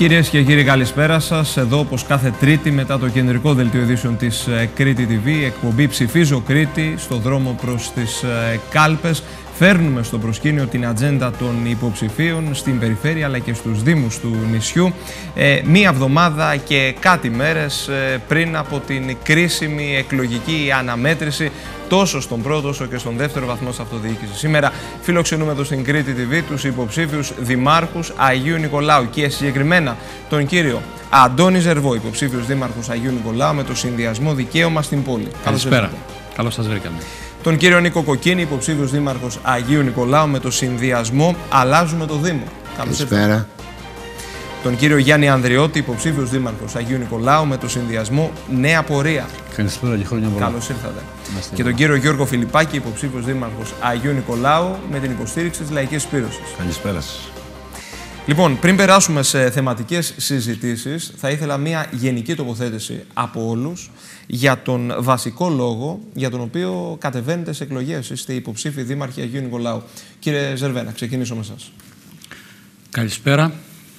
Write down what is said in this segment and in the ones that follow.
Κυρίες και κύριοι, καλησπέρα σας. Εδώ, όπως κάθε Τρίτη, μετά το κεντρικό δελτίο ειδήσεων της Κρήτη TV, εκπομπή «Ψηφίζω Κρήτη» στο δρόμο προς τις κάλπες. Φέρνουμε στο προσκήνιο την ατζέντα των υποψηφίων στην περιφέρεια αλλά και στους δήμους του νησιού, μία εβδομάδα και κάτι μέρες πριν από την κρίσιμη εκλογική αναμέτρηση τόσο στον πρώτο όσο και στον δεύτερο βαθμό της αυτοδιοίκησης. Σήμερα φιλοξενούμε εδώ στην Κρήτη TV τους υποψήφιους δημάρχους Αγίου Νικολάου και συγκεκριμένα τον κύριο Αντώνη Ζερβό, υποψήφιος δήμαρχος Αγίου Νικολάου με το συνδυασμό Δικαίωμα στην Πόλη. Καλησπέρα. Καλώς σας βρήκαμε. Τον κύριο Νίκο Κοκκίνη, υποψήφιος δήμαρχος Αγίου Νικολάου με το συνδυασμό Αλλάζουμε το Δήμο. Καλησπέρα. Τον κύριο Γιάννη Ανδριώτη, υποψήφιος δήμαρχος Αγίου Νικολάου με το συνδυασμό Νέα Πορεία. Καλησπέρα και χρόνια πολλά. Καλώς ήρθατε. Και τον κύριο Γιώργο Φιλιππάκη, υποψήφιος δήμαρχος Αγίου Νικολάου με την υποστήριξη της Λαϊκής Σπήρωσης. Καλησπέρα σας. Λοιπόν, πριν περάσουμε σε θεματικές συζητήσεις, θα ήθελα μια γενική τοποθέτηση από όλους για τον βασικό λόγο για τον οποίο κατεβαίνετε σε εκλογές. Είστε υποψήφιοι δήμαρχοι Αγίου Νικολάου. Κύριε Ζερβέ, να ξεκινήσω με σας. Καλησπέρα.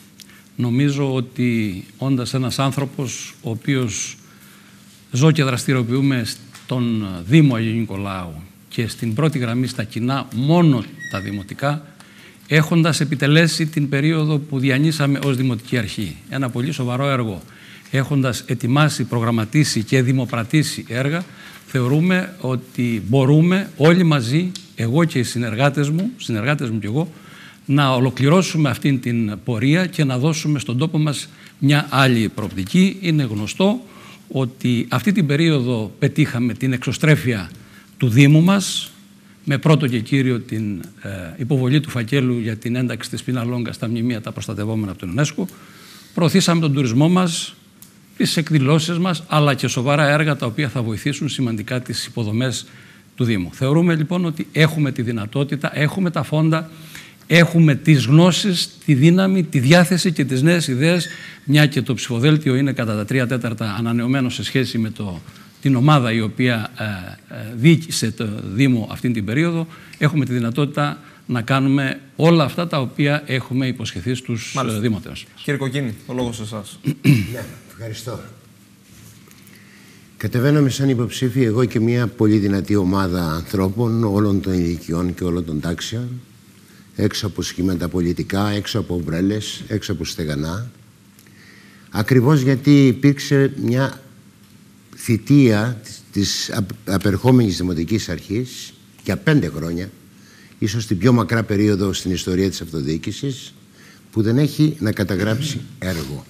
Νομίζω ότι όντας ένας άνθρωπος ο οποίος ζω και δραστηριοποιούμε στον Δήμο Αγίου Νικολάου και στην πρώτη γραμμή στα κοινά μόνο τα δημοτικά, έχοντας επιτελέσει την περίοδο που διανύσαμε ως Δημοτική Αρχή. Ένα πολύ σοβαρό έργο. Έχοντας ετοιμάσει, προγραμματίσει και δημοπρατήσει έργα, θεωρούμε ότι μπορούμε όλοι μαζί, εγώ και οι συνεργάτες μου και εγώ, να ολοκληρώσουμε αυτήν την πορεία και να δώσουμε στον τόπο μας μια άλλη προοπτική. Είναι γνωστό ότι αυτή την περίοδο πετύχαμε την εξωστρέφεια του Δήμου μας, με πρώτο και κύριο την υποβολή του φακέλου για την ένταξη της Πιναλόγκα στα μνημεία τα προστατευόμενα από την UNESCO. Προωθήσαμε τον τουρισμό μας, τις εκδηλώσεις μας, αλλά και σοβαρά έργα τα οποία θα βοηθήσουν σημαντικά τις υποδομές του Δήμου. Θεωρούμε λοιπόν ότι έχουμε τη δυνατότητα, έχουμε τα φόντα, έχουμε τις γνώσεις, τη δύναμη, τη διάθεση και τις νέες ιδέες, μια και το ψηφοδέλτιο είναι κατά τα 3/4 ανανεωμένο σε σχέση με την ομάδα η οποία διοίκησε το Δήμο αυτήν την περίοδο. Έχουμε τη δυνατότητα να κάνουμε όλα αυτά τα οποία έχουμε υποσχεθεί στους δήμοτες. Κύριε Κοκκίνη, ο λόγος σε εσάς. Ναι, ευχαριστώ. Κατεβαίναμε σαν υποψήφοι εγώ και μια πολύ δυνατή ομάδα ανθρώπων όλων των ηλικιών και όλων των τάξεων, έξω από σχήματα πολιτικά, έξω από ομπρέλες, έξω από στεγανά, ακριβώς γιατί υπήρξε μια θητεία της απερχόμενης Δημοτικής Αρχής για 5 χρόνια, ίσως την πιο μακρά περίοδο στην ιστορία της αυτοδιοίκησης, που δεν έχει να καταγράψει έργο.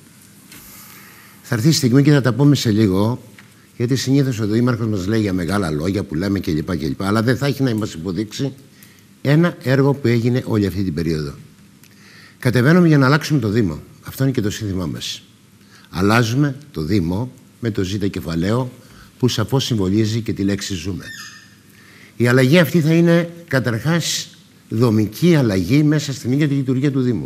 Θα έρθει η στιγμή και θα τα πούμε σε λίγο, γιατί συνήθως ο Δήμαρχος μας λέει για μεγάλα λόγια που λέμε κλπ. Αλλά δεν θα έχει να μας υποδείξει ένα έργο που έγινε όλη αυτή την περίοδο. Κατεβαίνουμε για να αλλάξουμε το Δήμο. Αυτό είναι και το σύνθημά μας. Αλλάζουμε το Δήμο με το ζήτα κεφαλαίο που σαφώς συμβολίζει και τη λέξη ζούμε. Η αλλαγή αυτή θα είναι καταρχάς δομική αλλαγή μέσα στην ίδια τη λειτουργία του Δήμου.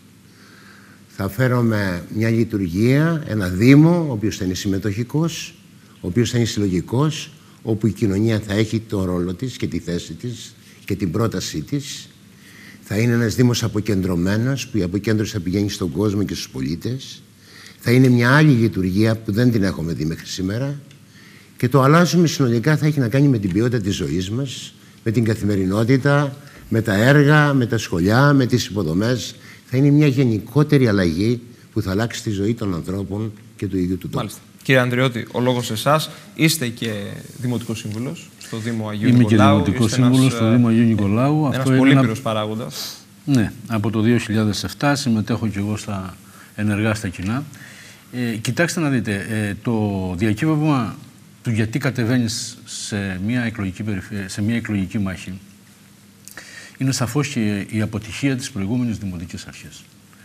Θα φέρουμε μια λειτουργία, ένα Δήμο ο οποίος θα είναι συμμετοχικός, ο οποίος θα είναι συλλογικός, όπου η κοινωνία θα έχει τον ρόλο της και τη θέση της και την πρότασή της. Θα είναι ένας Δήμος αποκεντρωμένος, που η αποκέντρωση θα πηγαίνει στον κόσμο και στους πολίτες. Θα είναι μια άλλη λειτουργία που δεν την έχουμε δει μέχρι σήμερα. Και το αλλάζουμε συνολικά θα έχει να κάνει με την ποιότητα της ζωής μας, με την καθημερινότητα, με τα έργα, με τα σχολιά, με τις υποδομές. Θα είναι μια γενικότερη αλλαγή που θα αλλάξει τη ζωή των ανθρώπων και του ίδιου του τόπου. Μάλιστα. Κύριε Ανδριώτη, ο λόγος σε εσάς. Είστε και Δημοτικός Σύμβουλος στο Δήμο Αγίου Νικολάου. Νικολάου. Είμαι και Δημοτικός Σύμβουλος στο Δήμο Αγίου Νικολάου. Ένας πολύπειρος παράγοντας. Ναι, από το 2007 συμμετέχω και εγώ ενεργά στα κοινά. Κοιτάξτε να δείτε, το διακύβευμα του γιατί κατεβαίνεις σε μια εκλογική μάχη είναι σαφώς και η αποτυχία της προηγούμενης Δημοτικής Αρχής.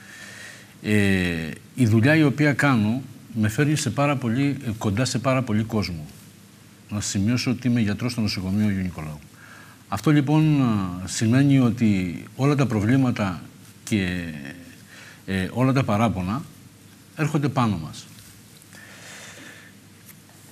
Η δουλειά η οποία κάνω με φέρνει κοντά σε πάρα πολύ κόσμο. Να σημειώσω ότι είμαι γιατρός στο νοσοκομείο Αγίου Νικολάου. Αυτό λοιπόν σημαίνει ότι όλα τα προβλήματα και όλα τα παράπονα έρχονται πάνω μας.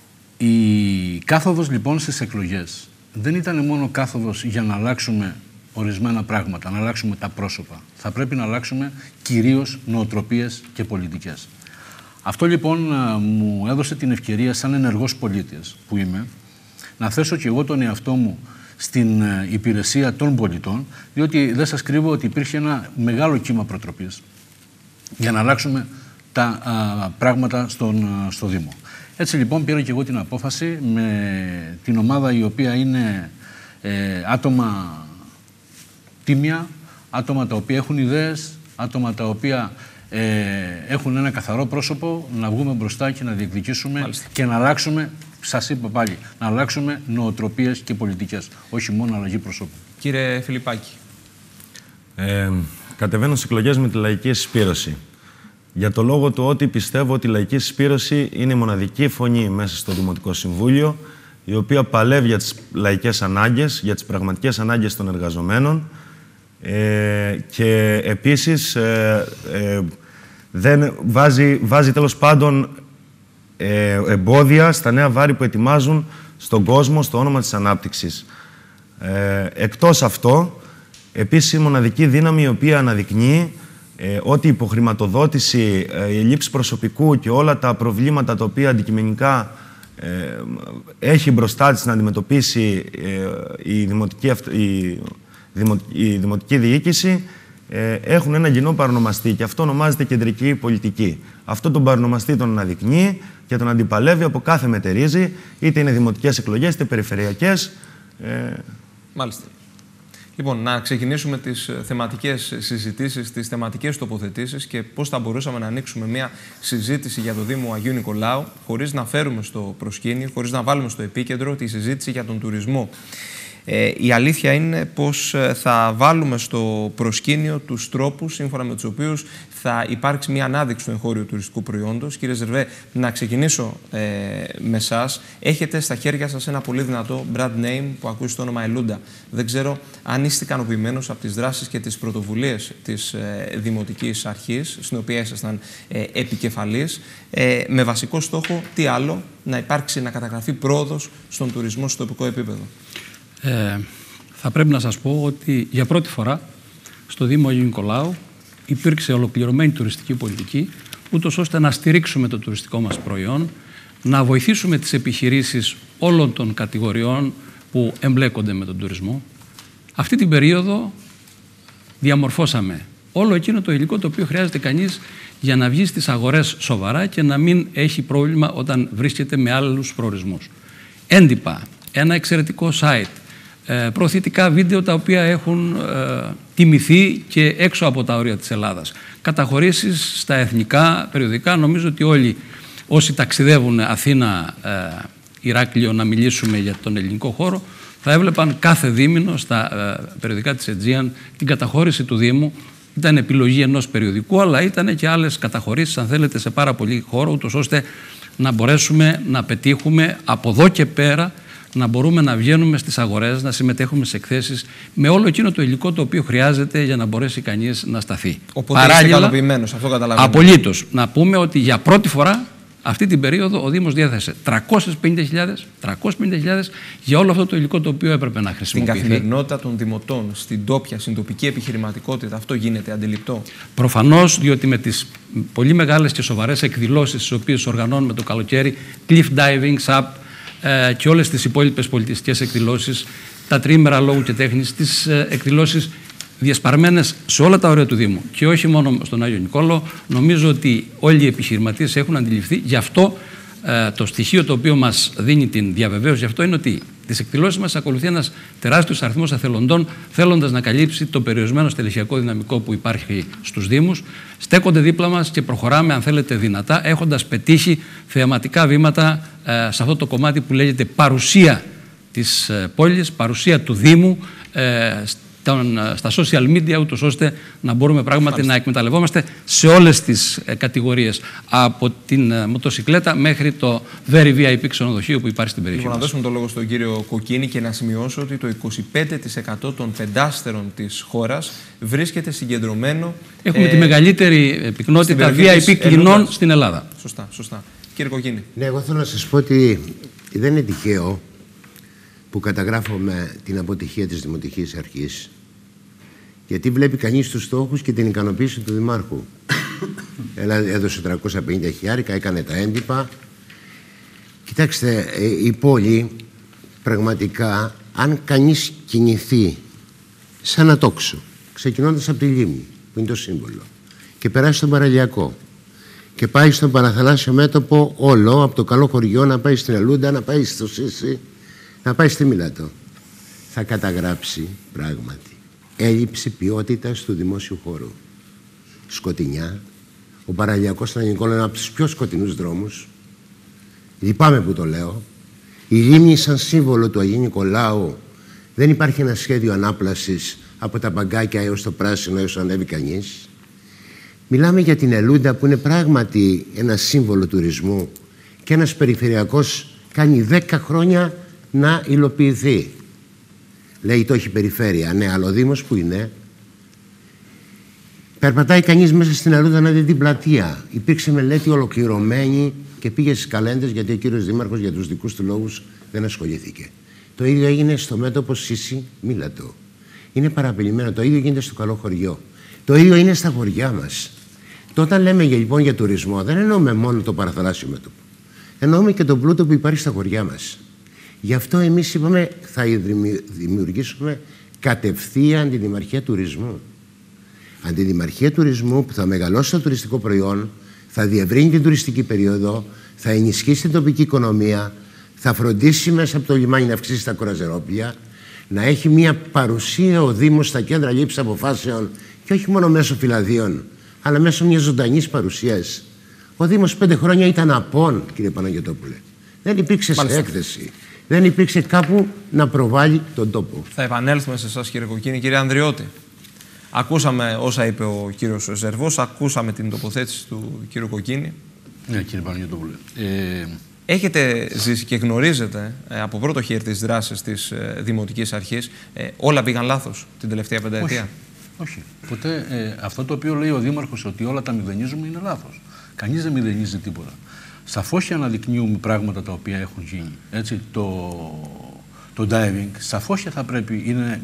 Η κάθοδος λοιπόν στις εκλογές δεν ήταν μόνο κάθοδος για να αλλάξουμε ορισμένα πράγματα, να αλλάξουμε τα πρόσωπα. Θα πρέπει να αλλάξουμε κυρίως νοοτροπίες και πολιτικές. Αυτό λοιπόν μου έδωσε την ευκαιρία, σαν ενεργός πολίτης που είμαι, να θέσω και εγώ τον εαυτό μου στην υπηρεσία των πολιτών, διότι δεν σας κρύβω ότι υπήρχε ένα μεγάλο κύμα προτροπής για να αλλάξουμε τα πράγματα στο Δήμο. Έτσι λοιπόν πήρα και εγώ την απόφαση με την ομάδα η οποία είναι άτομα τίμια, άτομα τα οποία έχουν ιδέες, άτομα τα οποία έχουν ένα καθαρό πρόσωπο, να βγούμε μπροστά και να διεκδικήσουμε και να αλλάξουμε, σας είπα πάλι, να αλλάξουμε νοοτροπίες και πολιτικές, όχι μόνο αλλαγή προσώπου. Κύριε Φιλιππάκη. Κατεβαίνω στις εκλογές με τη λαϊκή συσπήρωση. Για το λόγο του ότι πιστεύω ότι η λαϊκή συσπήρωση είναι η μοναδική φωνή μέσα στο Δημοτικό Συμβούλιο, η οποία παλεύει για τις λαϊκές ανάγκες, για τις πραγματικές ανάγκες των εργαζομένων και επίσης δεν βάζει τέλος πάντων εμπόδια στα νέα βάρη που ετοιμάζουν στον κόσμο στο όνομα της ανάπτυξης. Εκτός αυτό, επίσης η μοναδική δύναμη η οποία αναδεικνύει ότι η υποχρηματοδότηση, η ελλείψη προσωπικού και όλα τα προβλήματα τα οποία έχει μπροστά της να αντιμετωπίσει η δημοτική διοίκηση, έχουν ένα κοινό παρονομαστή και αυτό ονομάζεται κεντρική πολιτική. Αυτό τον παρονομαστή τον αναδεικνύει και τον αντιπαλεύει από κάθε μετερίζει, είτε είναι δημοτικές εκλογές είτε περιφερειακές. Μάλιστα. Λοιπόν, να ξεκινήσουμε τις θεματικές συζητήσεις, τις θεματικές τοποθετήσεις και πώς θα μπορούσαμε να ανοίξουμε μια συζήτηση για το Δήμο Αγίου Νικολάου, χωρίς να φέρουμε στο προσκήνιο, χωρίς να βάλουμε στο επίκεντρο τη συζήτηση για τον τουρισμό. Η αλήθεια είναι πως θα βάλουμε στο προσκήνιο τους τρόπους σύμφωνα με τους οποίους θα υπάρξει μια ανάδειξη του εγχώριου τουριστικού προϊόντος. Κύριε Ζερβέ, να ξεκινήσω με εσάς. Έχετε στα χέρια σας ένα πολύ δυνατό brand name που ακούει στο όνομα Ελούντα. Δεν ξέρω αν είστε ικανοποιημένος από τις δράσεις και τις πρωτοβουλίες της Δημοτικής Αρχής, στην οποία ήσασταν επικεφαλής, με βασικό στόχο τι άλλο, να υπάρξει, να καταγραφεί πρόοδος στον τουρισμό στο τοπικό επίπεδο. Θα πρέπει να σας πω ότι για πρώτη φορά στο Δήμο Αγίου Νικολάου υπήρξε ολοκληρωμένη τουριστική πολιτική, ούτως ώστε να στηρίξουμε το τουριστικό μας προϊόν, να βοηθήσουμε τις επιχειρήσεις όλων των κατηγοριών που εμπλέκονται με τον τουρισμό. Αυτή την περίοδο διαμορφώσαμε όλο εκείνο το υλικό το οποίο χρειάζεται κανείς για να βγει στις αγορές σοβαρά και να μην έχει πρόβλημα όταν βρίσκεται με άλλους προορισμούς. Έντυπα, ένα εξαιρετικό site, προωθητικά βίντεο τα οποία έχουν τιμηθεί και έξω από τα όρια της Ελλάδας. Καταχωρήσεις στα εθνικά περιοδικά. Νομίζω ότι όλοι όσοι ταξιδεύουν Αθήνα, Ηράκλειο να μιλήσουμε για τον ελληνικό χώρο θα έβλεπαν κάθε δίμηνο στα περιοδικά της Aegean την καταχώρηση του Δήμου. Ήταν επιλογή ενός περιοδικού, αλλά ήταν και άλλες καταχωρήσεις, αν θέλετε, σε πάρα πολύ χώρο, ούτως ώστε να μπορέσουμε να πετύχουμε από εδώ και πέρα, να μπορούμε να βγαίνουμε στις αγορές, να συμμετέχουμε σε εκθέσεις με όλο εκείνο το υλικό το οποίο χρειάζεται για να μπορέσει κανείς να σταθεί. Οπότε είστε ικανοποιημένος, αυτό καταλαβαίνω. Απολύτως. Να πούμε ότι για πρώτη φορά αυτή την περίοδο ο Δήμος διέθεσε 350.000 για όλο αυτό το υλικό το οποίο έπρεπε να χρησιμοποιηθεί. Στην καθημερινότητα των δημοτών, στην τόπια, στην τοπική επιχειρηματικότητα, αυτό γίνεται αντιληπτό? Προφανώς, διότι με τις πολύ μεγάλες και σοβαρές εκδηλώσεις τις οποίες οργανώνουμε το καλοκαίρι, cliff diving, SUP, και όλες τις υπόλοιπες πολιτιστικές εκδηλώσεις, τα τριήμερα λόγου και τέχνης, τις εκδηλώσεις διασπαρμένες σε όλα τα όρια του Δήμου και όχι μόνο στον Άγιο Νικόλαο, νομίζω ότι όλοι οι επιχειρηματίες έχουν αντιληφθεί. Γι' αυτό το στοιχείο το οποίο μας δίνει την διαβεβαίωση γι' αυτό είναι ότι τις εκδηλώσεις μας ακολουθεί ένας τεράστιος αριθμός εθελοντών, θέλοντας να καλύψει το περιορισμένο στελεχειακό δυναμικό που υπάρχει στους Δήμους. Στέκονται δίπλα μας και προχωράμε, αν θέλετε, δυνατά, έχοντας πετύχει θεαματικά βήματα σε αυτό το κομμάτι που λέγεται παρουσία της πόλης, παρουσία του Δήμου στα social media, ούτως ώστε να μπορούμε πράγματι να εκμεταλλευόμαστε σε όλες τις κατηγορίες, από την μοτοσυκλέτα μέχρι το very VIP ξενοδοχείο που υπάρχει στην περιοχή μας. Να δώσουμε το λόγο στον κύριο Κοκκίνη και να σημειώσω ότι το 25% των πεντάστερων της χώρας βρίσκεται συγκεντρωμένο. Έχουμε τη μεγαλύτερη πυκνότητα VIP κλινών στην Ελλάδα. Σωστά, σωστά. Κύριε Κοκκίνη. Ναι, εγώ θέλω να σας πω ότι δεν είναι τυχαίο που καταγράφουμε την αποτυχία της Δημοτικής Αρχής Γιατί βλέπει κανείς τους στόχους και την ικανοποίηση του Δημάρχου. Έδωσε 350 χιλιάρικα, έκανε τα έντυπα. Κοιτάξτε, η πόλη πραγματικά, αν κανείς κινηθεί σαν ένα τόξο, ξεκινώντας από τη Λίμνη, που είναι το σύμβολο, και περάσει στον Παραλιακό και πάει στον Παραθαλάσσιο μέτωπο όλο, από το Καλό Χωριό να πάει στην Ελούντα, να πάει στο Σύση, να πάει στη Μήλατο, θα καταγράψει πράγματι έλλειψη ποιότητας του δημόσιου χώρου. Σκοτεινιά. Ο Παραλιακός στον Αγιο-Νικόλαο είναι από τους πιο σκοτεινούς δρόμους. Λυπάμαι που το λέω. Η Λίμνη σαν σύμβολο του Αγίου Νικολάου, δεν υπάρχει ένα σχέδιο ανάπλασης από τα μπαγκάκια έως το πράσινο, έως ανέβει κανείς. Μιλάμε για την Ελούντα που είναι πράγματι ένα σύμβολο τουρισμού και ένας περιφερειακός κάνει 10 χρόνια να υλοποιηθεί. Λέει το έχει περιφέρεια, ναι, αλλά ο Δήμος που είναι. Περπατάει κανείς μέσα στην Ελούντα να δει την πλατεία. Υπήρξε μελέτη ολοκληρωμένη και πήγε στις καλέντες γιατί ο κύριος Δήμαρχος για τους δικούς του λόγους δεν ασχολήθηκε. Το ίδιο έγινε στο μέτωπο Σύση Μήλατο. Είναι παραπειλημένο. Το ίδιο γίνεται στο Καλό Χωριό. Το ίδιο είναι στα χωριά μας. Και όταν λέμε λοιπόν για τουρισμό, δεν εννοούμε μόνο το παραθαλάσσιο μέτωπο. Εννοούμε και τον πλούτο που υπάρχει στα χωριά μας. Γι' αυτό εμείς είπαμε θα δημιουργήσουμε κατευθείαν τη Δημαρχία Τουρισμού. Αντιδημαρχία Τουρισμού που θα μεγαλώσει το τουριστικό προϊόν, θα διευρύνει την τουριστική περίοδο, θα ενισχύσει την τοπική οικονομία, θα φροντίσει μέσα από το λιμάνι να αυξήσει τα κοραζερόπλια, να έχει μια παρουσία ο Δήμος στα κέντρα λήψης αποφάσεων και όχι μόνο μέσω φυλαδίων, αλλά μέσω μιας ζωντανής παρουσίας. Ο Δήμος 5 χρόνια ήταν απόν, κύριε Παναγιωτόπουλε. Δεν υπήρξε σε έκθεση. Δεν υπήρξε κάπου να προβάλλει τον τόπο. Θα επανέλθουμε σε εσάς, κύριε Κοκκίνη. Κύριε Ανδριώτη, ακούσαμε όσα είπε ο κύριος Ζερβός, ακούσαμε την τοποθέτηση του κύριου Κοκκίνη. Ναι, κύριε Παναγιωτόπουλε. Έχετε ζήσει και γνωρίζετε από πρώτο χέρι τις δράσεις της Δημοτικής Αρχής. Όλα πήγαν λάθος την τελευταία πενταετία? Όχι. Ποτέ αυτό το οποίο λέει ο Δήμαρχος ότι όλα τα μηδενίζουμε είναι λάθος. Κανείς δεν μηδενίζει τίποτα. Σαφώς και αναδεικνύουμε πράγματα τα οποία έχουν γίνει. Έτσι, το diving, σαφώς και θα πρέπει, είναι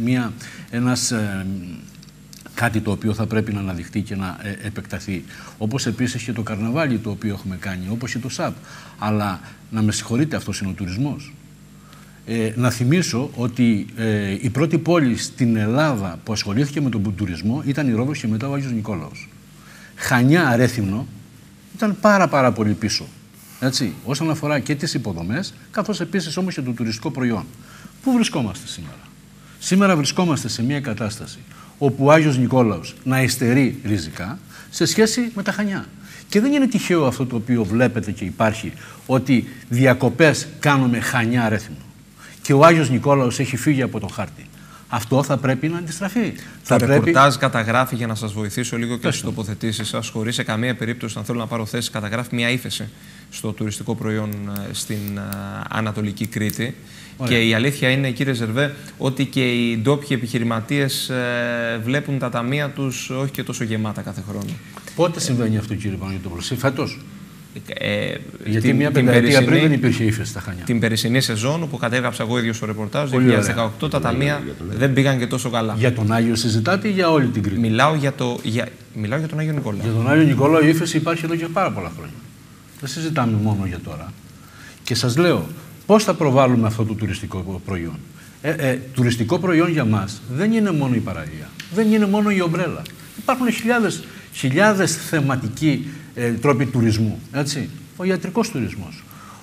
κάτι το οποίο θα πρέπει να αναδειχθεί και να επεκταθεί. Όπως επίσης και το καρναβάλι το οποίο έχουμε κάνει, όπως και το ΣΑΠ. Αλλά να με συγχωρείτε, αυτός είναι ο τουρισμός. Να θυμίσω ότι η πρώτη πόλη στην Ελλάδα που ασχολήθηκε με τον τουρισμό ήταν η Ρόδος και μετά ο Άγιος Νικόλαος. Χανιά, Ρέθυμνο ήταν πάρα πολύ πίσω. Έτσι, όσον αφορά και τις υποδομές, καθώς επίσης όμως και το τουριστικό προϊόν. Πού βρισκόμαστε σήμερα? Σήμερα βρισκόμαστε σε μια κατάσταση όπου ο Άγιος Νικόλαος να υστερεί ριζικά σε σχέση με τα Χανιά. Και δεν είναι τυχαίο αυτό το οποίο βλέπετε και υπάρχει, ότι διακοπές κάνουμε Χανιά Ρέθυμνο. Και ο Άγιος Νικόλαος έχει φύγει από τον χάρτη. Αυτό θα πρέπει να αντιστραφεί. Το ρεπορτάζ καταγράφει, για να σας βοηθήσω λίγο και στις τοποθετήσεις σας, χωρίς σε καμία περίπτωση, αν θέλω να πάρω θέση, καταγράφει μια ύφεση στο τουριστικό προϊόν στην Ανατολική Κρήτη. Ωραία. Και η αλήθεια είναι, κύριε Ζερβέ, ότι και οι ντόπιοι επιχειρηματίες βλέπουν τα ταμεία τους όχι και τόσο γεμάτα κάθε χρόνο. Πότε συμβαίνει αυτό, κύριε Παναγιωτόπουλο? Φέτος? Γιατί μια πενταετία πριν δεν υπήρχε ύφεση στα Χανιά. Την περσινή σεζόν, που κατέγραψα εγώ ίδιο στο ρεπορτάζ, το 2018, τα ταμεία δεν πήγαν και τόσο καλά. Για τον Άγιο συζητάτε ή για όλη την Κρήτη? Μιλάω για τον Άγιο Νικόλαο. Για τον Άγιο Νικόλαο η ύφεση υπάρχει εδώ και πάρα πολλά χρόνια. Δεν συζητάμε μόνο για τώρα. Και σας λέω, πώς θα προβάλλουμε αυτό το τουριστικό προϊόν? Τουριστικό προϊόν για μας δεν είναι μόνο η παραλία, δεν είναι μόνο η ομπρέλα. Υπάρχουν χιλιάδες θεματικοί τρόποι τουρισμού. Έτσι. Ο ιατρικός τουρισμός,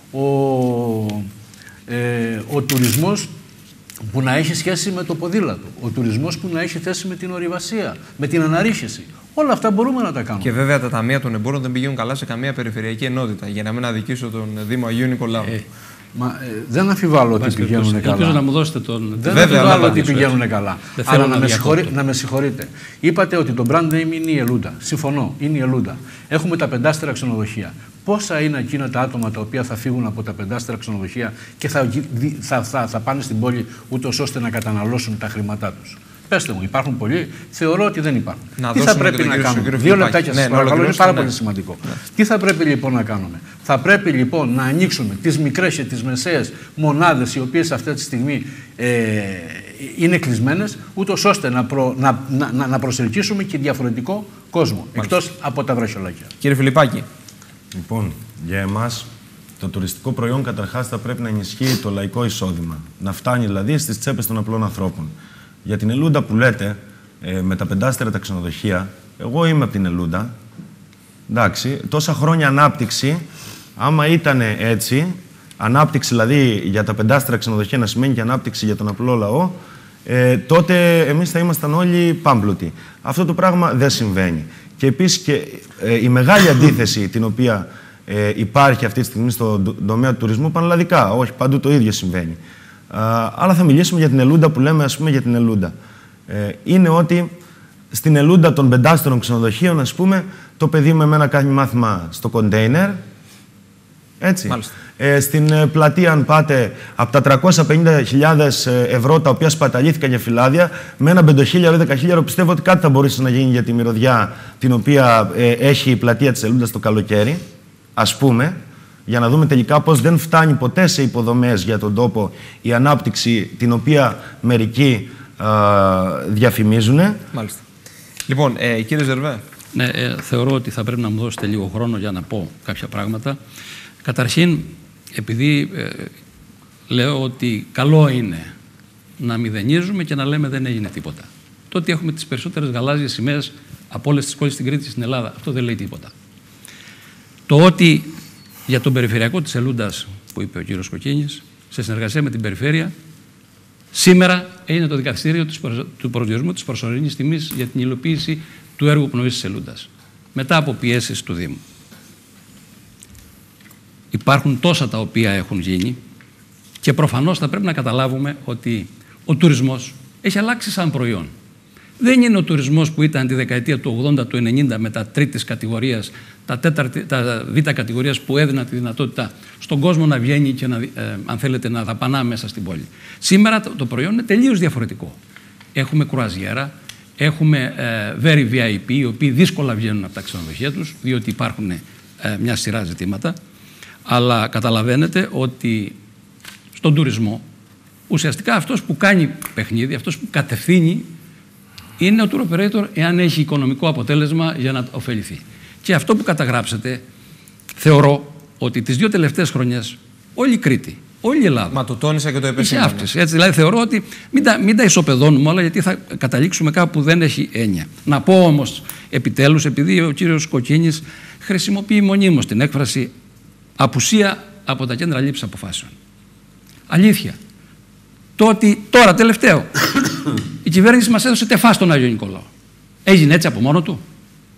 ο τουρισμός που να έχει σχέση με το ποδήλατο, ο τουρισμός που να έχει θέση με την ορειβασία, με την αναρρίχηση. Όλα αυτά μπορούμε να τα κάνουμε. Και βέβαια τα ταμεία των εμπόρων δεν πηγαίνουν καλά σε καμία περιφερειακή ενότητα, για να μην αδικήσω τον Δήμο Αγίου Νικολάου. Δεν αμφιβάλλω ότι πηγαίνουν καλά. Ελπίζω να μου δώσετε τον. Δεν αμφιβάλλω ότι πηγαίνουν καλά. Αλλά να με συγχωρείτε. Είπατε ότι το brand name είναι η Ελούντα. Συμφωνώ, είναι η Ελούντα. Έχουμε τα 5 ξενοδοχεία. Πόσα είναι εκείνα τα άτομα τα οποία θα φύγουν από τα 5 ξενοδοχεία και θα πάνε στην πόλη ούτως ώστε να καταναλώσουν τα χρήματά τους? Πέστε μου, υπάρχουν πολλοί? Θεωρώ ότι δεν υπάρχουν. Τι θα πρέπει να κάνουμε? 2 λεπτάκια σας παρακαλώ, είναι πάρα πολύ σημαντικό. Τι θα πρέπει λοιπόν να κάνουμε? Θα πρέπει λοιπόν να ανοίξουμε τις μικρές και τις μεσαίες μονάδες, οι οποίες αυτή τη στιγμή είναι κλεισμένες, ούτως ώστε να προσελκύσουμε και διαφορετικό κόσμο, εκτός από τα βραχιολάκια. Κύριε Φιλιππάκη. Λοιπόν, για εμάς το τουριστικό προϊόν καταρχάς θα πρέπει να ενισχύει το λαϊκό εισόδημα. Να φτάνει δηλαδή στις τσέπες των απλών ανθρώπων. Για την Ελούντα που λέτε, με τα 5 τα ξενοδοχεία, εγώ είμαι από την Ελούντα. Εντάξει, τόσα χρόνια ανάπτυξη, άμα ήταν έτσι, ανάπτυξη δηλαδή για τα 5 ξενοδοχεία να σημαίνει και ανάπτυξη για τον απλό λαό, τότε εμείς θα ήμασταν όλοι πάμπλουτοι. Αυτό το πράγμα δεν συμβαίνει. Και επίσης και η μεγάλη αντίθεση την οποία υπάρχει αυτή τη στιγμή στον τομέα του τουρισμού πανελλαδικά, όχι παντού το ίδιο συμβαίνει. Αλλά θα μιλήσουμε για την Ελούντα που λέμε, ας πούμε, για την Ελούντα. Είναι ότι στην Ελούντα των 5 ξενοδοχείων, ας πούμε, το παιδί μου εμένα κάνει μάθημα στο κοντέινερ. Έτσι. Στην πλατεία, αν πάτε, από τα 350.000 ευρώ τα οποία σπαταλήθηκαν για φυλάδια, με ένα 5.000 ή 10.000 πιστεύω ότι κάτι θα μπορούσε να γίνει για τη μυρωδιά την οποία έχει η πλατεία της Ελούντας το καλοκαίρι, ας πούμε, για να δούμε τελικά πώς δεν φτάνει ποτέ σε υποδομές για τον τόπο η ανάπτυξη την οποία μερικοί διαφημίζουν. Μάλιστα. Λοιπόν, κύριε Ζερβέ. Ναι, θεωρώ ότι θα πρέπει να μου δώσετε λίγο χρόνο για να πω κάποια πράγματα. Καταρχήν, επειδή λέω ότι καλό είναι να μηδενίζουμε και να λέμε δεν έγινε τίποτα. Το ότι έχουμε τις περισσότερες γαλάζιες σημαίες από όλες τις πόλεις στην Κρήτη στην Ελλάδα, αυτό δεν λέει τίποτα. Το ότι για τον περιφερειακό της Ελούντας, που είπε ο κύριος Κοκκίνης, σε συνεργασία με την περιφέρεια, σήμερα έγινε το δικαστήριο του προσδιορισμού της προσωρινής τιμής για την υλοποίηση του έργου πνοής της Ελούντας, μετά από πιέσεις του Δήμου. Υπάρχουν τόσα τα οποία έχουν γίνει και προφανώς θα πρέπει να καταλάβουμε ότι ο τουρισμός έχει αλλάξει σαν προϊόν. Δεν είναι ο τουρισμός που ήταν τη δεκαετία του 80, του 90 με τα τρίτης κατηγορίας, τα β' κατηγορίας που έδιναν τη δυνατότητα στον κόσμο να βγαίνει και να, αν θέλετε, να δαπανά μέσα στην πόλη. Σήμερα το προϊόν είναι τελείως διαφορετικό. Έχουμε κρουαζιέρα, έχουμε very VIP, οι οποίοι δύσκολα βγαίνουν από τα ξενοδοχεία τους, διότι υπάρχουν μια σειρά ζητήματα. Αλλά καταλαβαίνετε ότι στον τουρισμό ουσιαστικά αυτός που κάνει παιχνίδι, αυτός που κατευθύνει, είναι ο tour operator, εάν έχει οικονομικό αποτέλεσμα για να ωφεληθεί. Και αυτό που καταγράψετε, θεωρώ ότι τις 2 τελευταίες χρονιές όλη η Κρήτη, όλη η Ελλάδα. Μα το τόνισα και το επεσήμανα. Είχε αύξηση. Έτσι, δηλαδή θεωρώ ότι μην τα ισοπεδώνουμε όλα, γιατί θα καταλήξουμε κάπου που δεν έχει έννοια. Να πω όμως επιτέλους, επειδή ο κύριος Κοκκίνης χρησιμοποιεί μονίμως την έκφραση απουσία από τα κέντρα λήψης αποφάσεων. Αλήθεια. Το ότι τώρα τελευταίο η κυβέρνηση μας έδωσε τεφά στον Άγιο Νικολάο. Έγινε έτσι από μόνο του.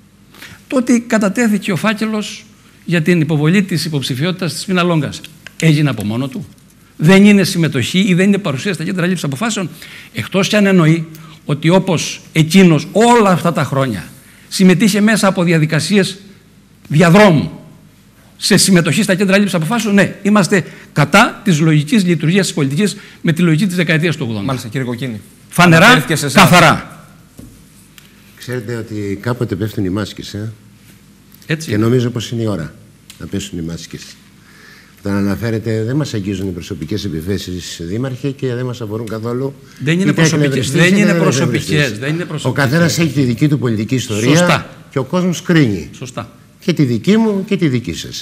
Το ότι κατατέθηκε ο φάκελος για την υποβολή της υποψηφιότητας της Πιναλόγκας. Έγινε από μόνο του. Δεν είναι συμμετοχή ή δεν είναι παρουσία στα κέντρα λήψης αποφάσεων. Εκτός κι αν εννοεί ότι όπως εκείνος όλα αυτά τα χρόνια συμμετείχε μέσα από διαδικασίες διαδρόμου σε συμμετοχή στα κέντρα λήψης αποφάσεων, ναι, είμαστε κατά της λογικής λειτουργίας της πολιτικής με τη λογική της δεκαετίας του 80. Μάλιστα, κύριε Κοκκίνη. Φανερά, καθαρά. Ξέρετε ότι κάποτε πέφτουν οι μάσκες, Έτσι. Και νομίζω πως είναι η ώρα να πέσουν οι μάσκες. Όταν αναφέρετε, δεν μας αγγίζουν οι προσωπικές επιθέσεις, δήμαρχε, και δεν μας αφορούν καθόλου. Δεν είναι προσωπικές. Δεν είναι προσωπικές. Ο καθένας έχει τη δική του πολιτική ιστορία. Σωστά. Και ο κόσμος κρίνει. Σωστά. Και τη δική μου και τη δική σας.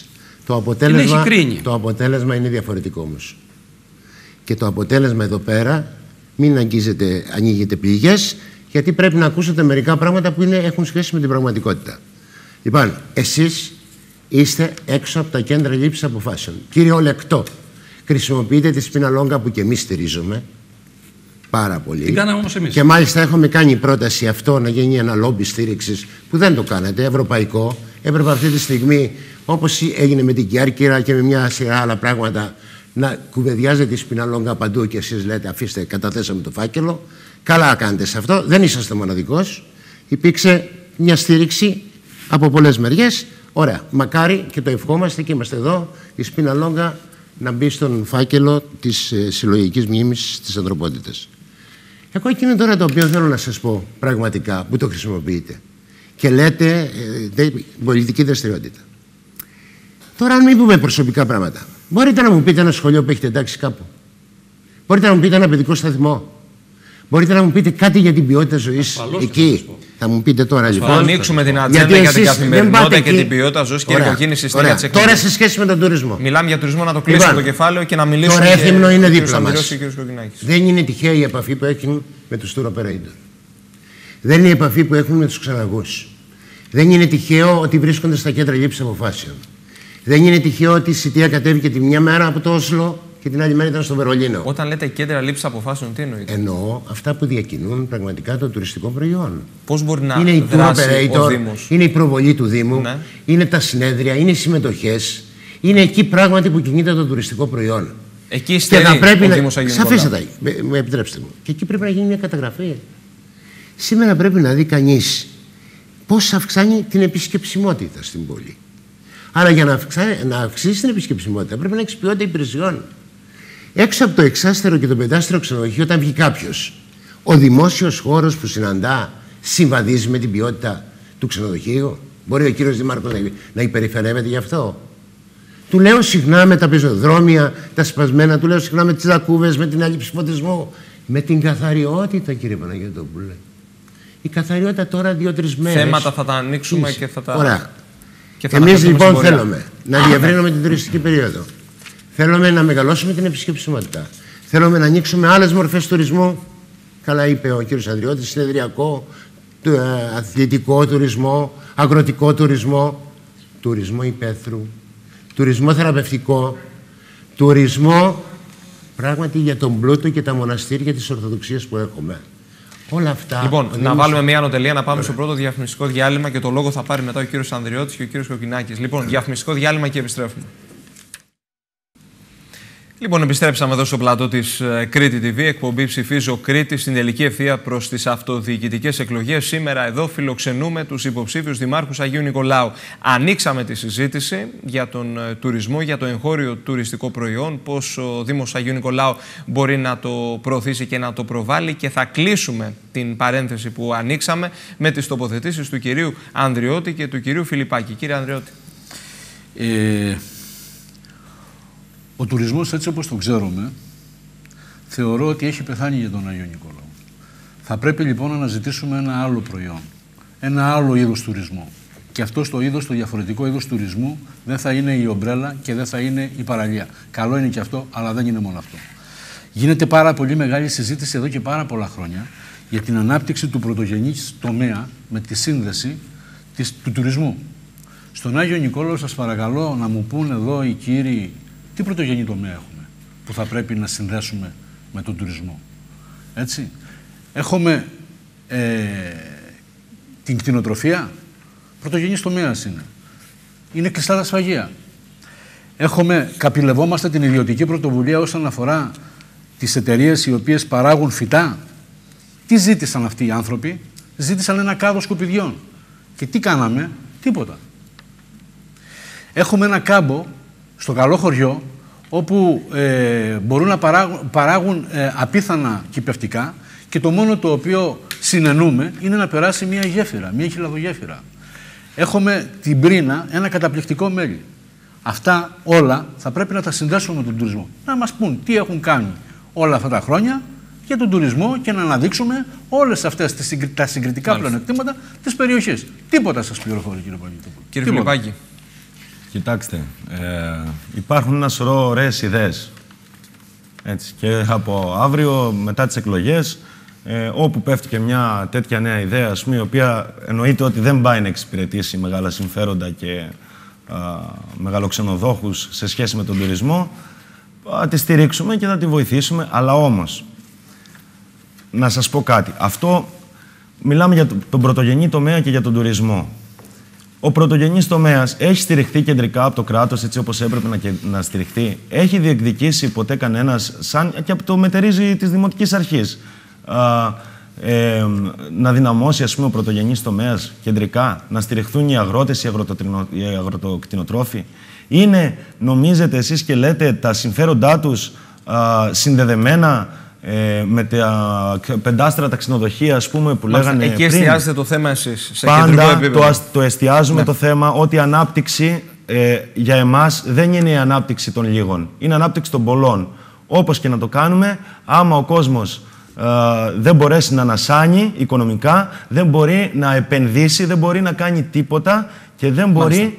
Το αποτέλεσμα είναι διαφορετικό όμως. Και το αποτέλεσμα εδώ πέρα, μην ανοίγετε πληγές, γιατί πρέπει να ακούσετε μερικά πράγματα που έχουν σχέση με την πραγματικότητα. Λοιπόν, εσείς είστε έξω από τα κέντρα λήψης αποφάσεων. Κύριε Ολεκτό, χρησιμοποιείτε τη Σπιναλόγκα που και εμείς στηρίζουμε πάρα πολύ. Την κάναμε όμως εμείς. Και μάλιστα έχουμε κάνει πρόταση αυτό να γίνει ένα λόμπι στήριξης που δεν το κάνετε, ευρωπαϊκό. Έπρεπε αυτή τη στιγμή, όπως έγινε με την Κέρκυρα και με μια σειρά άλλα πράγματα, να κουβεντιάζετε τη Σπιναλόγκα παντού και εσείς λέτε αφήστε, καταθέσαμε το φάκελο. Καλά κάνετε σε αυτό, δεν είσαστε μοναδικός. Υπήρξε μια στήριξη από πολλές μεριές. Ωραία, μακάρι και το ευχόμαστε και είμαστε εδώ η Σπιναλόγκα να μπει στον φάκελο της συλλογικής μνήμης της ανθρωπότητας. Εγώ εκείνο τώρα το οποίο θέλω να σας πω πραγματικά που το χρησιμοποιείτε και λέτε πολιτική δραστηριότητα. Τώρα, αν μην πούμε προσωπικά πράγματα, μπορείτε να μου πείτε ένα σχολείο που έχετε εντάξει κάπου? Μπορείτε να μου πείτε ένα παιδικό σταθμό? Μπορείτε να μου πείτε κάτι για την ποιότητα ζωής εκεί? Θα μου πείτε τώρα λοιπόν. Θα ανοίξουμε την ατζέντα για την καθημερινότητα και την ποιότητα ζωής, κύριε Κοκκίνη. Τώρα σε σχέση με τον τουρισμό. Μιλάμε για τουρισμό, να το κλείσουμε το κεφάλαιο και να μιλήσουμε. Το Ρέθυμνο είναι δίπλα μας. Δεν είναι τυχαία η επαφή που έχουν με τους tour operator. Δεν είναι η επαφή που έχουν με τους ξεναγούς. Δεν είναι τυχαίο ότι βρίσκονται στα κέντρα λήψης αποφάσεων. Δεν είναι τυχαίο ότι η Σιτία κατέβηκε τη μια μέρα από το Όσλο και την άλλη μέρα ήταν στο Βερολίνο. Όταν λέτε κέντρα λήψης αποφάσεων, τι εννοείτε? Εννοώ αυτά που διακινούν πραγματικά το τουριστικό προϊόν. Πώς μπορεί να είναι η tour operator, ο Δήμος? είναι η προβολή του Δήμου, ναι. Είναι τα συνέδρια, είναι οι συμμετοχές. Είναι εκεί πράγματι που κινείται το τουριστικό προϊόν. Εκεί στερεί ο Δήμος Αγίου Νικολάου. Σαφέστατα, με επιτρέψτε μου. Και εκεί πρέπει να γίνει μια καταγραφή. Σήμερα πρέπει να δει κανείς πώς αυξάνει την επισκεψιμότητα στην πόλη. Αλλά για να αυξήσει την επισκεψιμότητα πρέπει να έχει ποιότητα υπηρεσιών. Έξω από το εξάστερο και το πεντάστερο ξενοδοχείο, όταν βγει κάποιος, ο δημόσιος χώρος που συναντά συμβαδίζει με την ποιότητα του ξενοδοχείου? Μπορεί ο κύριος Δήμαρχος να υπερηφανεύεται γι' αυτό? Του λέω συχνά με τα πεζοδρόμια, τα σπασμένα, του λέω συχνά με τις λακκούβες, με την έλλειψη φωτισμού, με την καθαριότητα, κύριε Παναγιωτόπουλε. Η καθαριότητα τώρα 2-3 μέρες. Θέματα θα τα ανοίξουμε και θα τα. Ωραία. Εμείς λοιπόν θέλουμε να διευρύνουμε την τουριστική περίοδο. Θέλουμε να μεγαλώσουμε την επισκεψιμότητα. Θέλουμε να ανοίξουμε άλλες μορφές τουρισμού. Καλά είπε ο κύριος Ανδριώτης, συνεδριακό, αθλητικό τουρισμό, αγροτικό τουρισμό, τουρισμό υπαίθρου, τουρισμό θεραπευτικό, τουρισμό πράγματι για τον πλούτο και τα μοναστήρια της Ορθοδοξίας που έχουμε. Όλα αυτά. Λοιπόν, να βάλουμε μία ανωτελεία, να πάμε στο πρώτο διαφημιστικό διάλειμμα και το λόγο θα πάρει μετά ο κύριος Ανδριώτης και ο κύριος Κοκκινάκης. Λοιπόν, διαφημιστικό διάλειμμα και επιστρέφουμε. Λοιπόν, επιστρέψαμε εδώ στο πλατό της Κρήτη TV, εκπομπή Ψηφίζω Κρήτη, στην τελική ευθεία προς τις αυτοδιοικητικές εκλογές. Σήμερα εδώ φιλοξενούμε τους υποψήφιους δημάρχους Αγίου Νικολάου. Ανοίξαμε τη συζήτηση για τον τουρισμό, για το εγχώριο τουριστικό προϊόν, πώς ο Δήμος Αγίου Νικολάου μπορεί να το προωθήσει και να το προβάλλει, και θα κλείσουμε την παρένθεση που ανοίξαμε με τις τοποθετήσεις του κυρίου Ανδριώτη και του κυρίου Φιλιππάκη. Κύριε Ανδριώτη. Ο τουρισμός, έτσι όπως το ξέρουμε, θεωρώ ότι έχει πεθάνει για τον Αγίου Νικολάου. Θα πρέπει λοιπόν να αναζητήσουμε ένα άλλο προϊόν, ένα άλλο είδος τουρισμού. Και αυτό το είδος, το διαφορετικό είδος τουρισμού, δεν θα είναι η ομπρέλα και δεν θα είναι η παραλία. Καλό είναι και αυτό, αλλά δεν είναι μόνο αυτό. Γίνεται πάρα πολύ μεγάλη συζήτηση εδώ και πάρα πολλά χρόνια για την ανάπτυξη του πρωτογενής τομέα με τη σύνδεση του τουρισμού. Στον Άγιο Νικόλαο, σας παρακαλώ να μου πούν εδώ οι κύριοι τι πρωτογενή τομέα έχουμε που θα πρέπει να συνδέσουμε με τον τουρισμό. Έτσι. Έχουμε την κτηνοτροφία, πρωτογενής τομέας είναι. Είναι κλειστά τα σφαγεία. Καπηλευόμαστε την ιδιωτική πρωτοβουλία όσον αφορά τις εταιρείες οι οποίες παράγουν φυτά. Τι ζήτησαν αυτοί οι άνθρωποι? Ζήτησαν ένα κάδο σκουπιδιών. Και τι κάναμε? Τίποτα. Έχουμε ένα κάμπο στο καλό χωριό, όπου μπορούν να παράγουν απίθανα κυπευτικά, και το μόνο το οποίο συνενούμε είναι να περάσει μια γέφυρα, μια χιλαδογέφυρα. Έχουμε την Πρίνα, ένα καταπληκτικό μέλι. Αυτά όλα θα πρέπει να τα συνδέσουμε με τον τουρισμό. Να μας πούν τι έχουν κάνει όλα αυτά τα χρόνια για τον τουρισμό και να αναδείξουμε όλες αυτές τα συγκριτικά πλεονεκτήματα της περιοχής. Τίποτα σας πληροφορεί, κύριε Παναγιωτόπουλο. Κύριε Φιλιππάκη. Κοιτάξτε, υπάρχουν ένα σωρό ωραίες ιδέες. Έτσι, και από αύριο, μετά τις εκλογές, όπου πέφτει και μια τέτοια νέα ιδέα, ας πούμε, η οποία εννοείται ότι δεν πάει να εξυπηρετήσει μεγάλα συμφέροντα και μεγαλοξενοδόχους σε σχέση με τον τουρισμό, θα τη στηρίξουμε και θα τη βοηθήσουμε. Αλλά όμως, να σας πω κάτι. Αυτό, μιλάμε για τον πρωτογενή τομέα και για τον τουρισμό. Ο πρωτογενής τομέας έχει στηριχθεί κεντρικά από το κράτος, έτσι όπως έπρεπε να στηριχθεί. Έχει διεκδικήσει ποτέ κανένας, σαν και από το μετερίζει της Δημοτικής Αρχής, να δυναμώσει, ας πούμε, ο πρωτογενής τομέας κεντρικά, να στηριχθούν οι αγρότες, οι αγροτοκτηνοτρόφοι? Είναι, νομίζετε εσείς και λέτε, τα συμφέροντά τους συνδεδεμένα με τα πεντάστρα τα ξενοδοχεία, ας πούμε, που λέγανε εκεί πριν? εστιάζετε το θέμα εσείς, σε κεντρικό επίπεδο. Πάντα το εστιάζουμε το θέμα ότι η ανάπτυξη για εμάς δεν είναι η ανάπτυξη των λίγων. Είναι η ανάπτυξη των πολλών. Όπως και να το κάνουμε, άμα ο κόσμος δεν μπορέσει να ανασάνει οικονομικά, δεν μπορεί να επενδύσει, δεν μπορεί να κάνει τίποτα και δεν μπορεί... Μάλιστα.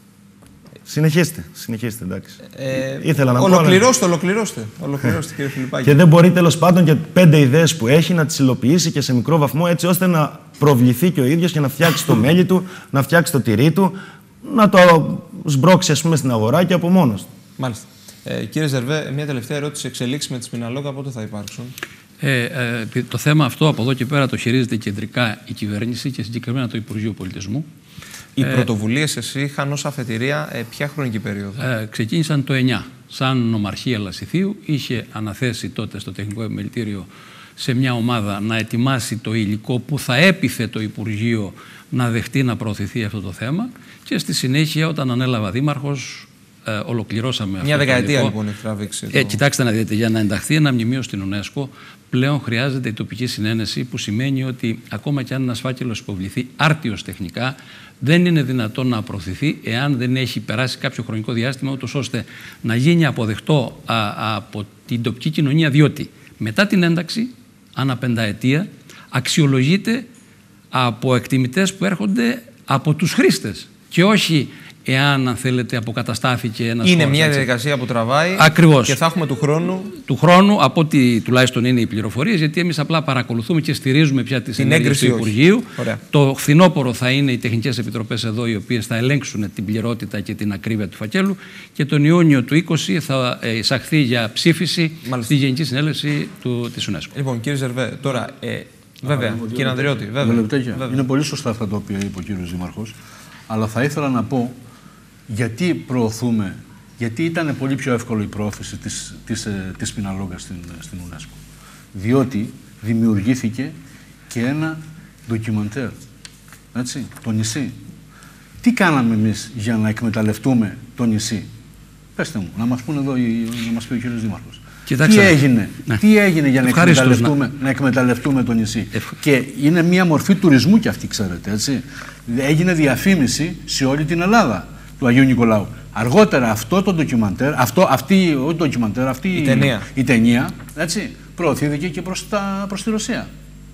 Συνεχίστε, εντάξει. Ήθελα να Ολοκληρώστε, κύριε Φιλιππάκη. Και δεν μπορεί τέλος πάντων και 5 ιδέες που έχει να τις υλοποιήσει και σε μικρό βαθμό, έτσι ώστε να προβληθεί και ο ίδιος και να φτιάξει το μέλι του, να φτιάξει το τυρί του, να το σμπρώξει, ας πούμε, στην αγορά και από μόνος του. Μάλιστα. Κύριε Ζερβέ, μια τελευταία ερώτηση. Εξελίξεις με τη Σπιναλόγκα πότε θα υπάρξουν? Το θέμα αυτό από εδώ και πέρα το χειρίζεται κεντρικά η κυβέρνηση και συγκεκριμένα το Υπουργείο Πολιτισμού. Οι πρωτοβουλίες εσύ είχαν ως αφετηρία ποια χρονική περίοδο? Ξεκίνησαν το 9. Σαν νομαρχία Λασιθίου είχε αναθέσει τότε στο Τεχνικό Επιμελητήριο σε μια ομάδα να ετοιμάσει το υλικό που θα έπιθε το Υπουργείο να δεχτεί να προωθηθεί αυτό το θέμα και στη συνέχεια όταν ανέλαβα δήμαρχος ολοκληρώσαμε αυτό. Μια δεκαετία λοιπόν έχει τραβήξει. Κοιτάξτε να δείτε, για να ενταχθεί ένα μνημείο στην UNESCO πλέον χρειάζεται η τοπική συνένεση, που σημαίνει ότι ακόμα και αν ένας φάκελος υποβληθεί άρτιος τεχνικά, δεν είναι δυνατόν να προωθηθεί εάν δεν έχει περάσει κάποιο χρονικό διάστημα, ούτως ώστε να γίνει αποδεκτό από την τοπική κοινωνία, διότι μετά την ένταξη, ανά πενταετία, αξιολογείται από εκτιμητές που έρχονται από τους χρήστες και όχι εάν, αν θέλετε, αποκαταστάθηκε ένας είναι χώρος, μια διαδικασία που τραβάει. Ακριβώς. Και θα έχουμε του χρόνου, από ό,τι τουλάχιστον είναι οι πληροφορίες, γιατί εμείς απλά παρακολουθούμε και στηρίζουμε πια τις ενέργειες του Υπουργείου. Το φθινόπωρο θα είναι οι τεχνικές επιτροπές εδώ, οι οποίες θα ελέγξουν την πληρότητα και την ακρίβεια του φακέλου, και τον Ιούνιο του 20 θα εισαχθεί για ψήφιση στη Γενική Συνέλευση της UNESCO. Λοιπόν, κύριε Ζερβέ, τώρα. Βέβαια, κύριε Ανδριώτη, βέβαια. Είναι πολύ σωστά αυτά τα οποία είπε ο κύριος Δήμαρχος, αλλά θα ήθελα να πω γιατί προωθούμε, γιατί ήταν πολύ πιο εύκολο η προώθηση της Σπιναλόγκα στην UNESCO. Διότι δημιουργήθηκε και ένα ντοκιμαντέρ, έτσι, το νησί. Τι κάναμε εμείς για να εκμεταλλευτούμε το νησί? Πέστε μου, να μας πούνε εδώ, να μας πει ο κύριος Δήμαρχος. Τι έγινε για να εκμεταλλευτούμε το νησί? Και είναι μια μορφή τουρισμού κι αυτή, ξέρετε, έτσι. Έγινε διαφήμιση σε όλη την Ελλάδα του Αγίου Νικολάου. Αργότερα αυτό το ντοκιμαντέρ, αυτή η ταινία, έτσι, προωθήθηκε και προς τη Ρωσία.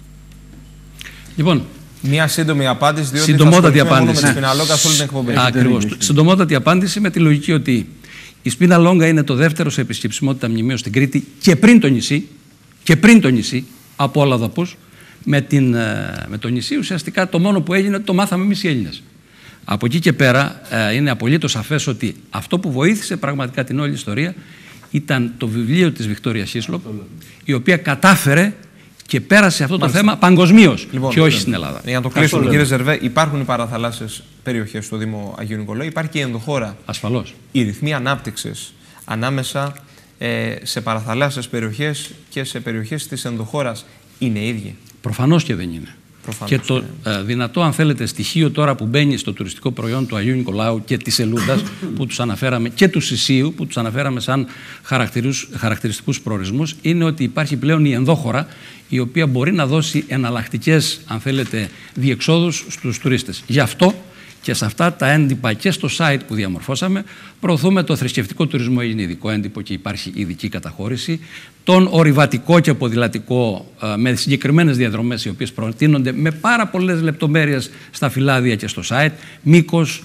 Λοιπόν, μια σύντομη απάντηση, διότι συντομότατη απάντηση. Με τη Σπιναλόγκα σε όλη την εκπομπή. Ακριβώς. Συντομότατη απάντηση με τη λογική ότι η Σπιναλόγκα είναι το δεύτερο σε επισκεψιμότητα μνημείο στην Κρήτη και πριν το νησί, από όλα δαπούς. Με το νησί ουσιαστικά το μόνο που έγινε το μάθαμε εμείς οι Έλληνες. Από εκεί και πέρα είναι απολύτως σαφές ότι αυτό που βοήθησε πραγματικά την όλη ιστορία ήταν το βιβλίο της Βικτόρια Χίσλοπ, η οποία κατάφερε και πέρασε αυτό το θέμα παγκοσμίως, και όχι στην Ελλάδα. Για να το κλείσουμε, κύριε Ζερβέ, υπάρχουν οι παραθαλάσσιες περιοχές στο Δήμο Αγίου Νικολάου, υπάρχει και η ενδοχώρα. Ασφαλώς. Οι ρυθμοί ανάπτυξης ανάμεσα σε παραθαλάσσιες περιοχές και σε περιοχές της ενδοχώρας είναι ίδιοι? Προφανώς και δεν είναι. Και το δυνατό, αν θέλετε, στοιχείο τώρα που μπαίνει στο τουριστικό προϊόν του Αγίου Νικολάου και της Ελούντας που τους αναφέραμε, και του Σισίου που τους αναφέραμε σαν χαρακτηριστικούς προορισμούς, είναι ότι υπάρχει πλέον η ενδόχώρα, η οποία μπορεί να δώσει εναλλακτικές, αν θέλετε, διεξόδους στους τουρίστες. Γι' αυτό και σε αυτά τα έντυπα και στο site που διαμορφώσαμε προωθούμε το θρησκευτικό τουρισμό, είναι ειδικό έντυπο και υπάρχει ειδική καταχώρηση, τον ορειβατικό και ποδηλατικό με συγκεκριμένες διαδρομές οι οποίες προτείνονται με πάρα πολλές λεπτομέρειες στα φυλάδια και στο site, μήκος,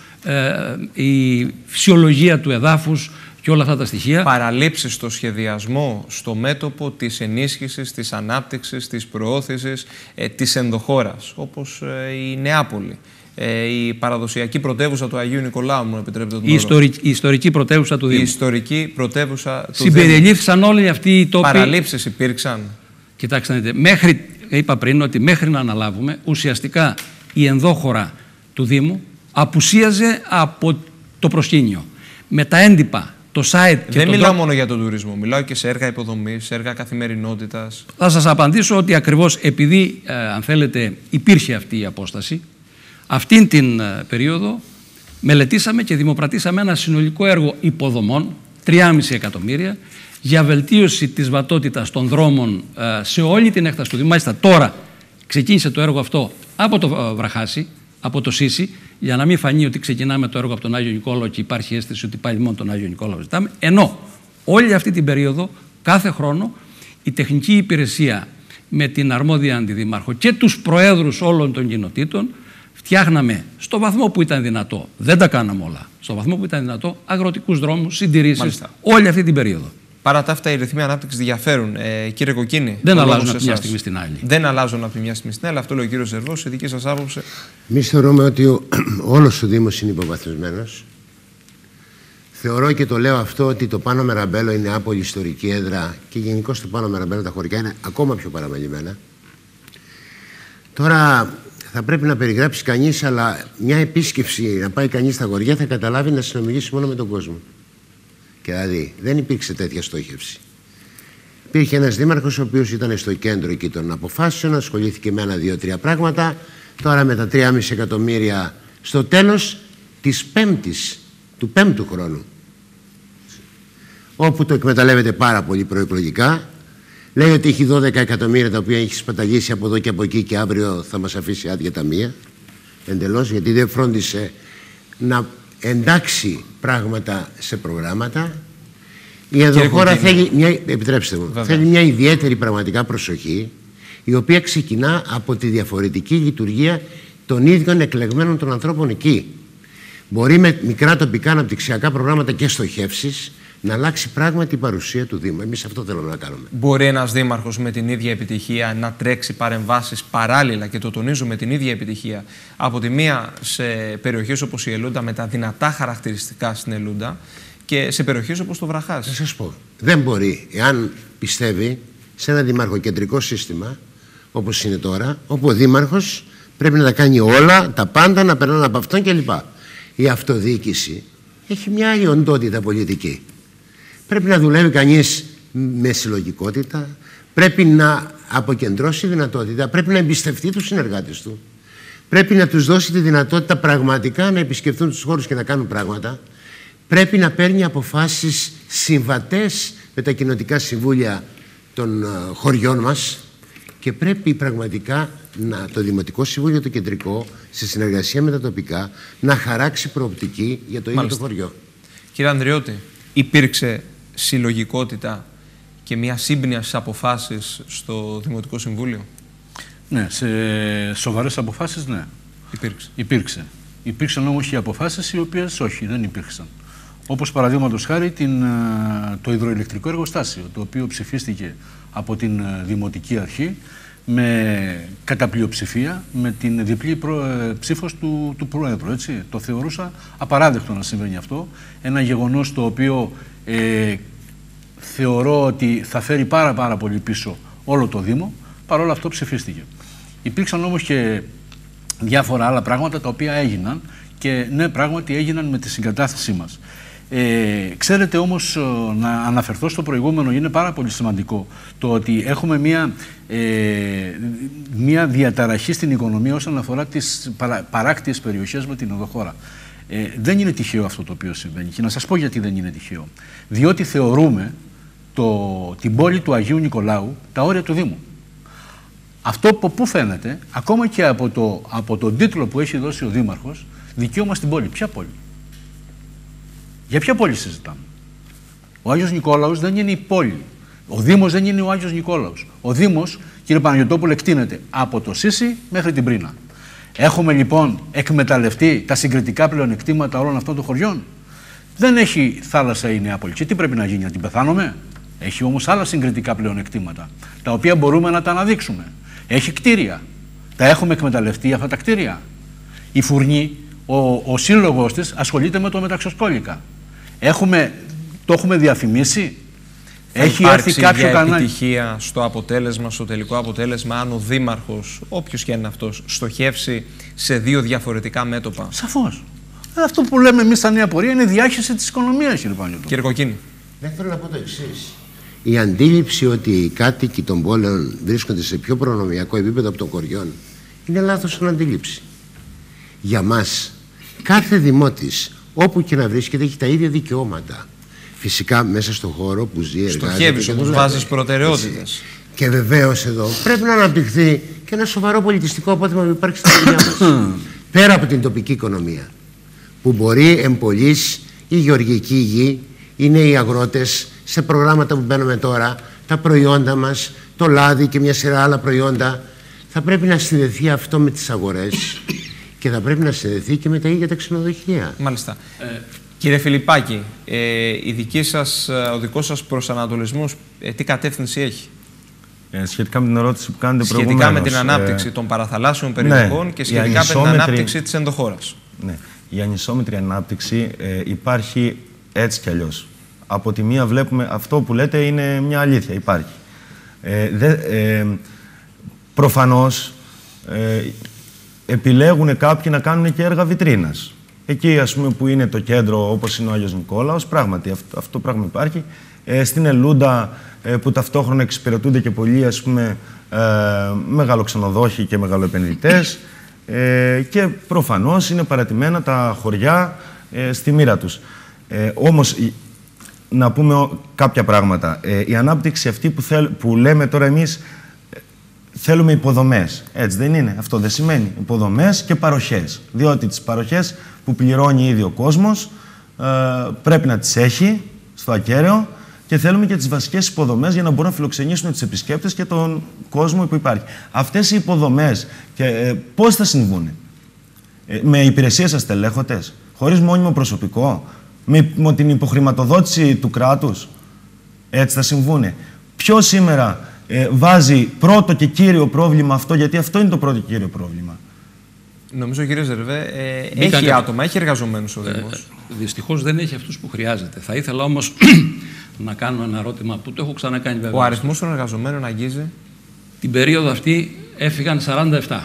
η φυσιολογία του εδάφους και όλα αυτά τα στοιχεία. Παραλήψεις στο σχεδιασμό, στο μέτωπο της ενίσχυσης, της ανάπτυξης, της προώθησης της ενδοχώρας, όπως η Νεάπολη. Η παραδοσιακή πρωτεύουσα του Αγίου Νικολάου, μου επιτρέπετε τον όρο. Η ιστορική πρωτεύουσα του Δήμου. Η ιστορική πρωτεύουσα του Συμπεριλήφθησαν όλοι αυτοί οι τόποι. Παραλήψεις υπήρξαν? Κοιτάξτε να δείτε, είπα πριν ότι μέχρι να αναλάβουμε, ουσιαστικά η ενδόχώρα του Δήμου απουσίαζε από το προσκήνιο. Με τα έντυπα, το site και δεν μιλάω μόνο για τον τουρισμό, μιλάω και σε έργα υποδομής, σε έργα καθημερινότητας. Θα σας απαντήσω ότι ακριβώς επειδή, αν θέλετε, υπήρχε αυτή η απόσταση, αυτήν την περίοδο μελετήσαμε και δημοπρατήσαμε ένα συνολικό έργο υποδομών, 3,5 εκατομμύρια, για βελτίωση της βατότητας των δρόμων σε όλη την έκταση του Δήμου. Μάλιστα τώρα ξεκίνησε το έργο αυτό από το Βραχάσι, από το ΣΥΣΥ, για να μην φανεί ότι ξεκινάμε το έργο από τον Άγιο Νικόλαο και υπάρχει αίσθηση ότι πάλι μόνο τον Άγιο Νικόλαο ζητάμε. Ενώ όλη αυτή την περίοδο, κάθε χρόνο, η τεχνική υπηρεσία με την αρμόδια αντιδήμαρχο και τους προέδρους όλων των κοινοτήτων φτιάχναμε στο βαθμό που ήταν δυνατό, δεν τα κάναμε όλα, στο βαθμό που ήταν δυνατό, αγροτικούς δρόμους, συντηρήσεις, όλη αυτή την περίοδο. Παρά τα αυτά, οι ρυθμοί ανάπτυξης διαφέρουν. Κύριε Κοκκίνη, δεν αλλάζουν από τη μια στιγμή στην άλλη. Δεν αλλάζουν από τη μια στιγμή στην άλλη. Αυτό λέει ο κύριος Ζερβός. Η δική σας άποψη? Εμείς θεωρούμε ότι όλος ο Δήμος είναι υποβαθμισμένος. Θεωρώ και το λέω αυτό ότι το Πάνο Μεραμπέλο είναι άπολη ιστορική έδρα και γενικώς το Πάνο Μεραμπέλο τα χωριά είναι ακόμα πιο παραμελημένα. Τώρα θα πρέπει να περιγράψει κανείς, αλλά μια επίσκεψη να πάει κανείς στα χωριά θα καταλάβει να συνομιλήσει μόνο με τον κόσμο. Και δηλαδή δεν υπήρξε τέτοια στόχευση. Υπήρχε ένας δήμαρχος ο οποίος ήταν στο κέντρο εκεί των αποφάσεων, ασχολήθηκε με 1-2-3 πράγματα. Τώρα με τα 3,5 εκατομμύρια στο τέλος του πέμπτου χρόνου, όπου το εκμεταλλεύεται πάρα πολύ προεκλογικά. Λέει ότι έχει 12 εκατομμύρια τα οποία έχει σπαταλήσει από εδώ και από εκεί και αύριο θα μας αφήσει άδεια ταμεία. Εντελώς, γιατί δεν φρόντισε να εντάξει πράγματα σε προγράμματα. Η ενδοχώρα θέλει μια, επιτρέψτε μου, θέλει μια ιδιαίτερη πραγματικά προσοχή, η οποία ξεκινά από τη διαφορετική λειτουργία των ίδιων εκλεγμένων των ανθρώπων εκεί. Μπορεί με μικρά τοπικά αναπτυξιακά προγράμματα και στοχεύσεις να αλλάξει πράγματι η παρουσία του Δήμου. Εμείς αυτό θέλουμε να κάνουμε. Μπορεί ένας δήμαρχος με την ίδια επιτυχία να τρέξει παρεμβάσεις παράλληλα, και το τονίζω, με την ίδια επιτυχία, από τη μία σε περιοχές όπως η Ελούντα με τα δυνατά χαρακτηριστικά στην Ελούντα και σε περιοχές όπως το Βραχάς? Θα σας πω. Δεν μπορεί, εάν πιστεύει σε ένα δημαρχοκεντρικό σύστημα όπως είναι τώρα, όπου ο δήμαρχος πρέπει να τα κάνει όλα, τα πάντα, να περνάνε από αυτόν κλπ. Η αυτοδιοίκηση έχει μια άλλη οντότητα πολιτική. Πρέπει να δουλεύει κανείς με συλλογικότητα, πρέπει να αποκεντρώσει δυνατότητα, πρέπει να εμπιστευτεί τους συνεργάτες του, πρέπει να τους δώσει τη δυνατότητα πραγματικά να επισκεφτούν τους χώρους και να κάνουν πράγματα, πρέπει να παίρνει αποφάσεις συμβατές με τα κοινοτικά συμβούλια των χωριών μας και πρέπει πραγματικά το Δημοτικό Συμβούλιο το κεντρικό, σε συνεργασία με τα τοπικά, να χαράξει προοπτική για το ίδιο το χωριό. Κύριε Ανδριώτη, υπήρξε συλλογικότητα και μια σύμπνοια στις αποφάσεις στο Δημοτικό Συμβούλιο? Ναι, σε σοβαρές αποφάσεις ναι. Υπήρξε. Υπήρξαν όμως και αποφάσεις οι οποίες όχι, δεν υπήρξαν. Όπως παραδείγματος χάρη το υδροηλεκτρικό εργοστάσιο, το οποίο ψηφίστηκε από την Δημοτική Αρχή με κατά πλειοψηφία, με την διπλή ψήφος του Πρόεδρου. Έτσι. Το θεωρούσα απαράδεκτο να συμβαίνει αυτό. Ένα γεγονός το οποίο θεωρώ ότι θα φέρει πάρα πολύ πίσω όλο το Δήμο. Παρ' όλο αυτό ψηφίστηκε. Υπήρξαν όμως και διάφορα άλλα πράγματα τα οποία έγιναν και ναι, πράγματι έγιναν με τη συγκατάθεσή μας. Ξέρετε όμως, να αναφερθώ στο προηγούμενο, είναι πάρα πολύ σημαντικό το ότι έχουμε μια διαταραχή στην οικονομία όσον αφορά τις παράκτιες περιοχές με την ενδοχώρα. Δεν είναι τυχαίο αυτό το οποίο συμβαίνει και να σας πω γιατί δεν είναι τυχαίο. Διότι θεωρούμε την πόλη του Αγίου Νικολάου τα όρια του Δήμου. Αυτό από πού φαίνεται, ακόμα και από τον τίτλο που έχει δώσει ο Δήμαρχος, δικαίωμα στην πόλη. Ποια πόλη? Για ποια πόλη συζητάμε? Ο Άγιος Νικόλαος δεν είναι η πόλη. Ο Δήμος δεν είναι ο Άγιος Νικόλαος. Ο Δήμος, κύριε Παναγιωτόπουλε, εκτείνεται από το Σύσι μέχρι την Πρίνα. Έχουμε λοιπόν εκμεταλλευτεί τα συγκριτικά πλεονεκτήματα όλων αυτών των χωριών? Δεν έχει θάλασσα η Νέα Πόλη. Και τι πρέπει να γίνει, να την πεθάνουμε? Έχει όμως άλλα συγκριτικά πλεονεκτήματα, τα οποία μπορούμε να τα αναδείξουμε. Έχει κτίρια. Τα έχουμε εκμεταλλευτεί αυτά τα κτίρια? Η Φουρνή, ο σύλλογος της ασχολείται με το μεταξοσκόλικα. Το έχουμε διαφημίσει? Έχει έρθει κάποιο κανάλι? Επιτυχία στο αποτέλεσμα, στο τελικό αποτέλεσμα, αν ο Δήμαρχος, όποιος και είναι αυτός, στοχεύσει σε δύο διαφορετικά μέτωπα? Σαφώς. Αυτό που λέμε εμείς στα Νέα Πορεία είναι η διάχυση της οικονομίας, κύριε Παναγιώτο. Κύριε Κοκκίνη. Δεν θέλω να πω το εξής. Η αντίληψη ότι οι κάτοικοι των πόλεων βρίσκονται σε πιο προνομιακό επίπεδο από των χωριών είναι λάθος αντίληψη. Για μας, κάθε δημότης, όπου και να βρίσκεται, έχει τα ίδια δικαιώματα. Φυσικά μέσα στον χώρο που ζει, εργάζεται. Στοχεύεις όμως, βάζεις προτεραιότητες. Και βεβαίως εδώ πρέπει να αναπτυχθεί και ένα σοβαρό πολιτιστικό απόθεμα που υπάρχει στην δουλειά μας. πέρα από την τοπική οικονομία, που μπορεί εμπολής η γεωργική γη, είναι οι αγρότες, σε προγράμματα που μπαίνουμε τώρα, τα προϊόντα μας, το λάδι και μια σειρά άλλα προϊόντα. Θα πρέπει να συνδεθεί αυτό με τις αγορές και θα πρέπει να συνδεθεί και με τα ίδια τα ξενοδοχεία. Μάλιστα. Κύριε Φιλιππάκη, ο δικός σας προσανατολισμός τι κατεύθυνση έχει? Σχετικά με την ερώτηση που κάνετε προηγουμένως. Σχετικά με την ανάπτυξη των παραθαλάσσιων περιοχών και σχετικά με την ανάπτυξη της ενδοχώρας. Ναι. Η ανισόμετρη ανάπτυξη υπάρχει έτσι κι αλλιώς. Από τη μία βλέπουμε αυτό που λέτε είναι μια αλήθεια, υπάρχει. Προφανώς επιλέγουν κάποιοι να κάνουν και έργα βιτρίνας. Εκεί, ας πούμε, που είναι το κέντρο, όπως είναι ο Άγιος Νικόλαος, πράγματι αυτό πράγμα υπάρχει. Στην Ελούντα, που ταυτόχρονα εξυπηρετούνται και πολλοί, ας πούμε, μεγαλοξενοδόχοι και μεγαλοεπενδυτές, και προφανώς είναι παρατημένα τα χωριά στη μοίρα τους. Όμως, να πούμε κάποια πράγματα. Η ανάπτυξη αυτή που λέμε τώρα εμείς, θέλουμε υποδομές. Έτσι δεν είναι? Αυτό δεν σημαίνει? Υποδομές και παροχές. Διότι τις παροχές που πληρώνει ήδη ο κόσμος πρέπει να τις έχει στο ακέραιο και θέλουμε και τις βασικές υποδομές για να μπορούν να φιλοξενήσουν τις επισκέπτες και τον κόσμο που υπάρχει. Αυτές οι υποδομές πώς θα συμβούν? Με υπηρεσίες αστελέχωτες, χωρίς μόνιμο προσωπικό, με την υποχρηματοδότηση του κράτους? Έτσι θα συμβούν? Ποιος σήμερα βάζει πρώτο και κύριο πρόβλημα αυτό, γιατί αυτό είναι το πρώτο και κύριο πρόβλημα? Νομίζω, κύριε Ζερβέ, έχει άτομα, έχει εργαζομένους ο Δήμος. Δυστυχώς δεν έχει αυτούς που χρειάζεται. Θα ήθελα όμως να κάνω ένα ερώτημα που το έχω ξανακάνει βέβαια. Ο αριθμός των εργαζομένων αγγίζει? Την περίοδο αυτή έφυγαν 47.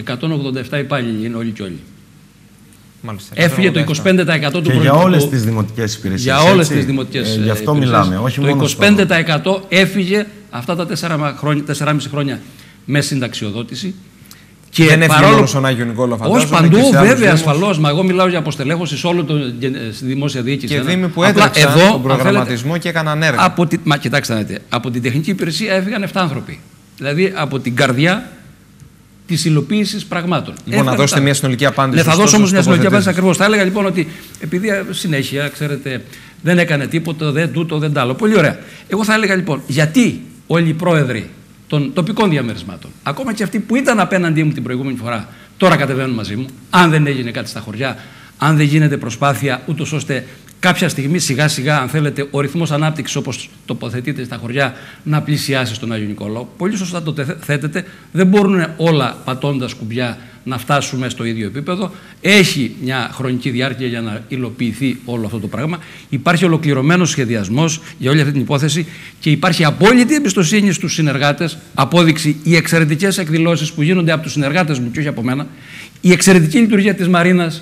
187 υπάλληλοι είναι όλοι και όλοι. Μάλιστα, έφυγε το 25% του προϊόντου. Και για όλες τις δημοτικές υπηρεσίες. Για όλες τις δημοτικές γι' αυτό μιλάμε, όχι μόνο το 25% έφυγε αυτά τα 4,5 χρόνια με συνταξιοδότηση. Και δεν έφυγε μόνο στον Άγιο Νικόλαο, φαντάζομαι. Όχι παντού, βέβαια, ασφαλώς. Μα εγώ μιλάω για αποστελέχωση σε όλη τη δημόσια διοίκηση. Και δήμοι που έτρεξαν τον προγραμματισμό και έκαναν έργα. Μα κοιτάξτε να δείτε, από την τεχνική υπηρεσία έφυγαν 7 άνθρωποι. Δηλαδή από την καρδιά της υλοποίησης πραγμάτων. Λοιπόν, να δώσετε μια συνολική απάντηση. Ναι, θα δώσω όμως μια συνολική απάντηση ακριβώς. Θα έλεγα λοιπόν ότι επειδή συνέχεια, ξέρετε, δεν έκανε τίποτα, δεν τούτο, δεν τ' άλλο. Πολύ ωραία. Εγώ θα έλεγα λοιπόν, γιατί όλοι οι πρόεδροι των τοπικών διαμερισμάτων, ακόμα και αυτοί που ήταν απέναντί μου την προηγούμενη φορά, τώρα κατεβαίνουν μαζί μου, αν δεν έγινε κάτι στα χωριά, αν δεν γίνεται προσπάθεια ούτως ώστε κάποια στιγμή σιγά σιγά, αν θέλετε, ο ρυθμός ανάπτυξης όπως τοποθετείται στα χωριά να πλησιάσει στον Άγιο Νικόλαο. Πολύ σωστά το θέτετε. Δεν μπορούν όλα πατώντας κουμπιά να φτάσουμε στο ίδιο επίπεδο. Έχει μια χρονική διάρκεια για να υλοποιηθεί όλο αυτό το πράγμα. Υπάρχει ολοκληρωμένος σχεδιασμός για όλη αυτή την υπόθεση και υπάρχει απόλυτη εμπιστοσύνη στους συνεργάτες. Απόδειξη οι εξαιρετικές εκδηλώσεις που γίνονται από τους συνεργάτες μου και όχι από μένα, η εξαιρετική λειτουργία της Μαρίνας,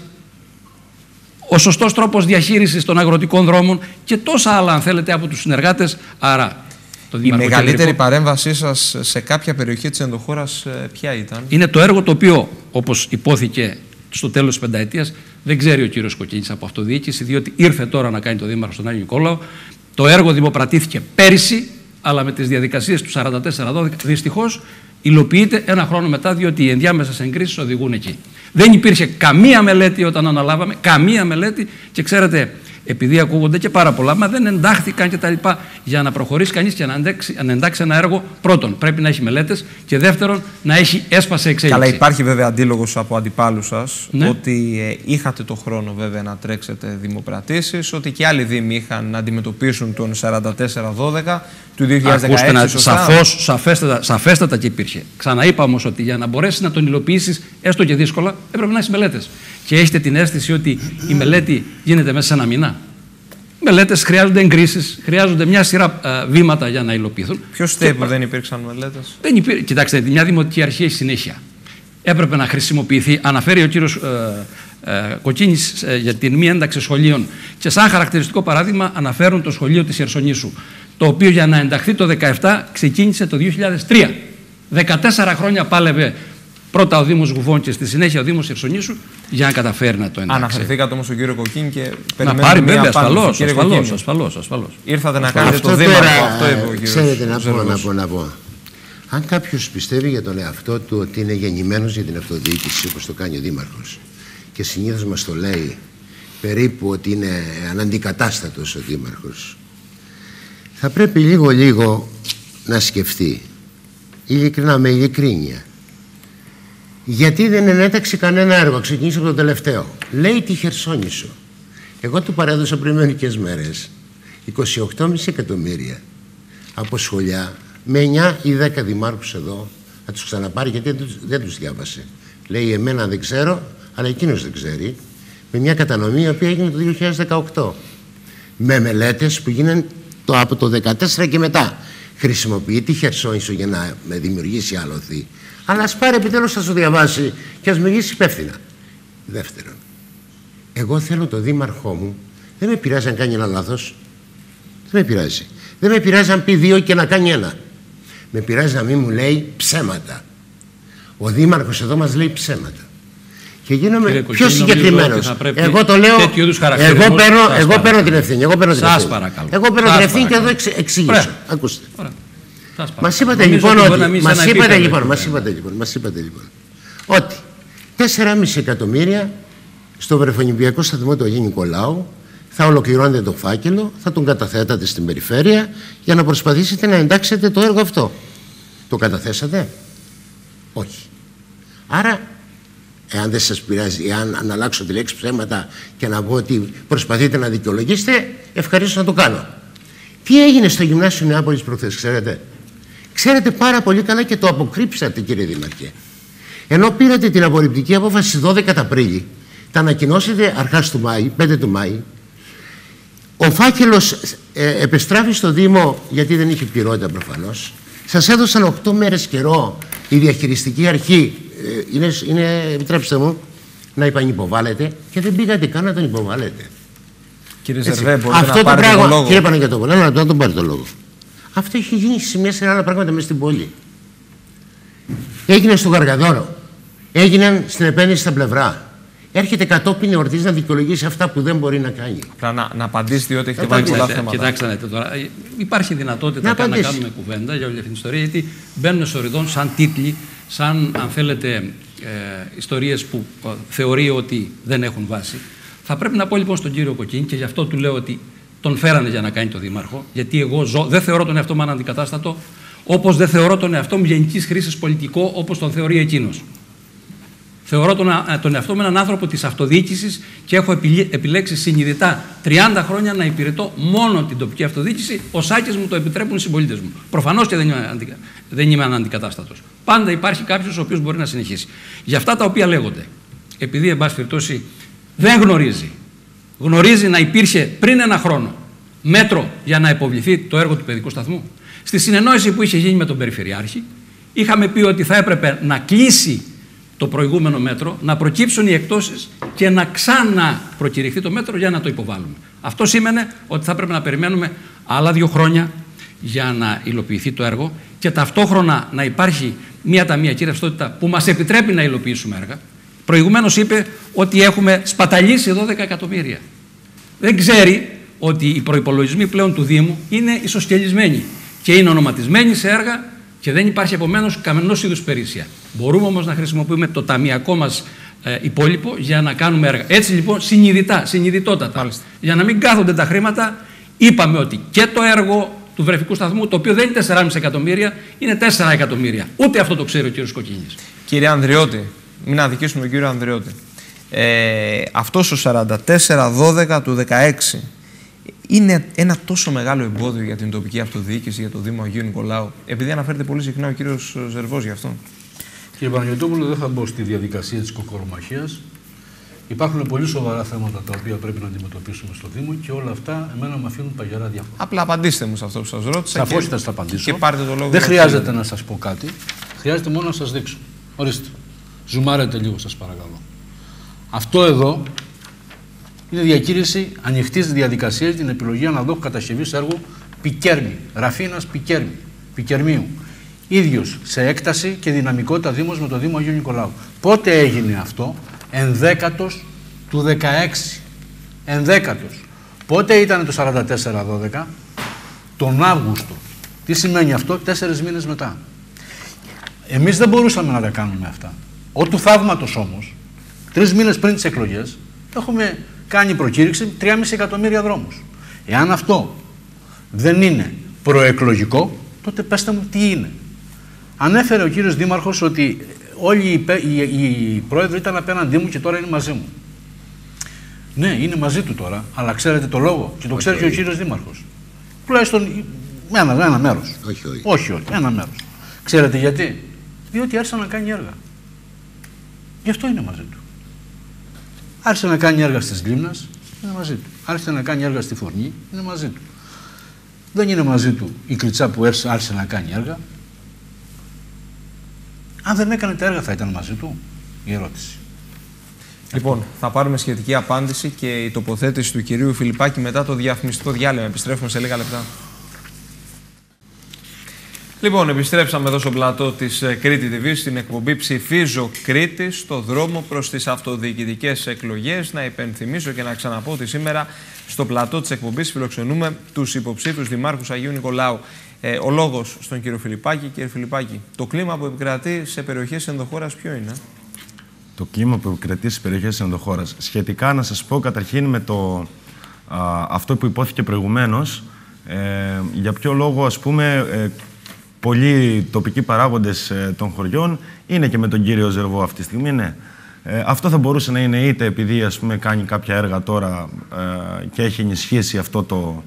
ο σωστός τρόπος διαχείρισης των αγροτικών δρόμων και τόσα άλλα, αν θέλετε, από τους συνεργάτες. Άρα, η μεγαλύτερη παρέμβασή σας σε κάποια περιοχή της ενδοχώρας ποια ήταν? Είναι το έργο το οποίο, όπως υπόθηκε στο τέλος της πενταετίας, δεν ξέρει ο κύριος Κοκκίνης από αυτοδιοίκηση, διότι ήρθε τώρα να κάνει το δήμαρχο στον Άγιο Νικόλαο. Το έργο δημοπρατήθηκε πέρυσι, αλλά με τις διαδικασίες του 44-12 δυστυχώς υλοποιείται ένα χρόνο μετά, διότι οι ενδιάμεσες εγκρίσεις οδηγούν εκεί. Δεν υπήρχε καμία μελέτη όταν αναλάβαμε, καμία μελέτη, και ξέρετε, επειδή ακούγονται και πάρα πολλά, μα δεν εντάχθηκαν κτλ. Για να προχωρήσει κανείς και να εντάξει ένα έργο, πρώτον πρέπει να έχει μελέτες και δεύτερον να έχει έσπασε εξέλιξη. Καλά, υπάρχει βέβαια αντίλογος από αντιπάλους σας, ναι, ότι είχατε το χρόνο βέβαια να τρέξετε δημοπρατήσεις, ότι και άλλοι δήμοι είχαν να αντιμετωπίσουν τον 44-12 του 2016. Σαφέστατα και υπήρχε. Ξαναείπα όμως ότι για να μπορέσει να τον υλοποιήσεις έστω και δύσκολα, έπρεπε να έχει μελέτες. Και έχετε την αίσθηση ότι η μελέτη γίνεται μέσα σε ένα μήνα? Μελέτες χρειάζονται εγκρίσεις, χρειάζονται μια σειρά βήματα για να υλοποιηθούν. Ποιος φταίει που δεν υπήρξαν μελέτες? Κοιτάξτε, μια δημοτική αρχή έχει συνέχεια. Έπρεπε να χρησιμοποιηθεί. Αναφέρει ο κύριος Κοκκίνης για την μη ένταξη σχολείων. Και σαν χαρακτηριστικό παράδειγμα αναφέρουν το σχολείο της Χερσονήσου, το οποίο για να ενταχθεί το 2017 ξεκίνησε το 2003. 14 χρόνια πάλευε πρώτα ο Δήμος Γουβών και στη συνέχεια ο Δήμος Χερσονήσου για να καταφέρει να το εντάξει. Αναφερθήκατε όμως στον κύριο Κοκκίνη και περιμένουμε να πάρει βέβαια, ασφαλώς. Ήρθατε να κάνετε το δήμαρχο, αυτό είπε ο κύριος. Ξέρετε, να πω. Αν κάποιος πιστεύει για τον εαυτό του ότι είναι γεννημένος για την αυτοδιοίκηση όπως το κάνει ο δήμαρχος και συνήθως μας το λέει περίπου ότι είναι αναντικατάστατος ο δήμαρχος, θα πρέπει λίγο να σκεφτεί, ειλικρινά, με ειλικρίνεια, γιατί δεν ενέταξε κανένα έργο. Ξεκινήσω από το τελευταίο. Λέει τη Χερσόνησο. Εγώ του παρέδωσα πριν μερικές μέρες 28,5 εκατομμύρια από σχολιά με 9 ή 10 δημάρχους εδώ. Θα τους ξαναπάρει γιατί δεν τους διάβασε. Λέει εμένα δεν ξέρω, αλλά εκείνος δεν ξέρει. Με μια κατανομή η οποία έγινε το 2018. Με μελέτες που γίνανε από το 2014 και μετά. Χρησιμοποιεί τη Χερσόνησο για να με δημιουργήσει άλοθη. Αλλά ας πάρει επιτέλους να σου διαβάσει και ας μιλήσει υπεύθυνα. Δεύτερον, εγώ θέλω το δήμαρχό μου, δεν με πειράζει αν κάνει ένα λάθος. Δεν με πειράζει. Δεν με πειράζει αν πει 2 και να κάνει 1. Με πειράζει να μην μου λέει ψέματα. Ο δήμαρχος εδώ μας λέει ψέματα. Και γίνομαι πιο συγκεκριμένος. Εγώ το λέω. Εγώ παίρνω την ευθύνη. Σας παρακαλώ. Εγώ παίρνω την ευθύνη και εδώ εξήγησα. Ακούστε. Μας είπατε λοιπόν ότι 4,5 εκατομμύρια στο βρεφονιπιακό σταθμό του Αγίου Νικολάου θα ολοκληρώνετε το φάκελο, θα τον καταθέτατε στην περιφέρεια για να προσπαθήσετε να εντάξετε το έργο αυτό. Το καταθέσατε? Όχι. Άρα, εάν δεν σας πειράζει, εάν αλλάξω τη λέξη ψέματα και να πω ότι προσπαθείτε να δικαιολογήσετε, ευχαρίστω να το κάνω. Τι έγινε στο Γυμνάσιο Νεάπολης προχθές, ξέρετε? Ξέρετε πάρα πολύ καλά και το αποκρύψατε, κύριε Δήμαρχε. Ενώ πήρατε την απορριπτική απόφαση 12 Απρίλη, τα ανακοινώσετε αρχάς του Μάη, 5 του Μάη, ο φάκελος επεστράφει στο Δήμο γιατί δεν είχε πληρότητα προφανώς. Σας έδωσαν 8 μέρες καιρό η διαχειριστική αρχή, επιτρέψτε μου, να υπανυποβάλλετε και δεν πήγατε καν να τον υποβάλλετε. Κύριε Ζερβέ, μπορείτε να πάρετε το λόγο? Κύριε Παναγιώτοπουλε, να τον πάρει το λόγο. Αυτό έχει γίνει σε μια σειρά άλλα πράγματα μέσα στην πόλη. Έγινε στο Γαργαδόρο. Έγιναν στην επένδυση στα πλευρά. Έρχεται κατόπιν εορτής να δικαιολογήσει αυτά που δεν μπορεί να κάνει. Απλά να απαντήσει, διότι έχετε βάλει πολλά θέματα. Κοιτάξτε τώρα. Υπάρχει δυνατότητα να κάνουμε κουβέντα για όλη αυτή την ιστορία, γιατί μπαίνουν σοριδών σαν τίτλοι, σαν αν θέλετε ιστορίες που θεωρεί ότι δεν έχουν βάση. Θα πρέπει να πω λοιπόν στον κύριο Κοκκίνη, και γι' αυτό του λέω ότι τον φέρανε για να κάνει το δήμαρχο, γιατί εγώ δεν θεωρώ τον εαυτό μου αναντικατάστατο, όπως δεν θεωρώ τον εαυτό μου γενικής χρήσης πολιτικό, όπως τον θεωρεί εκείνος. Θεωρώ τον εαυτό μου έναν άνθρωπο της αυτοδιοίκησης και έχω επιλέξει συνειδητά 30 χρόνια να υπηρετώ μόνο την τοπική αυτοδιοίκηση. Ο Σάκης μου το επιτρέπουν οι συμπολίτες μου. Προφανώς και δεν είμαι αναντικατάστατος. Πάντα υπάρχει κάποιος ο οποίος μπορεί να συνεχίσει. Για αυτά τα οποία λέγονται, επειδή εν πάση περιπτώσει δεν γνωρίζει να υπήρχε πριν ένα χρόνο μέτρο για να υποβληθεί το έργο του παιδικού σταθμού. Στη συνεννόηση που είχε γίνει με τον Περιφερειάρχη, είχαμε πει ότι θα έπρεπε να κλείσει το προηγούμενο μέτρο, να προκύψουν οι εκτόσεις και να ξαναπροκηρυχθεί το μέτρο για να το υποβάλουμε. Αυτό σήμαινε ότι θα έπρεπε να περιμένουμε άλλα 2 χρόνια για να υλοποιηθεί το έργο και ταυτόχρονα να υπάρχει μια ταμιακή ρευστότητα που μας επιτρέπει να υλοποιήσουμε έργα. Προηγουμένως είπε ότι έχουμε σπαταλήσει 12 εκατομμύρια. Δεν ξέρει ότι οι προϋπολογισμοί πλέον του Δήμου είναι ισοσκελισμένοι και είναι ονοματισμένοι σε έργα και δεν υπάρχει επομένως καμενός είδους περίσσια. Μπορούμε όμως να χρησιμοποιούμε το ταμιακό μας υπόλοιπο για να κάνουμε έργα. Έτσι λοιπόν συνειδητότατα, μάλιστα, για να μην κάθονται τα χρήματα, είπαμε ότι και το έργο του βρεφικού σταθμού, το οποίο δεν είναι 4,5 εκατομμύρια, είναι 4 εκατομμύρια. Ούτε αυτό το ξέρει ο κύριος Κοκκίνης. Κύριε Ανδριώτη, μην αδικήσουμε τον κύριο Ανδριώτη. Αυτός ο 44-12 του 16 είναι ένα τόσο μεγάλο εμπόδιο για την τοπική αυτοδιοίκηση, για το Δήμο Αγίου Νικολάου, επειδή αναφέρεται πολύ συχνά ο κύριος Ζερβός γι' αυτό? Κύριε Παναγιωτόπουλο, δεν θα μπω στη διαδικασία της κοκορομαχίας. Υπάρχουν πολύ σοβαρά θέματα τα οποία πρέπει να αντιμετωπίσουμε στο Δήμο και όλα αυτά εμένα με αφήνουν παγερά διάφορα. Απλά απαντήστε μου σε αυτό που σας ρώτησα. Σαφώς θα σας απαντήσω. Και πάρτε το λόγο. Δεν χρειάζεται να σας πω κάτι. Χρειάζεται μόνο να σας δείξω. Ορίστε. Ζουμάρετε λίγο, σας παρακαλώ. Αυτό εδώ είναι διακήρυξη ανοιχτής διαδικασίας για την επιλογή αναδόχου κατασκευής έργου Πικέρμη. Ραφίνας Πικερμίου. Ίδιος σε έκταση και δυναμικότητα Δήμος με το Δήμο Αγίου Νικολάου. Πότε έγινε αυτό? 11ος του 16. 11ος. Πότε ήταν το 44-12? Τον Αύγουστο. Τι σημαίνει αυτό? 4 μήνες μετά. Εμείς δεν μπορούσαμε να τα κάνουμε αυτά. Ο του θαύματος όμως, 3 μήνες πριν τις εκλογές έχουμε κάνει προκήρυξη 3,5 εκατομμύρια δρόμους. Εάν αυτό δεν είναι προεκλογικό, τότε πέστε μου τι είναι. Ανέφερε ο κύριος Δήμαρχος ότι όλοι οι πρόεδροι ήταν απέναντί μου και τώρα είναι μαζί μου. Ναι, είναι μαζί του τώρα, αλλά ξέρετε το λόγο και το ξέρει και ο κύριος Δήμαρχος. Τουλάχιστον ένα μέρος. Όχι όλοι, ένα μέρος. Ξέρετε γιατί? Διότι άρχισε να κάνει έργα. Γι' αυτό είναι μαζί του. Άρχισε να κάνει έργα στις Λίμνας, είναι μαζί του. Άρχισε να κάνει έργα στη Φορνή, είναι μαζί του. Δεν είναι μαζί του η Κλιτσά που άρχισε να κάνει έργα. Αν δεν έκανε τα έργα θα ήταν μαζί του? Η ερώτηση. Λοιπόν, θα πάρουμε σχετική απάντηση και η τοποθέτηση του κυρίου Φιλιππάκη μετά το διαφημιστικό διάλειμμα. Επιστρέφουμε σε λίγα λεπτά. Λοιπόν, επιστρέψαμε εδώ στο πλατό της Κρήτη TV στην εκπομπή Ψηφίζω Κρήτη, στο δρόμο προς τις αυτοδιοικητικές εκλογές. Να υπενθυμίσω και να ξαναπώ ότι σήμερα στο πλατό της εκπομπής φιλοξενούμε τους υποψήφιους δημάρχους Αγίου Νικολάου. Ο λόγος στον κύριο Φιλιππάκη. Κύριε Φιλιππάκη, το κλίμα που επικρατεί σε περιοχές ενδοχώρας ποιο είναι? Το κλίμα που επικρατεί στις περιοχές ενδοχώρας. Σχετικά να σας πω καταρχήν με αυτό που υπόθηκε προηγουμένως, για ποιο λόγο ας πούμε πολλοί τοπικοί παράγοντες των χωριών είναι και με τον κύριο Ζερβό αυτή τη στιγμή. Ναι. Αυτό θα μπορούσε να είναι είτε επειδή ας πούμε κάνει κάποια έργα τώρα και έχει ενισχύσει αυτό το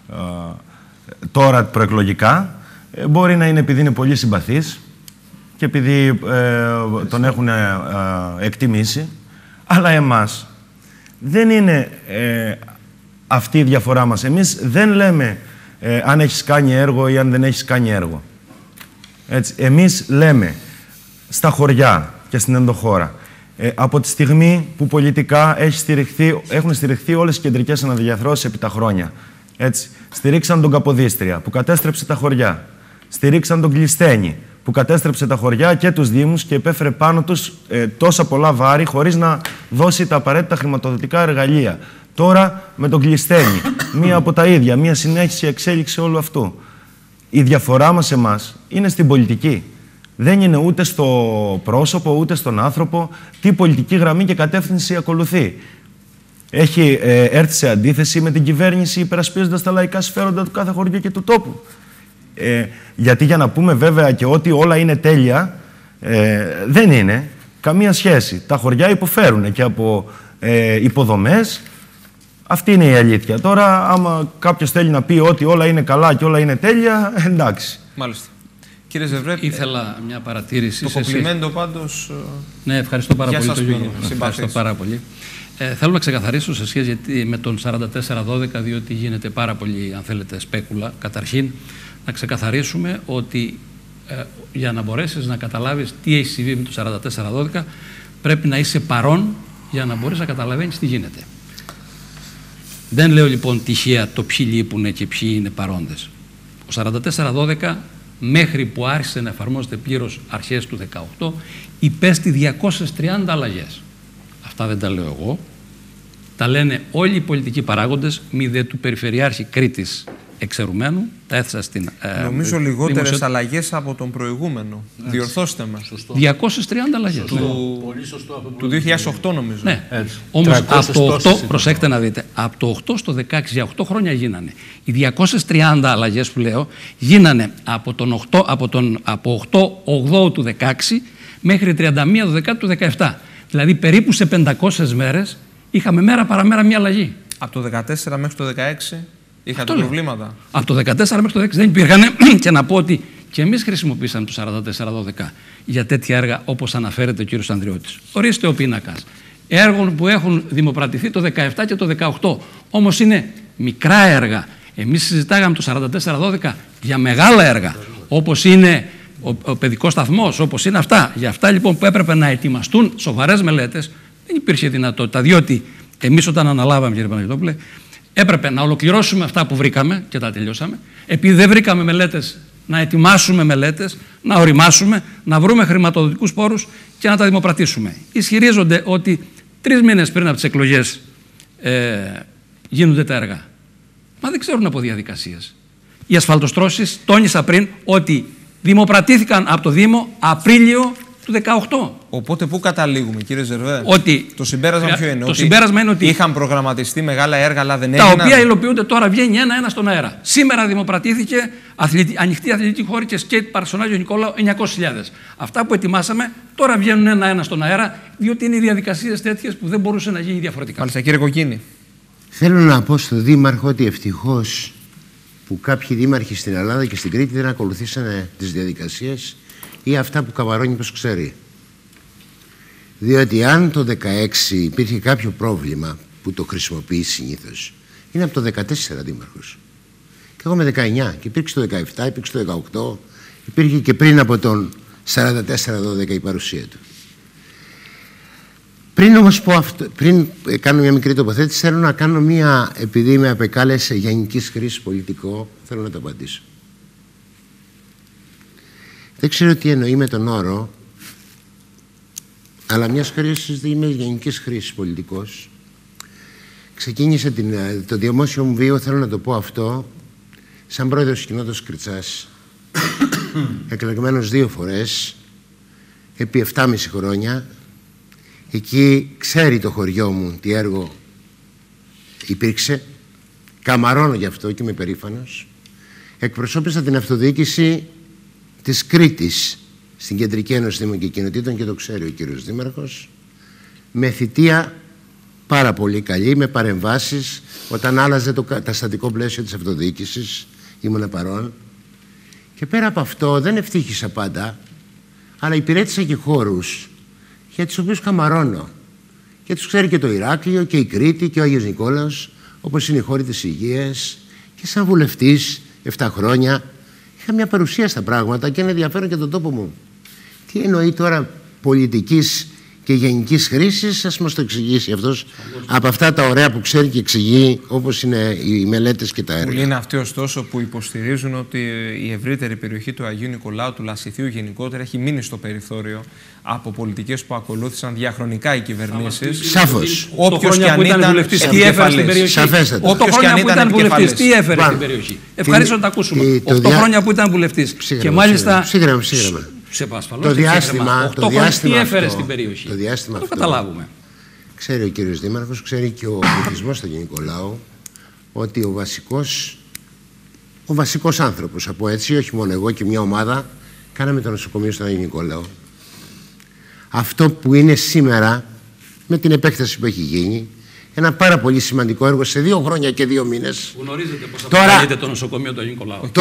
τώρα προεκλογικά, μπορεί να είναι επειδή είναι πολύ συμπαθής και επειδή τον έχουν εκτιμήσει, αλλά εμάς δεν είναι αυτή η διαφορά μας. Εμείς δεν λέμε αν έχεις κάνει έργο ή αν δεν έχεις κάνει έργο. Έτσι, εμείς λέμε στα χωριά και στην ενδοχώρα, από τη στιγμή που πολιτικά έχουν στηριχθεί όλες οι κεντρικές αναδιαρθρώσεις επί τα χρόνια. Έτσι, στηρίξαν τον Καποδίστρια που κατέστρεψε τα χωριά. Στηρίξαν τον Κλειστένη που κατέστρεψε τα χωριά και τους δήμους και επέφερε πάνω τους τόσα πολλά βάρη χωρίς να δώσει τα απαραίτητα χρηματοδοτικά εργαλεία. Τώρα με τον Κλειστένη, μία από τα ίδια, μία συνέχιση εξέλιξη όλου αυτού. Η διαφορά μας εμάς είναι στην πολιτική. Δεν είναι ούτε στο πρόσωπο, ούτε στον άνθρωπο, τι πολιτική γραμμή και κατεύθυνση ακολουθεί. Έχει έρθει σε αντίθεση με την κυβέρνηση υπερασπίζοντας τα λαϊκά συμφέροντα του κάθε χωριού και του τόπου. Γιατί για να πούμε βέβαια και ότι όλα είναι τέλεια, δεν είναι καμία σχέση. Τα χωριά υποφέρουν και από υποδομές. Αυτή είναι η αλήθεια. Τώρα, άμα κάποιος θέλει να πει ότι όλα είναι καλά και όλα είναι τέλεια, εντάξει. Μάλιστα. Κύριε Ζευρέ, ήθελα μια παρατήρηση. Το κομπλιμέντο πάντως. Ναι, ευχαριστώ πάρα πολύ. Ευχαριστώ πάρα πολύ. Θέλω να ξεκαθαρίσω σε σχέση με τον 44-12, διότι γίνεται πάρα πολύ, αν θέλετε, σπέκουλα. Καταρχήν, να ξεκαθαρίσουμε ότι για να μπορέσεις να καταλάβεις τι έχει συμβεί με το 44-12, πρέπει να είσαι παρόν για να μπορείς να καταλαβαίνεις τι γίνεται. Δεν λέω λοιπόν τυχαία το ποιοι λείπουν και ποιοι είναι παρόντες. Ο 44-12, μέχρι που άρχισε να εφαρμόζεται πλήρως αρχές του 18, υπέστη 230 αλλαγές. Αυτά δεν τα λέω εγώ. Τα λένε όλοι οι πολιτικοί παράγοντες, μη δε του Περιφερειάρχη Κρήτης εξαιρουμένου. Τα έθεσα στην. Νομίζω λιγότερες αλλαγές από τον προηγούμενο. Έτσι. Διορθώστε με. 230 αλλαγές. Πολύ σωστό αυτό του 2008 νομίζω. Ναι. Όμως από το 8, προσέξτε να δείτε, από το 8 στο 16, για 8 χρόνια γίνανε. Οι 230 αλλαγές που λέω γίνανε από 8-8 του 16 μέχρι 31 του 17. Δηλαδή περίπου σε 500 μέρες είχαμε μέρα παραμέρα μια αλλαγή. Από το 14 μέχρι το 16 είχατε προβλήματα. Από το 14 μέχρι το 16 δεν υπήρχαν και να πω ότι και εμείς χρησιμοποίησαμε το 44-12 για τέτοια έργα όπως αναφέρεται ο κύριος Ανδριώτης. Ορίστε ο πίνακας έργων που έχουν δημοπρατηθεί το 17 και το 18. Όμως είναι μικρά έργα. Εμείς συζητάγαμε το 44-12 για μεγάλα έργα, όπως είναι ο παιδικός σταθμός, όπως είναι αυτά. Για αυτά λοιπόν που έπρεπε να ετοιμαστούν σοβαρές μελέτες, δεν υπήρχε δυνατότητα. Διότι εμείς όταν αναλάβαμε, κύριε Παναγιώτοπουλε, έπρεπε να ολοκληρώσουμε αυτά που βρήκαμε και τα τελειώσαμε. Επειδή δεν βρήκαμε μελέτες, να ετοιμάσουμε μελέτες, να οριμάσουμε, να βρούμε χρηματοδοτικούς πόρους και να τα δημοπρατήσουμε. Ισχυρίζονται ότι 3 μήνες πριν από τις εκλογές γίνονται τα έργα. Μα δεν ξέρουν από διαδικασίες. Οι ασφαλτοστρώσεις, τόνισα πριν, ότι δημοπρατήθηκαν από το Δήμο Απρίλιο του 18. Οπότε πού καταλήγουμε, κύριε Ζερβέ? Ότι το συμπέρασμα ποιο είναι? Το συμπέρασμα είναι ότι είχαν προγραμματιστεί μεγάλα έργα, αλλά δεν έγιναν. Τα οποία υλοποιούνται τώρα, βγαίνει ένα-ένα στον αέρα. Σήμερα δημοπρατήθηκε ανοιχτή αθλητική χώρη και σκέιτ Παρσονάγιο Νικόλαο 900.000. Αυτά που ετοιμάσαμε τώρα βγαίνουν ένα-ένα στον αέρα, διότι είναι οι διαδικασίες τέτοιες που δεν μπορούσε να γίνει διαφορετικά. Μάλιστα, κύριε Κοκκίνη. Θέλω να πω στον Δήμαρχο ότι ευτυχώς που κάποιοι δήμαρχοι στην Ελλάδα και στην Κρήτη δεν ακολουθήσανε τις διαδικασίες ή αυτά που Καβαρώνει πως ξέρει. Διότι αν το 16 υπήρχε κάποιο πρόβλημα που το χρησιμοποιεί συνήθως, είναι από το 14 δήμαρχος. Και εγώ με 19, και υπήρξε το 17, υπήρξε το 18, υπήρχε και πριν από τον 44-12 η παρουσία του. Πριν όμως πω αυτό, πριν κάνω μια μικρή τοποθέτηση, θέλω να κάνω μια, επειδή με απεκάλεσε γενικής χρήσης πολιτικό, θέλω να το απαντήσω. Δεν ξέρω τι εννοεί με τον όρο, αλλά μιας χρήσης είμαι γενικής χρήσης πολιτικός. Ξεκίνησε το δημόσιο μου βίο, θέλω να το πω αυτό, σαν πρόεδρος κοινότητας Κριτσάς, εκλεγμένος 2 φορές, επί 7,5 χρόνια. Εκεί ξέρει το χωριό μου τι έργο υπήρξε. Καμαρώνω γι' αυτό και είμαι περήφανος. Εκπροσώπησα την αυτοδιοίκηση της Κρήτης στην Κεντρική Ένωση Δήμων και Κοινοτήτων και το ξέρει ο κύριος Δήμαρχος. Με θητεία πάρα πολύ καλή, με παρεμβάσεις. Όταν άλλαζε το καταστατικό πλαίσιο της αυτοδιοίκησης ήμουν παρόν. Και πέρα από αυτό δεν ευτύχησα πάντα, αλλά υπηρέτησα και χώρους για τους οποίους καμαρώνω. Και τους ξέρει και το Ηράκλειο και η Κρήτη και ο Άγιος Νικόλαος, όπως είναι η χώρη της υγείας. Και σαν βουλευτής 7 χρόνια είχα μια παρουσία στα πράγματα και είναι ενδιαφέρον και τον τόπο μου. Τι εννοεί τώρα πολιτικής και γενικής χρήσης, ας μας το εξηγήσει αυτός από αυτά τα ωραία που ξέρει και εξηγεί, όπως είναι οι μελέτες και τα έργα. Πολλοί είναι αυτοί ωστόσο που υποστηρίζουν ότι η ευρύτερη περιοχή του Αγίου Νικολάου, του Λασιθίου γενικότερα, έχει μείνει στο περιθώριο από πολιτικές που ακολούθησαν διαχρονικά οι κυβερνήσεις. Σαφώς. Όποιος και αν ήταν βουλευτής, τι έφερε στην περιοχή. Σαφέστατα. 8 χρόνια που ήταν βουλευτής, τι έφερε στην περιοχή. Ευχαριστώ να τα ακούσουμε. 8 χρόνια που ήταν βουλευτής. Και μάλιστα. Σύγγραμμα. Το διάστημα τι έφερε στην περιοχή. Το διάστημα το καταλάβουμε. Ξέρει ο κύριος Δήμαρχος, ξέρει και ο πληθυσμός του Αγίου Νικολάου ότι ο βασικός άνθρωπος, από έτσι, όχι μόνο εγώ και μια ομάδα, κάναμε το νοσοκομείο στον Αγίου Νικολάου. Αυτό που είναι σήμερα, με την επέκταση που έχει γίνει, ένα πάρα πολύ σημαντικό έργο σε 2 χρόνια και 2 μήνες. Γνωρίζετε πώς αποκαλείται το νοσοκομείο του Αγίου Νικολάου.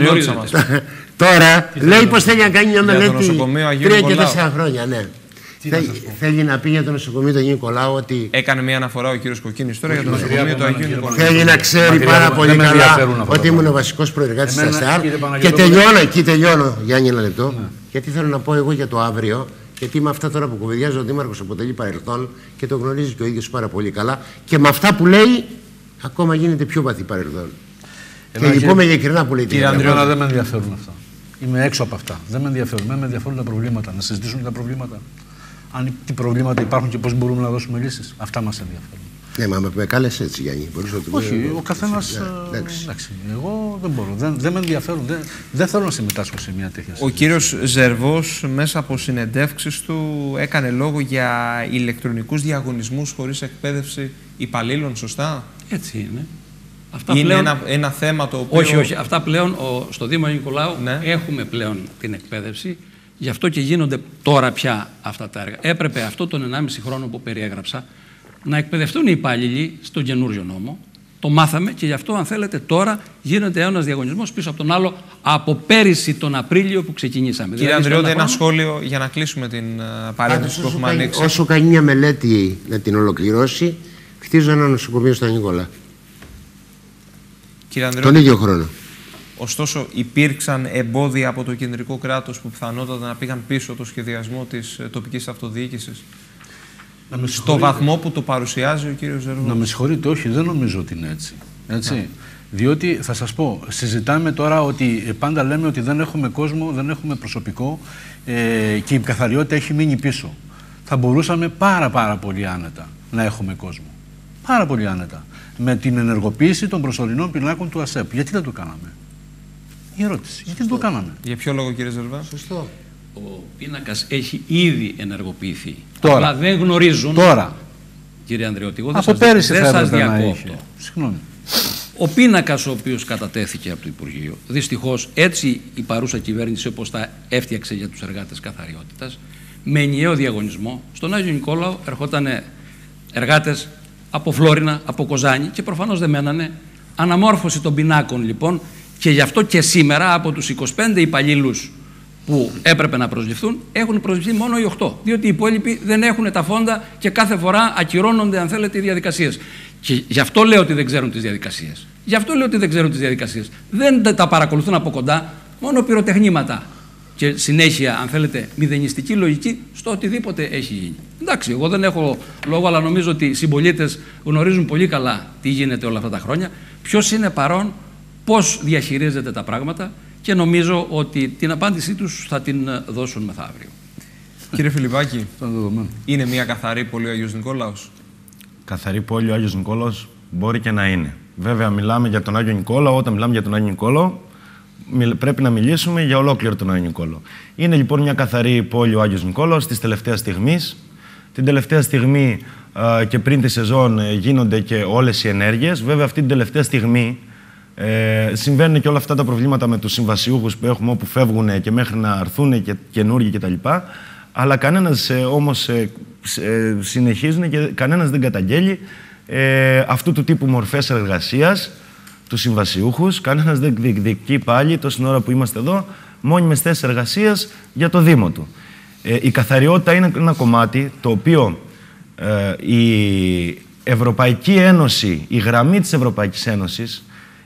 Τώρα λέει πως θέλει να κάνει μια μελέτη 3 και 4 χρόνια, ναι. Θέλει να πει για το νοσοκομείο του Αγίου Νικολάου ότι. Έκανε μια αναφορά ο κύριος Κοκκίνης τώρα για το νοσοκομείο του Αγίου Νικολάου. Θέλει να ξέρει πάρα πολύ καλά ότι ήμουν ο βασικός προεργάτης της ΑΣΤΕΑΡ. Και τελειώνω, Γιάννη, ένα λεπτό. Γιατί θέλω να πω εγώ για το αύριο. Γιατί με αυτά τώρα που κουβεντιάζει ο Δήμαρχος αποτελεί παρελθόν και το γνωρίζει και ο ίδιος πάρα πολύ καλά. Και με αυτά που λέει, ακόμα γίνεται πιο βαθύ παρελθόν. Και λυπούμε ειλικρινά που λέει. Κύριε Ανδριώνα, δεν με ενδιαφέρουν αυτά. Είμαι έξω από αυτά. Δεν με ενδιαφέρουν. Με ενδιαφέρουν τα προβλήματα. Να συζητήσουμε τα προβλήματα. Αν τι προβλήματα υπάρχουν και πώς μπορούμε να δώσουμε λύσεις. Αυτά μας ενδιαφέρουν. Ναι, μα με κάλεσε έτσι, Γιάννη. Όχι, ο καθένας. Εντάξει. Εγώ δεν μπορώ. Δεν με ενδιαφέρουν. Δεν θέλω να συμμετάσχω σε μια τέτοια συζήτηση. Ο κύριος Ζερβός, μέσα από συνεντεύξεις του, έκανε λόγο για ηλεκτρονικούς διαγωνισμούς χωρίς εκπαίδευση υπαλλήλων, σωστά? Έτσι είναι. Αυτά είναι πλέον... ένα θέμα το οποίο. Όχι. Αυτά πλέον στο Δήμο Αγίου Νικολάου έχουμε πλέον την εκπαίδευση. Γι' αυτό και γίνονται τώρα πια αυτά τα έργα. Έπρεπε αυτό τον 1,5 χρόνο που περιέγραψα να εκπαιδευτούν οι υπάλληλοι στον καινούριο νόμο. Το μάθαμε και γι' αυτό, αν θέλετε, τώρα γίνεται ένας διαγωνισμός πίσω από τον άλλο από πέρυσι τον Απρίλιο που ξεκινήσαμε. Κύριε Ανδριώτη, ένα σχόλιο για να κλείσουμε την παρέμβαση που έχουμε ανοίξει. Όσο κάνει μια μελέτη να την ολοκληρώσει, χτίζω ένα νοσοκομείο στον Νικόλα. Τον ίδιο χρόνο. Ωστόσο, υπήρξαν εμπόδια από το κεντρικό κράτος που πιθανότατα να πήγαν πίσω το σχεδιασμό της τοπικής αυτοδιοίκησης. Στο βαθμό που το παρουσιάζει ο κύριος Ζερβός. Να με συγχωρείτε, όχι, δεν νομίζω ότι είναι έτσι. Ναι. Διότι, θα σας πω, συζητάμε τώρα ότι πάντα λέμε ότι δεν έχουμε κόσμο, δεν έχουμε προσωπικό και η καθαριότητα έχει μείνει πίσω. Θα μπορούσαμε πάρα πολύ άνετα να έχουμε κόσμο. Πάρα πολύ άνετα. Με την ενεργοποίηση των προσωρινών πινάκων του ΑΣΕΠ. Γιατί δεν το κάναμε? Η ερώτηση. Γιατί δεν το κάναμε? Για ποιο λόγο, κύριε Ζερβά? Σωστό. Ο πίνακας έχει ήδη ενεργοποιηθεί. Τώρα. Αλλά δεν γνωρίζουν. Τώρα. Κύριε Ανδριώτη, εγώ Από πέρυσι δεν σας να διακόπτω. είχε. Συγγνώμη. Ο πίνακας ο οποίος κατατέθηκε από το Υπουργείο, δυστυχώς έτσι η παρούσα κυβέρνηση όπως τα έφτιαξε για τους εργάτες καθαριότητας, με ενιαίο διαγωνισμό, στον Άγιο Νικόλαο ερχόταν εργάτες από Φλόρινα, από Κοζάνη και προφανώς δεν μένανε. Αναμόρφωση των πινάκων λοιπόν, και γι' αυτό και σήμερα από τους 25 υπαλλήλους που έπρεπε να προσληφθούν, έχουν προσληφθεί μόνο οι 8. Διότι οι υπόλοιποι δεν έχουν τα φόντα και κάθε φορά ακυρώνονται, αν θέλετε, οι διαδικασίες. Και γι' αυτό λέω ότι δεν ξέρουν τις διαδικασίες. Γι' αυτό λέω ότι δεν ξέρουν τις διαδικασίες. Δεν τα παρακολουθούν από κοντά, μόνο πυροτεχνήματα. Και συνέχεια, αν θέλετε, μηδενιστική λογική στο οτιδήποτε έχει γίνει. Εντάξει, εγώ δεν έχω λόγο, αλλά νομίζω ότι οι συμπολίτες γνωρίζουν πολύ καλά τι γίνεται όλα αυτά τα χρόνια. Ποιος είναι παρόν, πώς διαχειρίζεται τα πράγματα. Και νομίζω ότι την απάντησή τους θα την δώσουν μεθαύριο. Κύριε Φιλιππάκη, είναι μια καθαρή πόλη ο Άγιος Νικόλαος? Καθαρή πόλη ο Άγιος Νικόλαος μπορεί και να είναι. Βέβαια, μιλάμε για τον Άγιο Νικόλαο. Όταν μιλάμε για τον Άγιο Νικόλαο, πρέπει να μιλήσουμε για ολόκληρο τον Άγιο Νικόλαο. Είναι λοιπόν μια καθαρή πόλη ο Άγιος Νικόλαος της τελευταίας στιγμής. Την τελευταία στιγμή και πριν τη σεζόν γίνονται και όλες οι ενέργειες. Βέβαια, αυτή την τελευταία στιγμή συμβαίνουν και όλα αυτά τα προβλήματα με τους συμβασιούχους που έχουμε, όπου φεύγουν και μέχρι να έρθουν και καινούργοι κτλ. Αλλά κανένας όμως συνεχίζουν και κανένας δεν καταγγέλει αυτού του τύπου μορφές εργασίας, τους συμβασιούχους. Κανένας δεν διεκδικεί πάλι, τόση ώρα που είμαστε εδώ, μόνιμες θέσεις εργασίας για το Δήμο του. Η καθαριότητα είναι ένα κομμάτι το οποίο η Ευρωπαϊκή Ένωση, η γραμμή της Ευρωπαϊκής Ένωσης,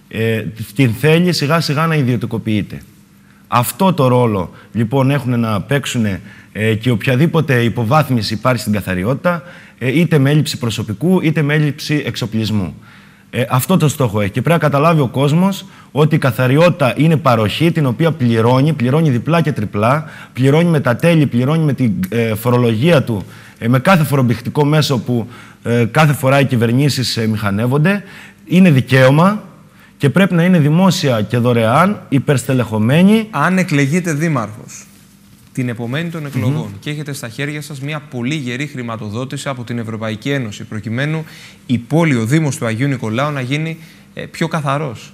την θέλει σιγά σιγά να ιδιωτικοποιείται. Αυτό το ρόλο λοιπόν έχουν να παίξουν και οποιαδήποτε υποβάθμιση υπάρχει στην καθαριότητα, είτε με έλλειψη προσωπικού είτε με έλλειψη εξοπλισμού. Αυτό το στόχο έχει. Και πρέπει να καταλάβει ο κόσμος ότι η καθαριότητα είναι παροχή την οποία πληρώνει διπλά και τριπλά, πληρώνει με τα τέλη, πληρώνει με τη φορολογία του, με κάθε φορομπηχτικό μέσο που κάθε φορά οι κυβερνήσεις μηχανεύονται. Είναι δικαίωμα και πρέπει να είναι δημόσια και δωρεάν, υπερστελεχωμένη. Αν εκλεγείτε δήμαρχος την επομένη των εκλογών και έχετε στα χέρια σας μια πολύ γερή χρηματοδότηση από την Ευρωπαϊκή Ένωση, προκειμένου η πόλη, ο Δήμος του Αγίου Νικολάου να γίνει πιο καθαρός,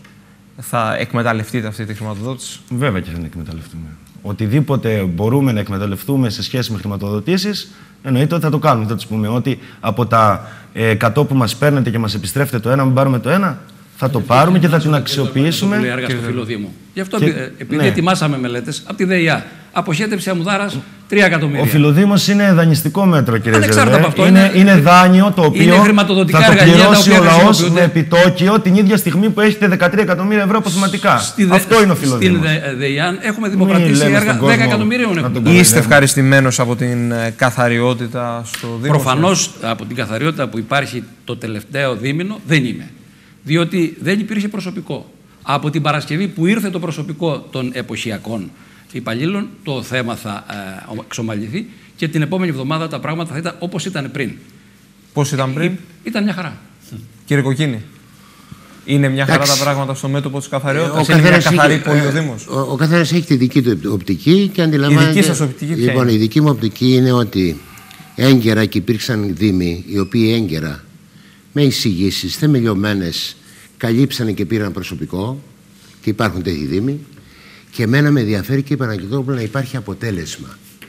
θα εκμεταλλευτείτε αυτή τη χρηματοδότηση? Βέβαια και θα την εκμεταλλευτούμε. Οτιδήποτε μπορούμε να εκμεταλλευτούμε σε σχέση με χρηματοδοτήσεις, εννοείται ότι θα το κάνουμε. Θα τους πούμε ότι από τα 100 που μας παίρνετε και μας επιστρέφετε το ένα, μην πάρουμε το ένα. Θα το πάρουμε και θα την αξιοποιήσουμε. Πολύ έργα στο Φιλοδήμο. Γι' αυτό, επειδή ετοιμάσαμε μελέτες από τη ΔΕΙΑ, αποχέτευση αμμουδάρας 3 εκατομμύρια. Ο Φιλοδήμος είναι δανειστικό μέτρο, κύριε Ζερβέ. Αυτό είναι δάνειο το οποίο θα το πληρώσει ο λαός με επιτόκιο την ίδια στιγμή που έχετε 13 εκατομμύρια ευρώ αποθεματικά. Αυτό είναι ο Φιλοδήμος. Στην ΔΕΙΑ έχουμε δημοκρατήσει έργα 10 εκατομμυρίων. Είστε ευχαριστημένος από την καθαριότητα στο Δήμο? Προφανώς από την καθαριότητα που υπάρχει το τελευταίο δίμηνο δεν είμαι. Διότι δεν υπήρχε προσωπικό. Από την Παρασκευή που ήρθε το προσωπικό των εποχιακών υπαλλήλων, το θέμα θα εξομαλυνθεί και την επόμενη εβδομάδα τα πράγματα θα ήταν όπως ήταν πριν. Πώς ήταν πριν? Ήταν μια χαρά. Κύριε Κοκκίνη, είναι μια χαρά τα πράγματα στο μέτωπο της καθαριότητας? Είναι μια καθαρή πόλη ο Δήμος? Ο καθένας έχει τη δική του οπτική και αντιλαμβάνεται. Η δική σας οπτική ποια λοιπόν, είναι? η δική μου οπτική είναι ότι έγκαιρα, και υπήρξαν δήμοι οι οποίοι έγκαιρα με εισηγήσεις θεμελιωμένες καλύψανε και πήραν προσωπικό, και υπάρχουν τέτοιοι δήμοι, και εμένα με ενδιαφέρει, και είπα να υπάρχει αποτέλεσμα.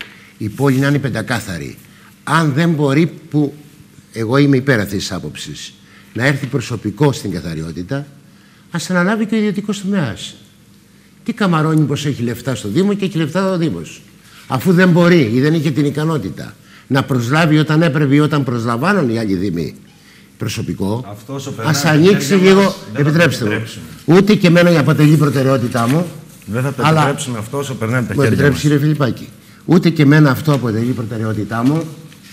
Η πόλη να είναι πεντακάθαρη. Αν δεν μπορεί, που εγώ είμαι υπέρ αυτής της άποψης, να έρθει προσωπικό στην καθαριότητα, ας αναλάβει και ο ιδιωτικός τομέας. Τι καμαρώνει πως έχει λεφτά στο Δήμο και έχει λεφτά ο Δήμος? Αφού δεν μπορεί ή δεν είχε την ικανότητα να προσλάβει όταν έπρεπε ή όταν προσλαμβάνουν οι άλλοι δήμοι προσωπικό, ας ανοίξει λίγο. Επιτρέψτε μου. Ούτε και εμένα η αποτελεί προτεραιότητά μου. Δεν θα το επιτρέψουμε αυτό όσο περνάει από τα χέρια μας. Μου επιτρέψει, κύριε Φιλιππάκη. Ούτε και εμένα αυτό αποτελεί προτεραιότητά μου.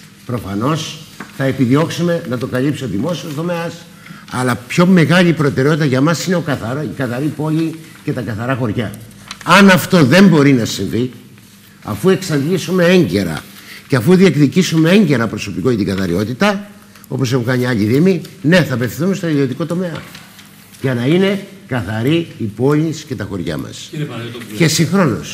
Προφανώς θα επιδιώξουμε να το καλύψει ο δημόσιος τομέας. Αλλά πιο μεγάλη προτεραιότητα για μας είναι η καθαρή πόλη και τα καθαρά χωριά. Αν αυτό δεν μπορεί να συμβεί, αφού εξαντλήσουμε έγκαιρα και αφού διεκδικήσουμε έγκαιρα προσωπικό για την καθαριότητα, όπως έχουν κάνει άλλοι δήμοι, ναι, θα απευθυνθούμε στο ιδιωτικό τομέα. Για να είναι καθαρή η πόλη και τα χωριά μας. Και συγχρόνως,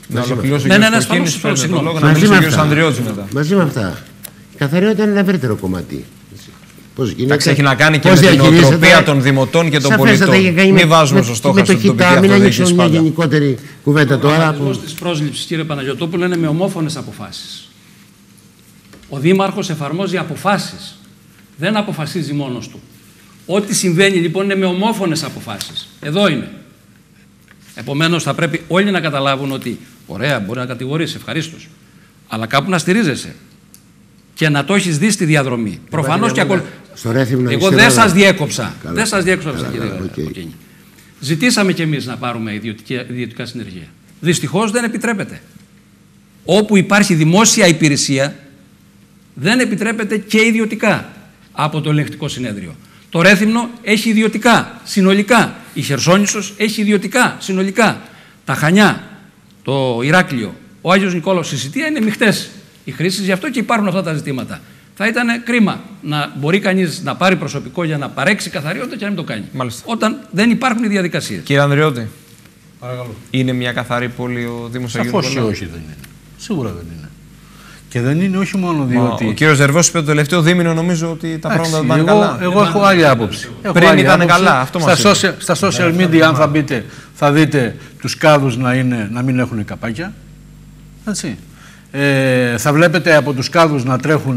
Να ολοκληρώσει ναι, ο κ. Συγγνώμη. Να μιλήσει ο κ. Ανδριώτης μετά. Μαζί με αυτά. Η καθαριότητα είναι ένα ευρύτερο κομμάτι. Πώς γίνεται. Έχει να κάνει και με την νοοτροπία των δημοτών και των πολιτών. Μην βάζουμε στο στόχο την τοπική αυτοδιοίκηση. Μην ανοίξουμε μια γενικότερη κουβέντα τώρα. Ο οργανισμός της πρόσληψης, κύριε Παναγιωτόπουλο, είναι με ομόφωνες αποφάσεις. Ο Δήμαρχος εφαρμόζει αποφάσεις. Δεν αποφασίζει μόνος του. Ό,τι συμβαίνει λοιπόν είναι με ομόφωνες αποφάσεις. Εδώ είναι. Επομένως θα πρέπει όλοι να καταλάβουν ότι ωραία, μπορεί να κατηγορήσει, ευχαρίστως. Αλλά κάπου να στηρίζεσαι. Και να το έχεις δει στη διαδρομή. Προφανώς και εγώ δεν σας διέκοψα. Δεν σας διέκοψα, κύριε Κοκκίνη. Ζητήσαμε κι εμείς να πάρουμε ιδιωτικά συνεργεία. Δυστυχώς δεν επιτρέπεται. Όπου υπάρχει δημόσια υπηρεσία, δεν επιτρέπεται και ιδιωτικά από το ελεγκτικό συνέδριο. Το Ρέθυμνο έχει ιδιωτικά, συνολικά. Η Χερσόνησος έχει ιδιωτικά, συνολικά. Τα Χανιά, το Ηράκλειο, ο Άγιος Νικόλαος, η Σιτία είναι μειχτές οι χρήσεις, γι' αυτό και υπάρχουν αυτά τα ζητήματα. Θα ήταν κρίμα να μπορεί κανείς να πάρει προσωπικό για να παρέξει καθαριότητα και να μην το κάνει. Μάλιστα. Όταν δεν υπάρχουν οι διαδικασίες. Κύριε Ανδριώτη, παρακαλώ. Είναι μια καθαρή πόλη ο Δήμος Αγίου Νικολάου? Σαφώς όχι δεν είναι. Σίγουρα δεν είναι. Και δεν είναι όχι μόνο διότι. Ο κύριος Ζερβός είπε το τελευταίο δίμηνο, νομίζω ότι τα πράγματα δεν πάνε καλά. Εγώ έχω άλλη άποψη. Πριν ήταν καλά, αυτό μας είπε. Στα social media, αν θα μπείτε, θα δείτε τους κάδους να μην έχουν καπάκια. Έτσι. Θα βλέπετε από τους κάδους να τρέχουν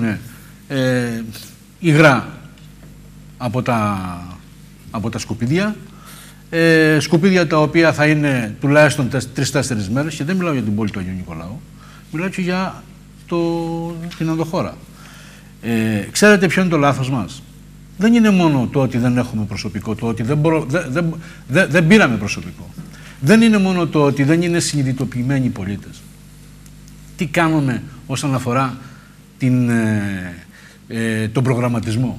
υγρά από τα σκουπίδια. Σκουπίδια τα οποία θα είναι τουλάχιστον 3-4 μέρες, και δεν μιλάω για την πόλη του Αγίου Νικολάου, μιλάω και για την ενδοχώρα. Ξέρετε ποιο είναι το λάθος μας? Δεν είναι μόνο το ότι δεν έχουμε προσωπικό, το ότι δεν πήραμε προσωπικό. Δεν είναι μόνο το ότι δεν είναι συνειδητοποιημένοι οι πολίτες. Τι κάνουμε όσον αφορά τον προγραμματισμό?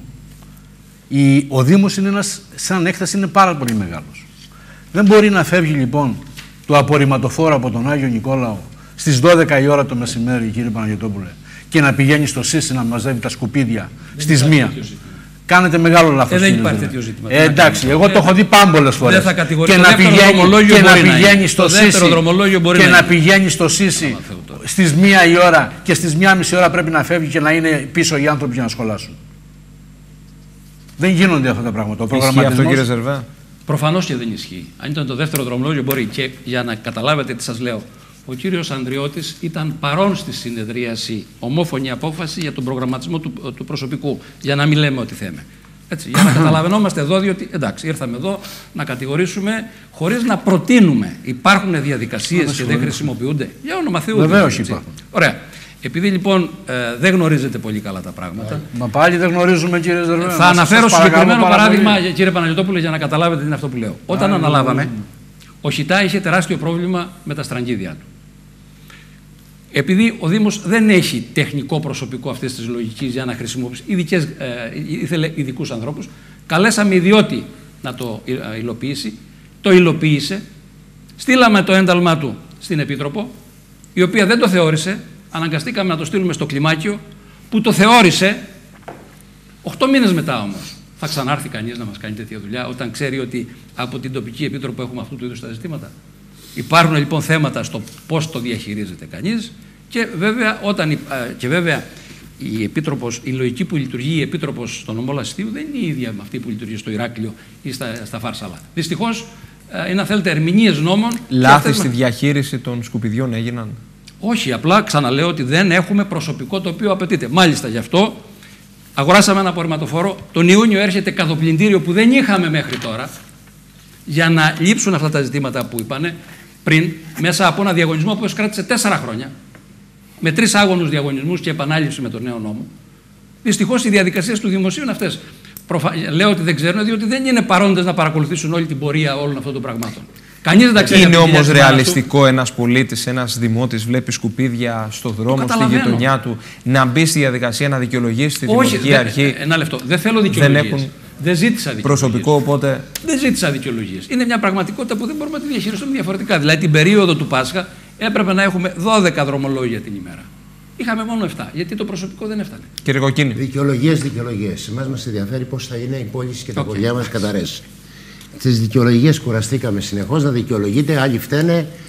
Ο Δήμος είναι σαν έκταση είναι πάρα πολύ μεγάλος. Δεν μπορεί να φεύγει λοιπόν το απορριμματοφόρο από τον Άγιο Νικόλαο στις 12 η ώρα το μεσημέρι, κύριε Παναγιωτόπουλε, και να πηγαίνει στο ΣΥΣ να μαζεύει τα σκουπίδια στις 1. Κάνετε μεγάλο λάθος. Δεν υπάρχει τέτοιο ζήτημα. Εντάξει, εγώ το έχω δει πάμπολες φορές. Και να πηγαίνει στο ΣΥΣ και να πηγαίνει στο ΣΥΣ στις 1 η ώρα και στις 1,5 ώρα πρέπει να φεύγει και να είναι πίσω οι άνθρωποι για να σχολάσουν. Δεν γίνονται αυτά τα πράγματα. Ισχύει αυτό, κύριε Ζερβά? Προφανώς και δεν ισχύει. Αν ήταν το δεύτερο δρομολόγιο, μπορεί. Και για να καταλάβετε τι σας λέω, ο κύριος Ανδριώτης ήταν παρόν στη συνεδρίαση, ομόφωνη απόφαση για τον προγραμματισμό του προσωπικού. Για να μην λέμε ό,τι θέμε. Έτσι, για να καταλαβαίνόμαστε εδώ, διότι εντάξει, ήρθαμε εδώ να κατηγορήσουμε χωρίς να προτείνουμε. Υπάρχουν διαδικασίες και δεν χρησιμοποιούνται. Για όνομα Θεού. Βεβαίως υπάρχουν. Ωραία. Επειδή λοιπόν δεν γνωρίζετε πολύ καλά τα πράγματα. Μα πάλι δεν γνωρίζουμε, κύριε Ζερβέ. Θα αναφέρω συγκεκριμένο παράδειγμα, κύριε Παναγιωτόπουλε, για να καταλάβετε τι είναι αυτό που λέω. Όταν αναλάβαμε, ο Χιτά είχε τεράστιο πρόβλημα με τα στραγγίδια του. Επειδή ο Δήμος δεν έχει τεχνικό προσωπικό αυτής της λογικής για να χρησιμοποιήσει, ήθελε ειδικούς ανθρώπους, καλέσαμε ιδιώτη να το υλοποιήσει, το υλοποίησε, στείλαμε το ένταλμά του στην Επίτροπο, η οποία δεν το θεώρησε, αναγκαστήκαμε να το στείλουμε στο Κλιμάκιο, που το θεώρησε 8 μήνες μετά όμως. Θα ξανάρθει κανείς να μας κάνει τέτοια δουλειά, όταν ξέρει ότι από την τοπική Επίτροπο έχουμε αυτού του είδους τα ζητήματα? Υπάρχουν λοιπόν θέματα στο πώς το διαχειρίζεται κανείς και βέβαια, η λογική που λειτουργεί η Επίτροπος στον νομό Λασιτίου δεν είναι η ίδια με αυτή που λειτουργεί στο Ηράκλειο ή στα Φάρσαλα. Δυστυχώς, είναι, αν θέλετε, ερμηνείες νόμων. Λάθη στη διαχείριση των σκουπιδιών έγιναν? Όχι, απλά ξαναλέω ότι δεν έχουμε προσωπικό το οποίο απαιτείται. Μάλιστα γι' αυτό αγοράσαμε ένα απορριμματοφόρο. Τον Ιούνιο έρχεται καθοπλυντήριο που δεν είχαμε μέχρι τώρα, για να λείψουν αυτά τα ζητήματα που είπανε πριν, μέσα από ένα διαγωνισμό που κράτησε 4 χρόνια, με 3 άγωνους διαγωνισμούς και επανάληψη με τον νέο νόμο. Δυστυχώς οι διαδικασίες του δημοσίου είναι αυτές. Λέω ότι δεν ξέρουν, διότι δεν είναι παρόντες να παρακολουθήσουν όλη την πορεία όλων αυτών των πραγμάτων. Κανείς δεν τα ξέρει. Είναι όμως ρεαλιστικό ένας πολίτης, ένας δημότης, βλέπει σκουπίδια στο δρόμο, στη γειτονιά του, να μπει στη διαδικασία να δικαιολογήσει τη δημοτική αρχή? Ένα λεπτό. Δεν θέλω δικαιολογίες. Δεν ζήτησα δικαιολογίες. Προσωπικό, οπότε. Δεν ζήτησα δικαιολογίες. Είναι μια πραγματικότητα που δεν μπορούμε να τη διαχειριστούμε διαφορετικά. Δηλαδή την περίοδο του Πάσχα έπρεπε να έχουμε 12 δρομολόγια την ημέρα. Είχαμε μόνο 7, γιατί το προσωπικό δεν έφτανε. Κύριε Κοκκίνη. Δικαιολογίες. Εμάς μας ενδιαφέρει πώς θα είναι η πόλη και τα χωριά μας καταρρεύσει. Τις δικαιολογίες κουραστήκαμε συνεχώς να δικαιολογείται. Άλλοι φταίνε,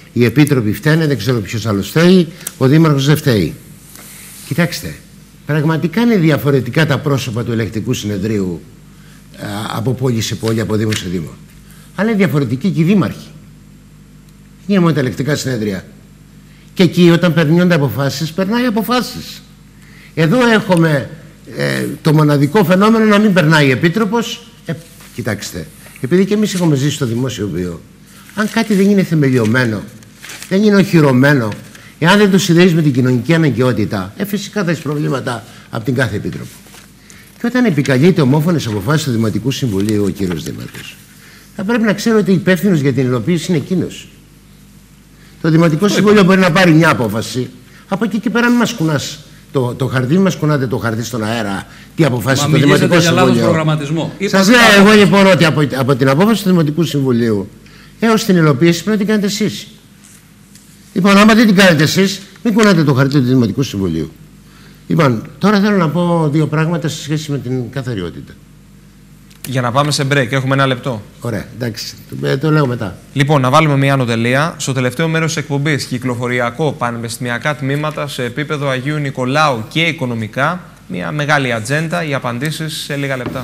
οι επίτροποι φταίνε, δεν ξέρω ποιος άλλος φταίει, ο δήμαρχος δεν φταίει. Κοιτάξτε, πραγματικά είναι διαφορετικά τα πρόσωπα του ελεκτικού συνεδρίου από πόλη σε πόλη, από δήμο σε δήμο. Αλλά είναι διαφορετικοί και οι δήμαρχοι. Είναι μόνο τα ελεκτικά συνέδρια. Και εκεί όταν περνιόνται αποφάσεις, περνάει αποφάσεις. Εδώ έχουμε το μοναδικό φαινόμενο να μην περνάει επίτροπος. Κοιτάξτε, επειδή και εμείς έχουμε ζήσει στο δημόσιο βίο, αν κάτι δεν είναι θεμελιωμένο, δεν είναι οχυρωμένο, εάν δεν το συνδέεις με την κοινωνική αναγκαιότητα, φυσικά θα έχει προβλήματα από την κάθε επίτροπο. Και όταν επικαλείται ομόφωνες αποφάσεις του Δημοτικού Συμβουλίου ο κύριος Δήμαρχος, θα πρέπει να ξέρω ότι υπεύθυνος για την υλοποίηση είναι εκείνος. Το Δημοτικό Συμβούλιο μπορεί να πάρει μια απόφαση. Από εκεί και πέρα μην μας κουνάς το χαρτί, μην μας κουνάτε το χαρτί στον αέρα. Τι αποφάσισε το Δημοτικό Συμβούλιο. Σας λέω εγώ λοιπόν ότι από την απόφαση του Δημοτικού Συμβουλίου έως την υλοποίηση πρέπει να την κάνετε εσείς. Λοιπόν, άμα δεν την κάνετε εσείς, μην κουνάτε το χαρτί του Δημοτικού Συμβουλίου. Λοιπόν, τώρα θέλω να πω δύο πράγματα σε σχέση με την καθαριότητα. Για να πάμε σε break, έχουμε ένα λεπτό. Ωραία, εντάξει, το λέω μετά. Λοιπόν, να βάλουμε μια ανωτελεία. Στο τελευταίο μέρος της εκπομπής, κυκλοφοριακό πανεπιστημιακά τμήματα σε επίπεδο Αγίου Νικολάου και οικονομικά, μια μεγάλη ατζέντα, οι απαντήσεις σε λίγα λεπτά.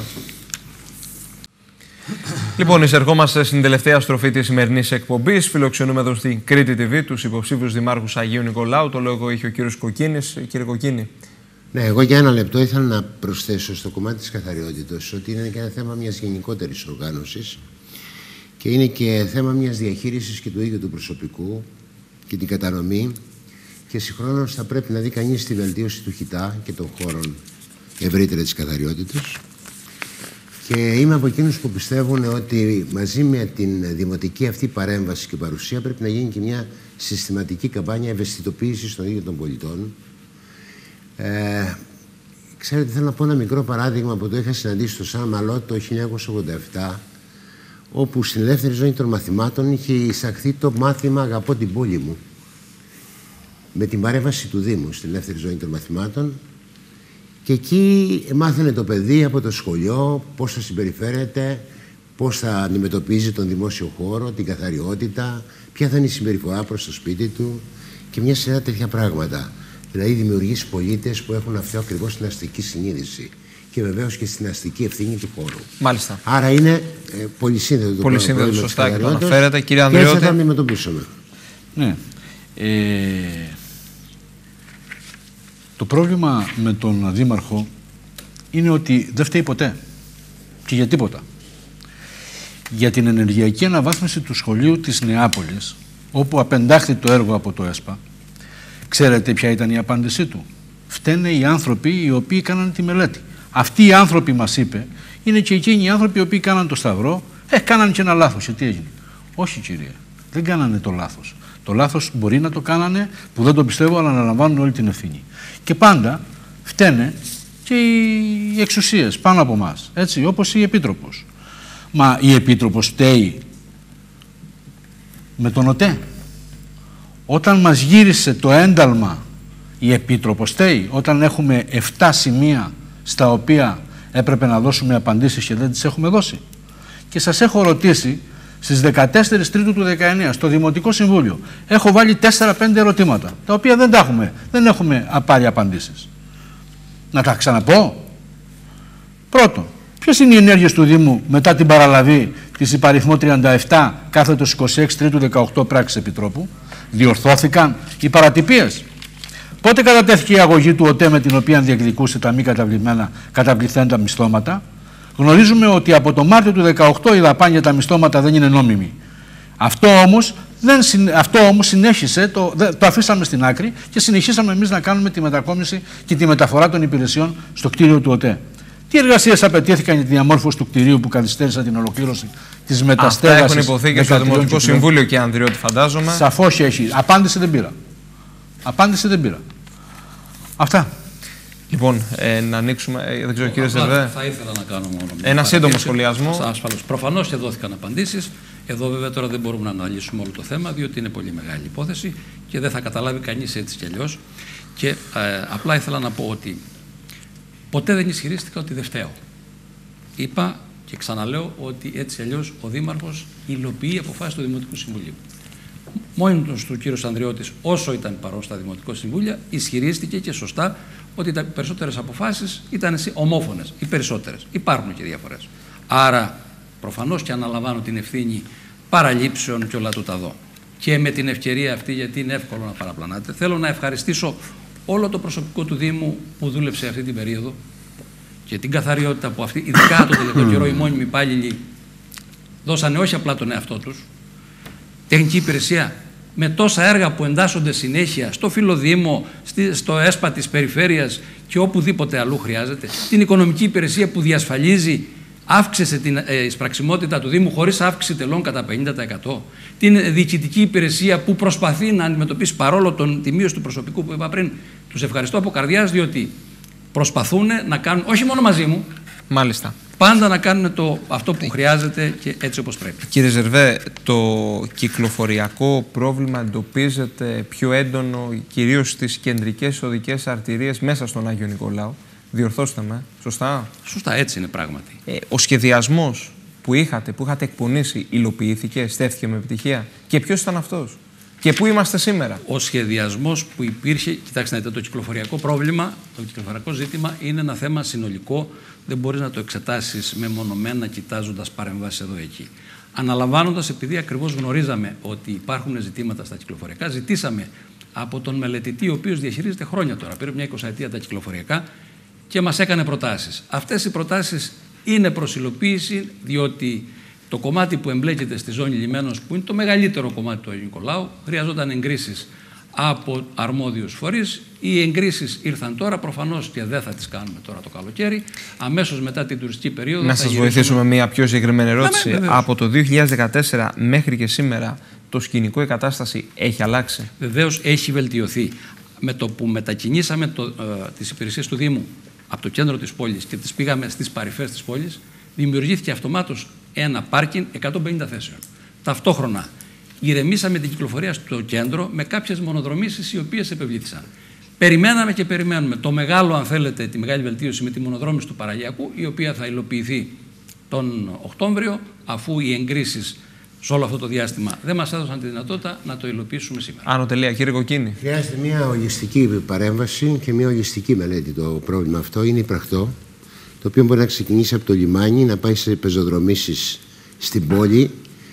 Λοιπόν, εισερχόμαστε στην τελευταία στροφή της σημερινής εκπομπής. Φιλοξενούμε εδώ στην Κρήτη TV τους υποψήφιους δημάρχους Αγίου Νικολάου. Το λόγο είχε ο κύριος Κοκκίνης. Κύριε Κοκκίνη. Ναι, εγώ για ένα λεπτό ήθελα να προσθέσω στο κομμάτι της καθαριότητας ότι είναι και ένα θέμα μιας γενικότερης οργάνωσης και είναι και θέμα μιας διαχείρισης και του ίδιου του προσωπικού και την κατανομή και συγχρόνως θα πρέπει να δει κανείς τη βελτίωση του ΧΙΤΑ και των χώρων ευρύτερα της καθαριότητας. Και είμαι από εκείνους που πιστεύουν ότι μαζί με την δημοτική αυτή παρέμβαση και παρουσία πρέπει να γίνει και μια συστηματική καμπάνια ευαισθητοποίησης των ίδιων των πολιτών. Ξέρετε, θέλω να πω ένα μικρό παράδειγμα που το είχα συναντήσει στο Σαν Μαλό το 1987, όπου στην ελεύθερη ζωή των μαθημάτων είχε εισαχθεί το μάθημα «Αγαπώ την πόλη μου». Με την παρέμβαση του Δήμου στην ελεύθερη ζωή των μαθημάτων. Και εκεί μάθαινε το παιδί από το σχολείο πώς θα συμπεριφέρεται, πώς θα αντιμετωπίζει τον δημόσιο χώρο, την καθαριότητα, ποια θα είναι η συμπεριφορά προς το σπίτι του και μια σειρά τέτοια πράγματα. Δηλαδή δημιουργήσει πολίτες που έχουν αυτό ακριβώς την αστική συνείδηση και βεβαίως και στην αστική ευθύνη του χώρου. Μάλιστα. Άρα είναι πολύ σύνδετο το πολύ πρόβλημα της σωστά και το καθαριότητας αναφέρετε, κύριε και Ανδριώτη. έτσι θα το αντιμετωπίσουμε. Ναι. Το πρόβλημα με τον Δήμαρχο είναι ότι δεν φταίει ποτέ και για τίποτα. Για την ενεργειακή αναβάθμιση του σχολείου της Νεάπολης, όπου απεντάχθη το έργο από το ΕΣΠΑ, ξέρετε ποια ήταν η απάντησή του? Φταίνε οι άνθρωποι οι οποίοι κάνανε τη μελέτη. Αυτοί οι άνθρωποι, μας είπε, είναι και εκείνοι οι άνθρωποι οι οποίοι κάνανε το σταυρό, κάνανε και ένα λάθος. Και τι έγινε? Όχι, κύριε, δεν κάνανε το λάθος. Το λάθος μπορεί να το κάνανε, που δεν το πιστεύω, αλλά αναλαμβάνουν όλη την ευθύνη. Και πάντα φταίνε και οι εξουσίες πάνω από εμάς, έτσι, όπως η Επίτροπος. Μα η Επίτροπος φταίει με τον ΟΤΕ. Όταν μας γύρισε το ένταλμα, η Επίτροπος φταίει. Όταν έχουμε 7 σημεία στα οποία έπρεπε να δώσουμε απαντήσεις και δεν τις έχουμε δώσει. Και σας έχω ρωτήσει στις 14 Τρίτου του 19 στο Δημοτικό Συμβούλιο. Έχω βάλει 4-5 ερωτήματα, τα οποία δεν έχουμε πάρει απαντήσεις. Να τα ξαναπώ. Πρώτον, ποιες είναι οι ενέργειες του Δήμου μετά την παραλαβή της υπαριθμό 37/26 Τρίτου 18 πράξης Επιτρόπου? Διορθώθηκαν οι παρατυπίες? Πότε κατατέθηκε η αγωγή του ΟΤΕ με την οποία διεκδικούσε τα μη καταβληθέντα μισθώματα? Γνωρίζουμε ότι από το Μάρτιο του 2018 η δαπάνη για τα μισθώματα δεν είναι νόμιμη. Αυτό όμως συνέχισε, το αφήσαμε στην άκρη και συνεχίσαμε εμείς να κάνουμε τη μετακόμιση και τη μεταφορά των υπηρεσιών στο κτίριο του ΟΤΕ. Τι εργασίες απαιτήθηκαν για τη διαμόρφωση του κτιρίου που καθυστέρησε την ολοκλήρωση της μεταστέγασης? Αυτά έχουν υποθεί και στο Δημοτικό Συμβούλιο, και Ανδριώτη, φαντάζομαι. Σαφώς έχει. Απάντηση δεν πήρα. Αυτά. Λοιπόν, να ανοίξουμε. Δεν ξέρω, κύριε Ζερβέ. Θα ήθελα να κάνω μόνο ένα σύντομο σχολιασμό. Ασφαλώς. Προφανώς και δόθηκαν απαντήσεις. Εδώ, βέβαια, τώρα δεν μπορούμε να αναλύσουμε όλο το θέμα, διότι είναι πολύ μεγάλη υπόθεση και δεν θα καταλάβει κανείς έτσι κι αλλιώς. Και απλά ήθελα να πω ότι ποτέ δεν ισχυρίστηκα ότι δεν φταίω. Είπα και ξαναλέω ότι έτσι αλλιώς ο Δήμαρχος υλοποιεί αποφάσεις του Δημοτικού Συμβουλίου. μόνος του κύριος Ανδριώτης, όσο ήταν παρόν στα Δημοτικά Συμβούλια, ισχυρίστηκε και σωστά ότι τα περισσότερες αποφάσεις ήταν ομόφωνες, οι περισσότερες. Υπάρχουν και διαφορές. Άρα, προφανώς και αναλαμβάνω την ευθύνη παραλήψεων και όλα τούτα δω. Και με την ευκαιρία αυτή, γιατί είναι εύκολο να παραπλανάτε, θέλω να ευχαριστήσω όλο το προσωπικό του Δήμου που δούλεψε αυτή την περίοδο και την καθαριότητα που αυτή, ειδικά το τελευταίο καιρό, οι μόνιμοι υπάλληλοι δώσανε όχι απλά τον εαυτό τους, τεχνική υπηρεσία με τόσα έργα που εντάσσονται συνέχεια στο Φιλοδήμο, στο ΕΣΠΑ της περιφέρειας και οπουδήποτε αλλού χρειάζεται, την οικονομική υπηρεσία που διασφαλίζει, αύξησε την εισπραξιμότητα του Δήμου χωρίς αύξηση τελών κατά 50%, την διοικητική υπηρεσία που προσπαθεί να αντιμετωπίσει παρόλο τη μείωση του προσωπικού που είπα πριν. Τους ευχαριστώ από καρδιάς, διότι προσπαθούν να κάνουν, όχι μόνο μαζί μου, μάλιστα, πάντα να κάνουν αυτό που χρειάζεται και έτσι όπως πρέπει. Κύριε Ζερβέ, το κυκλοφοριακό πρόβλημα εντοπίζεται πιο έντονο κυρίως στις κεντρικές οδικές αρτηρίες μέσα στον Άγιο Νικολάου. Διορθώστε με, σωστά? Σωστά, έτσι είναι πράγματι. Ο σχεδιασμός που είχατε εκπονήσει, υλοποιήθηκε, στέφθηκε με επιτυχία? Και ποιος ήταν αυτός? Και πού είμαστε σήμερα? Ο σχεδιασμός που υπήρχε, κοιτάξτε, το κυκλοφοριακό πρόβλημα, το κυκλοφοριακό ζήτημα είναι ένα θέμα συνολικό. Δεν μπορείς να το εξετάσεις μεμονωμένα κοιτάζοντας παρεμβάσεις εδώ εκεί. Αναλαμβάνοντας, επειδή ακριβώς γνωρίζαμε ότι υπάρχουν ζητήματα στα κυκλοφοριακά, ζητήσαμε από τον μελετητή, ο οποίος διαχειρίζεται χρόνια τώρα, πήρε μια 20ετία τα κυκλοφοριακά και μας έκανε προτάσεις. Αυτές οι προτάσεις είναι προς υλοποίηση, διότι το κομμάτι που εμπλέκεται στη ζώνη λιμένος, που είναι το μεγαλύτερο κομμάτι του Αγίου Νικολάου, χρειαζόταν εγκρίσεις από αρμόδιους φορείς. Οι εγκρίσεις ήρθαν τώρα, προφανώς και δεν θα τις κάνουμε τώρα το καλοκαίρι, αμέσως μετά την τουριστική περίοδο. Να σας βοηθήσουμε μια πιο συγκεκριμένη ερώτηση. Από το 2014 μέχρι και σήμερα το σκηνικό, η κατάσταση έχει αλλάξει? Βεβαίως έχει βελτιωθεί. Με το που μετακινήσαμε τις υπηρεσίες του Δήμου από το κέντρο της πόλης και τις πήγαμε στις παρυφές της πόλης, δημιουργήθηκε αυτομάτως ένα πάρκινγκ 150 θέσεων. Ταυτόχρονα ηρεμήσαμε την κυκλοφορία στο κέντρο με κάποιες μονοδρομήσεις οι οποίες επευλήθησαν. Περιμέναμε και περιμένουμε το μεγάλο, αν θέλετε, τη μεγάλη βελτίωση με τη μονοδρόμηση του Παραλιακού, η οποία θα υλοποιηθεί τον Οκτώβριο, αφού οι εγκρίσεις σε όλο αυτό το διάστημα δεν μας έδωσαν τη δυνατότητα να το υλοποιήσουμε σήμερα. Άνω τελεία, κύριε Κοκκίνη. Χρειάζεται μια ολιστική παρέμβαση και μια ολιστική μελέτη το πρόβλημα αυτό. Είναι υπραχτό, το οποίο μπορεί να ξεκινήσει από το λιμάνι, να πάει σε πεζοδρομήσεις στην πόλη.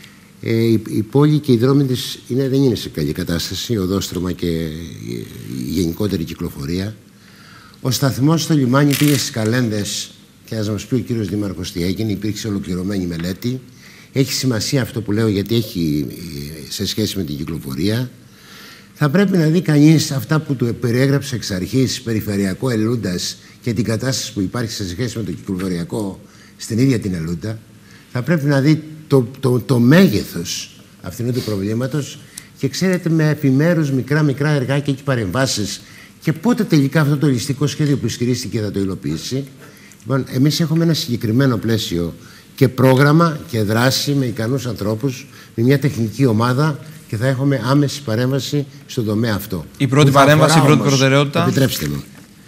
Η πόλη και οι δρόμοι της δεν είναι σε καλή κατάσταση, οδόστρωμα και η γενικότερη κυκλοφορία. Ο σταθμός στο λιμάνι πήγε στις καλένδες και ας μας πει ο κύριος Δήμαρχος τι έγινε, υπήρξε ολοκληρωμένη μελέτη. Έχει σημασία αυτό που λέω, γιατί έχει σε σχέση με την κυκλοφορία. Θα πρέπει να δει κανείς αυτά που του περιέγραψε εξ αρχής, περιφερειακό Ελούντας, και την κατάσταση που υπάρχει σε σχέση με το κυκλοφοριακό στην ίδια την Ελούντα. Θα πρέπει να δει το μέγεθος αυτού του προβλήματος και, ξέρετε, με επιμέρους μικρά εργάκια και παρεμβάσεις, και πότε τελικά αυτό το ολιστικό σχέδιο που ισχυρίστηκε θα το υλοποιήσει. Λοιπόν, εμείς έχουμε ένα συγκεκριμένο πλαίσιο και πρόγραμμα και δράση με ικανούς ανθρώπους, με μια τεχνική ομάδα, και θα έχουμε άμεση παρέμβαση στον τομέα αυτό. Η πρώτη παρέμβαση, η πρώτη προτεραιότητα. Επιτρέψτε μου.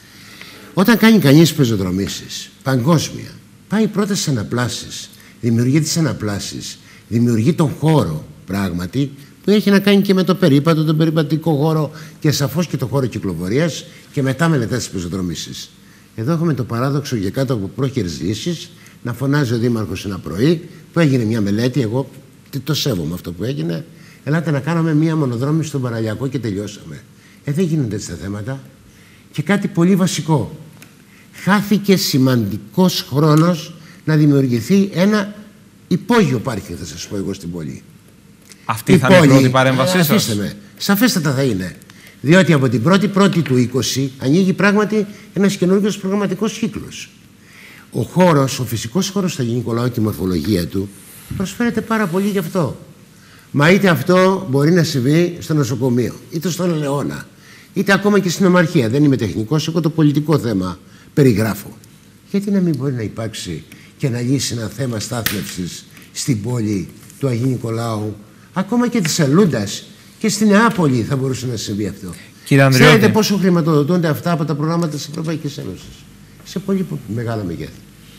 Όταν κάνει κανείς πεζοδρομήσεις παγκόσμια, πάει πρώτα στις αναπλάσεις, δημιουργεί τις αναπλάσεις, δημιουργεί τον χώρο πράγματι που έχει να κάνει και με το περίπατο, τον περιπατικό χώρο και σαφώς και το χώρο κυκλοφορίας, και μετά μελετά τις πεζοδρομήσεις. Εδώ έχουμε το παράδοξο, για κάτω από πρόχειρες λύσεις, να φωνάζει ο Δήμαρχος ένα πρωί που έγινε μια μελέτη. Εγώ το σέβομαι αυτό που έγινε. Ελάτε να κάνουμε μια μονοδρόμηση στον Παραλιακό και τελειώσαμε. Δεν γίνονται έτσι τα θέματα. Και κάτι πολύ βασικό. Χάθηκε σημαντικός χρόνος να δημιουργηθεί ένα υπόγειο πάρκινγκ, θα σας πω εγώ, στην πόλη. Αυτή θα είναι η πρώτη παρέμβασή σας? Αφήστε με. Σαφέστατα θα είναι. Διότι από την 1η του 20 ανοίγει πράγματι ένας καινούριος προγραμματικός κύκλος. Ο χώρος, ο φυσικός χώρος στο Αγίου Νικολάου και η μορφολογία του προσφέρεται πάρα πολύ γι' αυτό. Μα είτε αυτό μπορεί να συμβεί στο νοσοκομείο, είτε στον Ελαιώνα, είτε ακόμα και στην Ομαρχία. Δεν είμαι τεχνικός, εγώ το πολιτικό θέμα περιγράφω. Γιατί να μην μπορεί να υπάρξει και να λύσει ένα θέμα στάθμευσης στην πόλη του Αγίου Νικολάου, ακόμα και της Ελούντας, και στην Νεάπολη θα μπορούσε να συμβεί αυτό. Ξέρετε πόσο χρηματοδοτούνται αυτά από τα προγράμματα της Ευρωπαϊκής Ένωσης? Σε πολύ μεγάλα μεγέθη.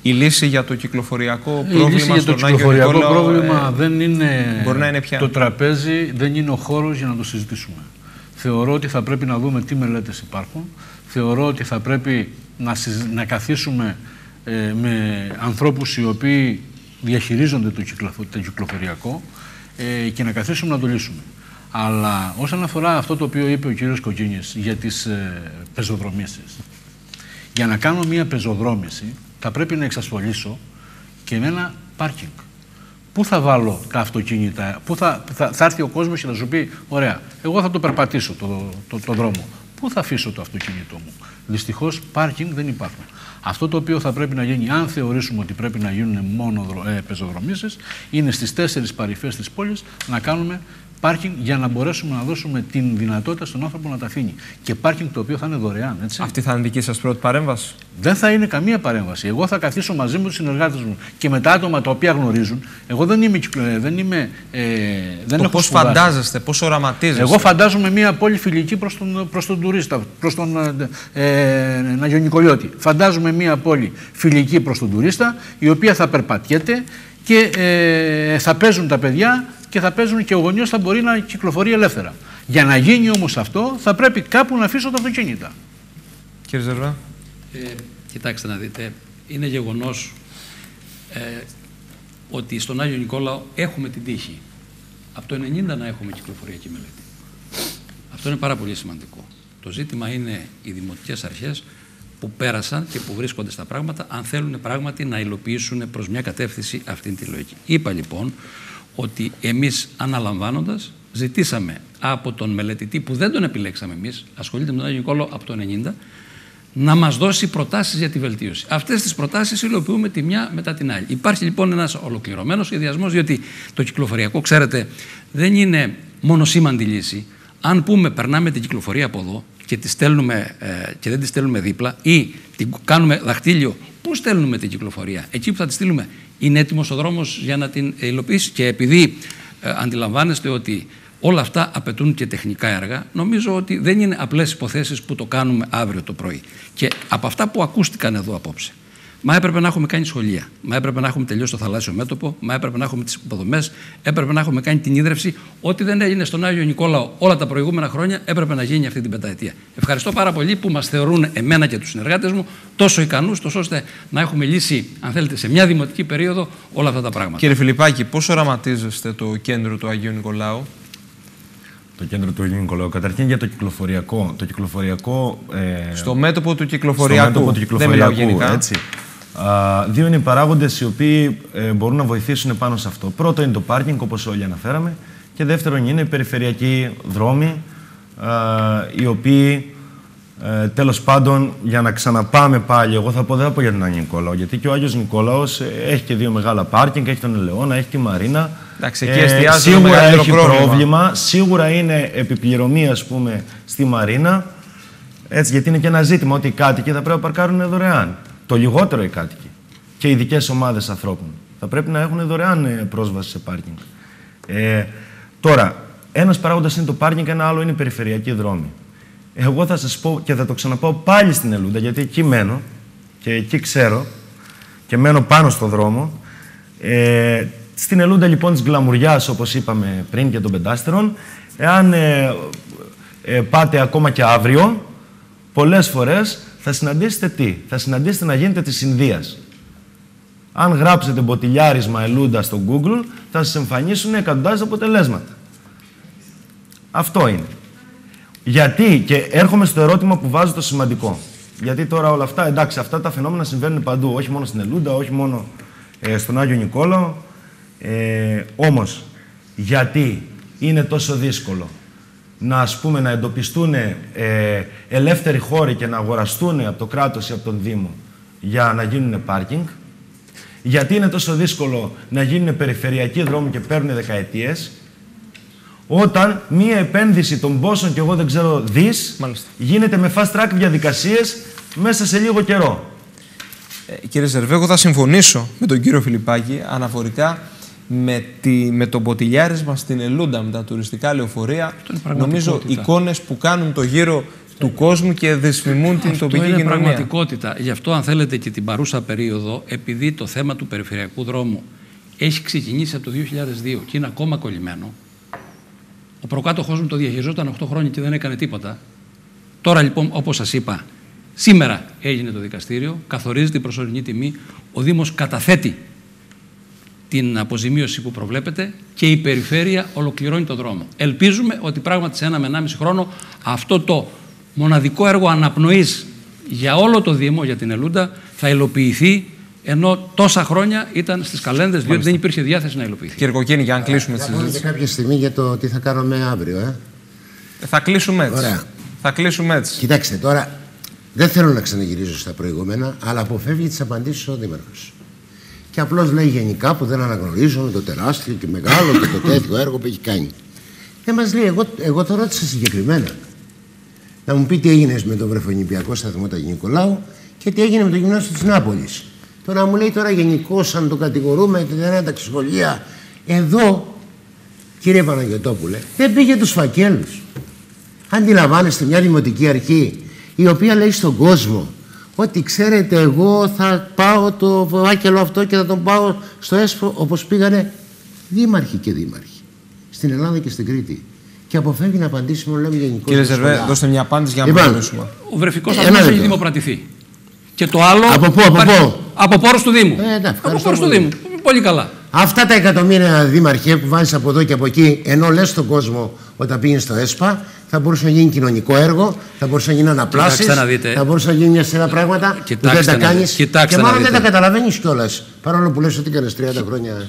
Η λύση για το κυκλοφοριακό Η πρόβλημα λύση για το στον Άγιο κυκλοφοριακό Νικόλαο, πρόβλημα δεν είναι μπορεί να είναι πια. Το τραπέζι, δεν είναι ο χώρος για να το συζητήσουμε. Θεωρώ ότι θα πρέπει να δούμε τι μελέτες υπάρχουν. Θεωρώ ότι θα πρέπει να καθίσουμε με ανθρώπους οι οποίοι διαχειρίζονται το κυκλοφοριακό και να καθίσουμε να το λύσουμε. Αλλά όσον αφορά αυτό το οποίο είπε ο κύριος Κοκκίνης για τις πεζοδρομήσεις, για να κάνω μία πεζοδρόμηση θα πρέπει να εξασφαλίσω και με ένα πάρκινγκ. Πού θα βάλω τα αυτοκίνητα, πού θα έρθει ο κόσμος και θα σου πει: ωραία, εγώ θα το περπατήσω το δρόμο. Πού θα αφήσω το αυτοκίνητό μου? Δυστυχώς πάρκινγκ δεν υπάρχουν. Αυτό το οποίο θα πρέπει να γίνει, αν θεωρήσουμε ότι πρέπει να γίνουν μόνο πεζοδρομήσεις, είναι στις 4 παρυφές της πόλης να κάνουμε πάρκινγκ για να μπορέσουμε να δώσουμε την δυνατότητα στον άνθρωπο να τα αφήνει. Και πάρκινγκ το οποίο θα είναι δωρεάν. Έτσι. Αυτή θα είναι δική σας πρώτη παρέμβαση? Δεν θα είναι καμία παρέμβαση. Εγώ θα καθίσω μαζί με τους συνεργάτες μου και με τα άτομα τα οποία γνωρίζουν. Εγώ δεν είμαι. Πώς φαντάζεστε, πώς οραματίζεστε? Εγώ φαντάζομαι μια πόλη φιλική προς τον τουρίστα, προς τον Άγιο Νικολιώτη. Φαντάζομαι μια πόλη φιλική προς τον τουρίστα, η οποία θα περπατιέται και θα παίζουν τα παιδιά και θα παίζουν και ο γονιός θα μπορεί να κυκλοφορεί ελεύθερα. Για να γίνει όμως αυτό, θα πρέπει κάπου να αφήσω τα αυτοκίνητα. Κύριε Ζερβά. Κοιτάξτε να δείτε, είναι γεγονός ότι στον Άγιο Νικόλαο έχουμε την τύχη από το 90 να έχουμε κυκλοφοριακή μελέτη. Αυτό είναι πάρα πολύ σημαντικό. Το ζήτημα είναι οι δημοτικές αρχές που πέρασαν και που βρίσκονται στα πράγματα, αν θέλουν πράγματι να υλοποιήσουν προς μια κατεύθυνση αυτή τη λογική. Είπα λοιπόν ότι εμείς αναλαμβάνοντας ζητήσαμε από τον μελετητή που δεν τον επιλέξαμε εμείς, ασχολείται με τον Άγιο Νικόλαο από το 90, να μας δώσει προτάσεις για τη βελτίωση. Αυτές τις προτάσεις υλοποιούμε τη μια μετά την άλλη. Υπάρχει λοιπόν ένας ολοκληρωμένος σχεδιασμός, διότι το κυκλοφοριακό, ξέρετε, δεν είναι μονοσήμαντη λύση. Αν πούμε περνάμε την κυκλοφορία από εδώ και, και δεν τη στέλνουμε δίπλα ή την κάνουμε δαχτύλιο, πού στέλνουμε την κυκλοφορία? Εκεί που θα τη στείλουμε. Είναι έτοιμος ο δρόμος για να την υλοποιήσει? Και επειδή αντιλαμβάνεστε ότι όλα αυτά απαιτούν και τεχνικά έργα, νομίζω ότι δεν είναι απλές υποθέσεις που το κάνουμε αύριο το πρωί. Και από αυτά που ακούστηκαν εδώ απόψε, μα έπρεπε να έχουμε κάνει σχολεία, μα έπρεπε να έχουμε τελειώσει το θαλάσσιο μέτωπο, μα έπρεπε να έχουμε τις υποδομές, έπρεπε να έχουμε κάνει την ίδρυυση. Ό,τι δεν έγινε στον Άγιο Νικόλαο όλα τα προηγούμενα χρόνια έπρεπε να γίνει αυτή την πενταετία. Ευχαριστώ πάρα πολύ που μας θεωρούν, εμένα και τους συνεργάτες μου, τόσο ικανούς, τόσο ώστε να έχουμε λύσει, αν θέλετε, σε μια δημοτική περίοδο όλα αυτά τα πράγματα. Κύριε Φιλιππάκη, πώς οραματίζεστε το κέντρο του Αγίου Νικολάου? Το κέντρο του Αγίου Νικολάου. Καταρχήν για το κυκλοφοριακό. Το κυκλοφοριακό στο μέτωπο του κυκλοφοριακού. Στο μέτωπο του κυκλοφοριακού, δεν μιλάω γενικά. Έτσι. Δύο είναι οι παράγοντες οι οποίοι μπορούν να βοηθήσουν πάνω σε αυτό. Πρώτο είναι το πάρκινγκ, όπως όλοι αναφέραμε. Και δεύτερον είναι οι περιφερειακοί δρόμοι, οι οποίοι τέλος πάντων, για να ξαναπάμε πάλι, εγώ δεν θα πω για τον Άγιο Νικόλαο, γιατί και ο Άγιος Νικόλαος έχει και δύο μεγάλα πάρκινγκ, έχει τον Ελαιώνα, έχει τη Μαρίνα. Εντάξει, εκεί σίγουρα έχει πρόβλημα, σίγουρα είναι επιπληρωμή, ας πούμε, στη Μαρίνα, έτσι, γιατί είναι και ένα ζήτημα ότι οι κάτοικοι θα πρέπει να παρκάρουν δωρεάν. Το λιγότερο οι κάτοικοι και οι ειδικές ομάδες ανθρώπων θα πρέπει να έχουν δωρεάν πρόσβαση σε πάρκινγκ. Τώρα, ένας παράγοντας είναι το πάρκινγκ, ένα άλλο είναι οι περιφερειακοί δρόμοι. Εγώ θα σας πω και θα το ξαναπάω πάλι στην Ελούντα, γιατί εκεί μένω και εκεί ξέρω και μένω πάνω στο δρόμο. Στην Ελούντα λοιπόν της Γκλαμουριάς, όπως είπαμε πριν, και των Πεντάστερων, εάν πάτε ακόμα και αύριο, πολλές φορές θα συναντήσετε τι? Θα συναντήσετε να γίνετε της Ινδίας. Αν γράψετε μποτιλιάρισμα Ελούντα στο Google, θα σας εμφανίσουν εκατοντάδες αποτελέσματα. Αυτό είναι. Γιατί, και έρχομαι στο ερώτημα που βάζω το σημαντικό. Γιατί τώρα όλα αυτά, εντάξει, αυτά τα φαινόμενα συμβαίνουν παντού, όχι μόνο στην Ελούντα, όχι μόνο στον Άγιο Νικόλαο. Όμως, γιατί είναι τόσο δύσκολο να, ας πούμε, να εντοπιστούν ελεύθεροι χώροι και να αγοραστούν από το κράτος ή από τον Δήμο για να γίνουν πάρκινγκ? Γιατί είναι τόσο δύσκολο να γίνουν περιφερειακοί δρόμοι και παίρνουν δεκαετίες, όταν μία επένδυση των πόσων και εγώ δεν ξέρω δις γίνεται με fast track διαδικασίες μέσα σε λίγο καιρό? Κύριε Ζερβέ, εγώ θα συμφωνήσω με τον κύριο Φιλιππάκη αναφορικά με το μποτιλιάρισμα στην Ελούντα, με τα τουριστικά λεωφορεία. Νομίζω εικόνες που κάνουν το γύρο του κόσμου και δυσφημούν την τοπική κοινωνία. Αυτό είναι πραγματικότητα. Γι' αυτό, αν θέλετε, και την παρούσα περίοδο, επειδή το θέμα του περιφερειακού δρόμου έχει ξεκινήσει από το 2002 και είναι ακόμα κολλημένο, ο προκάτοχός μου το διαχειριζόταν 8 χρόνια και δεν έκανε τίποτα. Τώρα λοιπόν, όπως σας είπα, σήμερα έγινε το δικαστήριο, καθορίζεται η προσωρινή τιμή, ο Δήμος καταθέτει την αποζημίωση που προβλέπεται και η περιφέρεια ολοκληρώνει το δρόμο. Ελπίζουμε ότι πράγματι σε 1 με 1,5 χρόνο αυτό το μοναδικό έργο αναπνοής για όλο το Δήμο, για την Ελούντα, θα υλοποιηθεί, ενώ τόσα χρόνια ήταν στις καλένδες, διότι δεν υπήρχε διάθεση να υλοποιηθεί. Κύριε Κοκκίνη, για να κλείσουμε τη συζήτηση. Κάποια στιγμή για το τι θα κάνουμε αύριο, Θα κλείσουμε έτσι. Ωραία. Θα κλείσουμε έτσι. Κοιτάξτε, τώρα δεν θέλω να ξαναγυρίζω στα προηγούμενα, αλλά αποφεύγει τις απαντήσεις ο Δήμαρχος. Και απλώς λέει γενικά που δεν αναγνωρίζουμε το τεράστιο και μεγάλο και το τέτοιο έργο που έχει κάνει. Δεν μας λέει, εγώ το ρώτησα συγκεκριμένα. Να μου πει τι έγινε με τον βρεφονιπιακό σταθμό του Αγίου Νικολάου και τι έγινε με το γυμνάσιο της Νάπολης. Τώρα μου λέει τώρα γενικώς αν το κατηγορούμε ότι δεν είναι τα σχολεία. Εδώ, κύριε Παναγιωτόπουλε, δεν πήγε τους φακέλους. Αντιλαμβάνεστε μια δημοτική αρχή η οποία λέει στον κόσμο ότι ξέρετε εγώ θα πάω το φάκελο αυτό και θα τον πάω στο ΕΣΠΟ όπως πήγανε δήμαρχοι και δήμαρχοι στην Ελλάδα και στην Κρήτη. Και αποφεύγει να απαντήσει μόνο λέμε γενικώς. Κύριε Ζερβέ, δώστε μια απάντηση για να προχωρήσουμε. Ο βρεφικός σταθμός έχει δημοπρατηθεί. Και το άλλο. Από πού, από πόρους του Δήμου. Από πόρους του Δήμου. Πολύ καλά. Αυτά τα εκατομμύρια δήμαρχε που βάζεις από εδώ και από εκεί, ενώ λες στον κόσμο όταν πήγαινε στο ΕΣΠΑ, θα μπορούσε να γίνει κοινωνικό έργο, θα μπορούσε να γίνει αναπλάσεις, θα μπορούσε να γίνει μια σειρά πράγματα που δεν τα κάνεις. Και μάλλον δεν τα καταλαβαίνεις κιόλας. Παρόλο που λες ότι έκανες 30 χρόνια.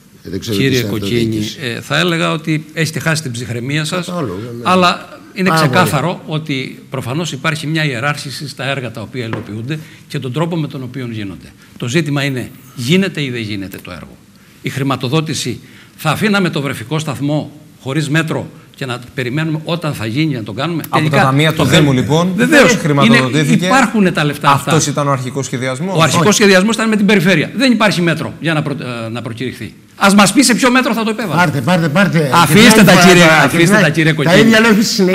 Κύριε Κοκκίνη, θα έλεγα ότι έχετε χάσει την ψυχραιμία σας, αλλά είναι ξεκάθαρο ότι προφανώς υπάρχει μια ιεράρχηση στα έργα τα οποία υλοποιούνται και τον τρόπο με τον οποίο γίνονται. Το ζήτημα είναι γίνεται ή δεν γίνεται το έργο. Η χρηματοδότηση, θα αφήναμε το βρεφικό σταθμό χωρίς μέτρο και να περιμένουμε όταν θα γίνει να το κάνουμε. Από τα ταμεία του Δήμου λοιπόν δεν χρηματοδοτήθηκε. Υπάρχουν τα λεφτά αυτά. Αυτός ήταν ο αρχικός σχεδιασμός. Ο αρχικός σχεδιασμός ήταν με την περιφέρεια. Δεν υπάρχει μέτρο για να προκηρυχθεί. Ας μας πει σε ποιο μέτρο θα το υπέβαλε. Πάρτε. Αφήστε τα κύριε Κοκκίνη. Τα ίδια λέω συνέχεια.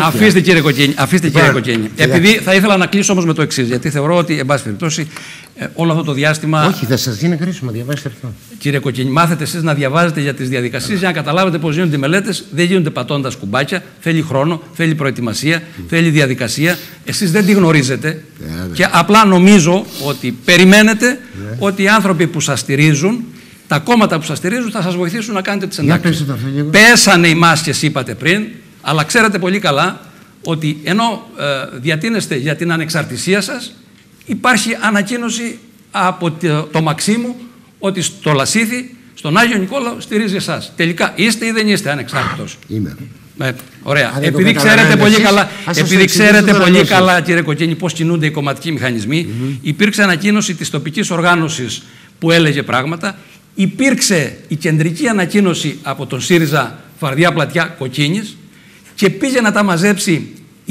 Αφήστε κύριε Κοκκίνη. Επειδή θα ήθελα να κλείσω όμως με το εξής, γιατί θεωρώ ότι εν πάση περιπτώσει όλο αυτό το διάστημα. Όχι, θα σας γίνει χρήσιμο, διαβάστε αυτό. Κύριε Κοκκίνη, μάθετε εσείς να διαβάζετε για τις διαδικασίες για να καταλάβετε πώς γίνονται οι μελέτες. Δεν γίνονται πατώντας κουμπάκια. Θέλει χρόνο, θέλει προετοιμασία, θέλει διαδικασία. Εσείς δεν τη γνωρίζετε. Και απλά νομίζω ότι περιμένετε ότι οι άνθρωποι που σας στηρίζουν, τα κόμματα που σας στηρίζουν, θα σας βοηθήσουν να κάνετε τις εντάξεις. Πέσανε οι μάσκες, είπατε πριν, αλλά ξέρετε πολύ καλά ότι ενώ διατείνεστε για την ανεξαρτησία σας, υπάρχει ανακοίνωση από το Μαξίμου ότι στο Λασίθι, στον Άγιο Νικόλαο, στηρίζει εσάς. Τελικά είστε ή δεν είστε ανεξάρτητος? Είμαι. Ωραία. Επειδή ξέρετε πολύ καλά, κύριε Κοκκίνη, πώς κινούνται οι κομματικοί μηχανισμοί, υπήρξε ανακοίνωση της τοπικής οργάνωσης που έλεγε πράγματα. Υπήρξε η κεντρική ανακοίνωση από τον ΣΥΡΙΖΑ Φαρδιά Πλατιά Κοκκίνης και πήγε να τα μαζέψει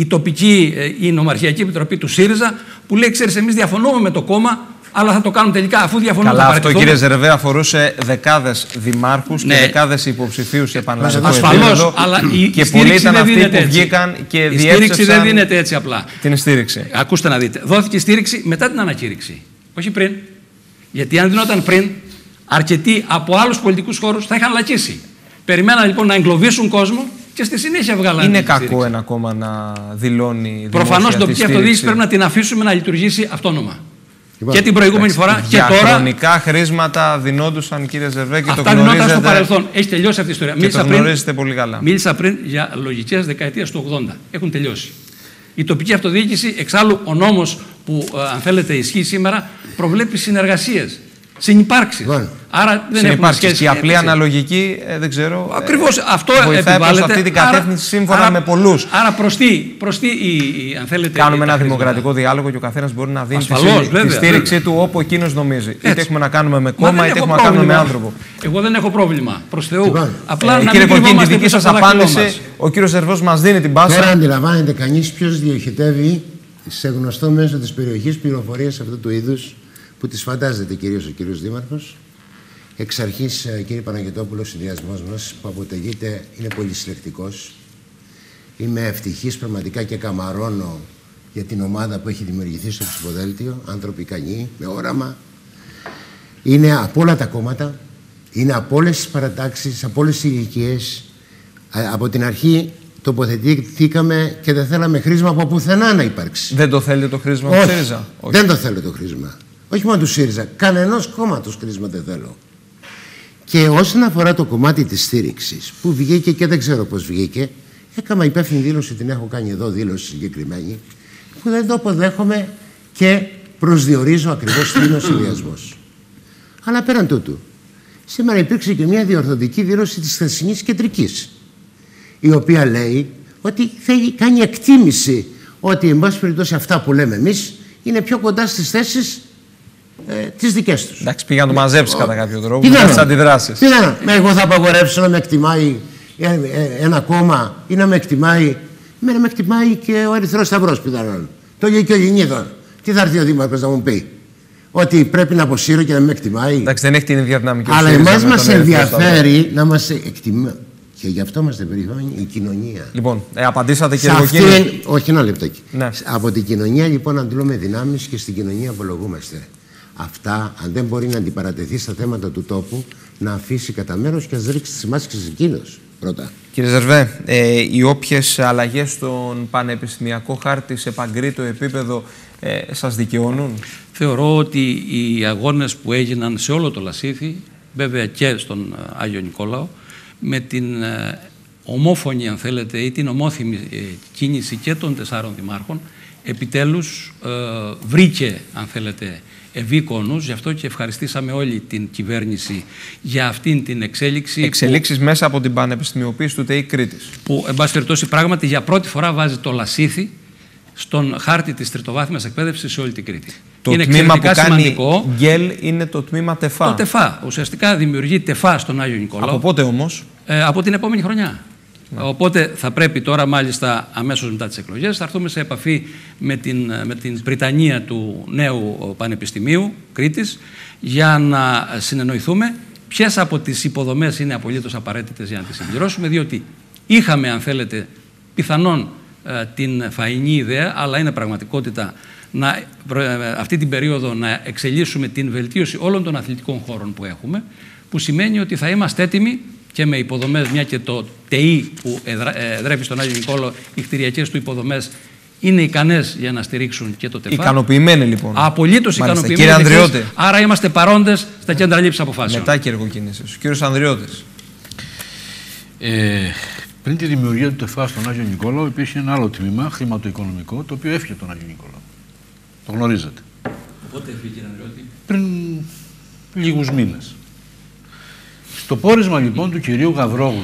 η Νομαρχιακή Επιτροπή του ΣΥΡΙΖΑ που λέει: ξέρεις, εμείς διαφωνούμε με το κόμμα, αλλά θα το κάνουν τελικά αφού διαφωνούμε. Καλά, αυτό κύριε Ζερβέ αφορούσε δεκάδες δημάρχους και δεκάδες υποψηφίους σε επαναλαμβάνω. Ασφαλώς, αλλά η στήριξη δεν δίνεται έτσι. Η στήριξη δεν δίνεται έτσι απλά. Την στήριξη. Ακούστε να δείτε. Δόθηκε στήριξη μετά την ανακήρυξη. Όχι πριν. Γιατί αν δινόταν πριν, αρκετοί από άλλους πολιτικούς χώρους θα είχαν λακίσει. Περιμέναν λοιπόν να εγκλωβίσουν κόσμο και στη συνέχεια βγάλανε. Είναι κακό ένα κόμμα να δηλώνει. Προφανώς την τοπική αυτοδιοίκηση πρέπει να την αφήσουμε να λειτουργήσει αυτόνομα. Και την προηγούμενη φορά και τώρα. Χρονικά χρήματα δινόντουσαν, κύριε Ζερβέ, και αυτά το γνωρίζετε. Αυτά δινόταν στο παρελθόν. Έχει τελειώσει αυτή η ιστορία. Και το γνωρίζετε πολύ καλά. Μίλησα πριν για λογικές δεκαετίας του 80. Έχουν τελειώσει. Η τοπική αυτοδιοίκηση, εξάλλου ο νόμος που αν θέλετε ισχύει σήμερα, προβλέπει συνεργασίες. Συνυπάρξεις. Άρα δεν έχουμε σχέση. Και η απλή αναλογική, δεν ξέρω. Ακριβώς αυτό επιβάλλεται. Προς αυτή την κατεύθυνση σύμφωνα με πολλούς. Άρα προς τι, αν θέλετε. Κάνουμε ένα δημοκρατικό διάλογο και ο καθένας μπορεί να δίνει τη στήριξή του όπου εκείνος νομίζει. Είτε έχουμε να κάνουμε με κόμμα, είτε έχουμε να κάνουμε με άνθρωπο. Εγώ δεν έχω πρόβλημα. Προς Θεού. Απλά να κύριε Κοκκίνη, τη δική σας απάντηση, ο κύριος Ζερβός μας δίνει την πάσα. Δεν αντιλαμβάνεται κανείς ποιος διοχετεύει σε γνωστό μέσο της περιοχής πληροφορίες αυτού του είδους, που τις φαντάζεται κυρίως ο κύριος Δήμαρχος. Εξ αρχής, κύριε Παναγιωτόπουλο, ο συνδυασμός μας που αποτελείται είναι πολύ συλλεκτικός. Είμαι ευτυχής πραγματικά και καμαρώνω για την ομάδα που έχει δημιουργηθεί στο ψηφοδέλτιο, άνθρωποι ικανοί, με όραμα. Είναι από όλα τα κόμματα, είναι από όλες τις παρατάξεις, από όλες τις ηλικίες. Από την αρχή τοποθετήκαμε και δεν θέλαμε χρήσμα από πουθενά να υπάρξει. Δεν το θέλετε το χρήσμα του ΣΥΡΙΖΑ? Όχι, δεν το θέλω το χρήσμα. Όχι μόνο του ΣΥΡΙΖΑ, κανενός κόμματος χρήσμα δεν θέλω. Και όσον αφορά το κομμάτι της στήριξης, που βγήκε και δεν ξέρω πώς βγήκε, έκανα υπεύθυνη δήλωση, την έχω κάνει εδώ, δήλωση συγκεκριμένη, που δεν το αποδέχομαι και προσδιορίζω ακριβώς τι είναι ο συνδυασμός. Αλλά πέραν τούτου, σήμερα υπήρξε και μια διορθωτική δήλωση της χθεσινής κεντρικής, η οποία λέει ότι θέλει, κάνει εκτίμηση ότι, εν πάση περιπτώσει, αυτά που λέμε εμείς είναι πιο κοντά στις θέσεις τις δικές τους. Εντάξει, πήγα να το μαζέψει κατά κάποιο τρόπο. Με τις αντιδράσεις. Εγώ θα απαγορεύσω να με εκτιμάει ένα κόμμα ή να με εκτιμάει. Να με εκτιμάει και ο Ερυθρός Σταυρός πιθανόν. Το λέει και ο Ελληνίδων. Τι θα έρθει ο Δήμαρχος να μου πει? Ότι πρέπει να αποσύρω και να με εκτιμάει? Εντάξει, δεν έχει την ίδια δυναμική. Αλλά εμάς μας ενδιαφέρει να μας εκτιμάει. Και γι' αυτό είμαστε περήφανοι, η κοινωνία. Λοιπόν, απαντήσατε κύριε Κοκκίνη. Όχι, ένα λεπτάκι. Ναι. Από την κοινωνία λοιπόν αντλούμε δυνάμεις και στην κοινωνία απολογούμαστε. Αυτά, αν δεν μπορεί να αντιπαρατεθεί στα θέματα του τόπου, να αφήσει κατά μέρος και να ρίξει τις μάσκες εκείνος πρώτα. Κύριε Ζερβέ, οι όποιες αλλαγές στον πανεπιστημιακό χάρτη σε παγκρίτο επίπεδο σας δικαιώνουν? Θεωρώ ότι οι αγώνες που έγιναν σε όλο το Λασίθι, βέβαια και στον Άγιο Νικόλαο, με την ομόφωνη, αν θέλετε, ή την ομόθυμη κίνηση και των 4 δημάρχων, επιτέλους βρήκε, αν θέλετε, ευήκονους. Γι' αυτό και ευχαριστήσαμε όλη την κυβέρνηση για αυτήν την εξέλιξη. Εξελίξεις μέσα από την πανεπιστημιοποίηση του ΤΕΙ Κρήτης. Που, εν πάση περιπτώσει, πράγματι για πρώτη φορά βάζει το Λασίθι στον χάρτη της τριτοβάθμιας εκπαίδευσης σε όλη την Κρήτη. Το είναι τμήμα που κάνει σημαντικό. ΓΚΕΛ είναι το τμήμα ΤΕΦΑ. Το ΤΕΦΑ. Ουσιαστικά δημιουργεί ΤΕΦΑ στον Άγιο Νικόλαο. Από πότε όμως? Από την επόμενη χρονιά. Ναι. Οπότε θα πρέπει τώρα, μάλιστα αμέσως μετά τις εκλογές, θα έρθουμε σε επαφή με την Πριτανία του νέου Πανεπιστημίου Κρήτης για να συνεννοηθούμε ποιες από τις υποδομές είναι απολύτως απαραίτητες για να τις συμπληρώσουμε, διότι είχαμε, αν θέλετε, πιθανόν την φαϊνή ιδέα, αλλά είναι πραγματικότητα αυτή την περίοδο να εξελίσσουμε την βελτίωση όλων των αθλητικών χώρων που έχουμε, που σημαίνει ότι θα είμαστε έτοιμοι και με υποδομές, μια και το ΤΕΙ που εδρεύει στον Άγιο Νικόλαο, οι κτηριακές του υποδομές είναι ικανές για να στηρίξουν και το ΤΕΦΑ. Ικανοποιημένοι λοιπόν. Απολύτως ικανοποιημένοι. Κύριε Ανδριώτη. Άρα είμαστε παρόντες στα κέντρα λήψης αποφάσεων. Μετά κύριε Κοκκίνη, κύριος Ανδριώτης. Πριν τη δημιουργία του ΤΕΦΑ στον Άγιο Νικόλαο υπήρχε ένα άλλο τμήμα, χρηματοοικονομικό, το οποίο έφυγε τον Άγιο Νικόλαο. Το γνωρίζετε. Πότε έφυγε κύριε Ανδριώτη? Πριν λίγους μήνες. Στο πόρισμα λοιπόν του κυρίου Γαβρόγλου.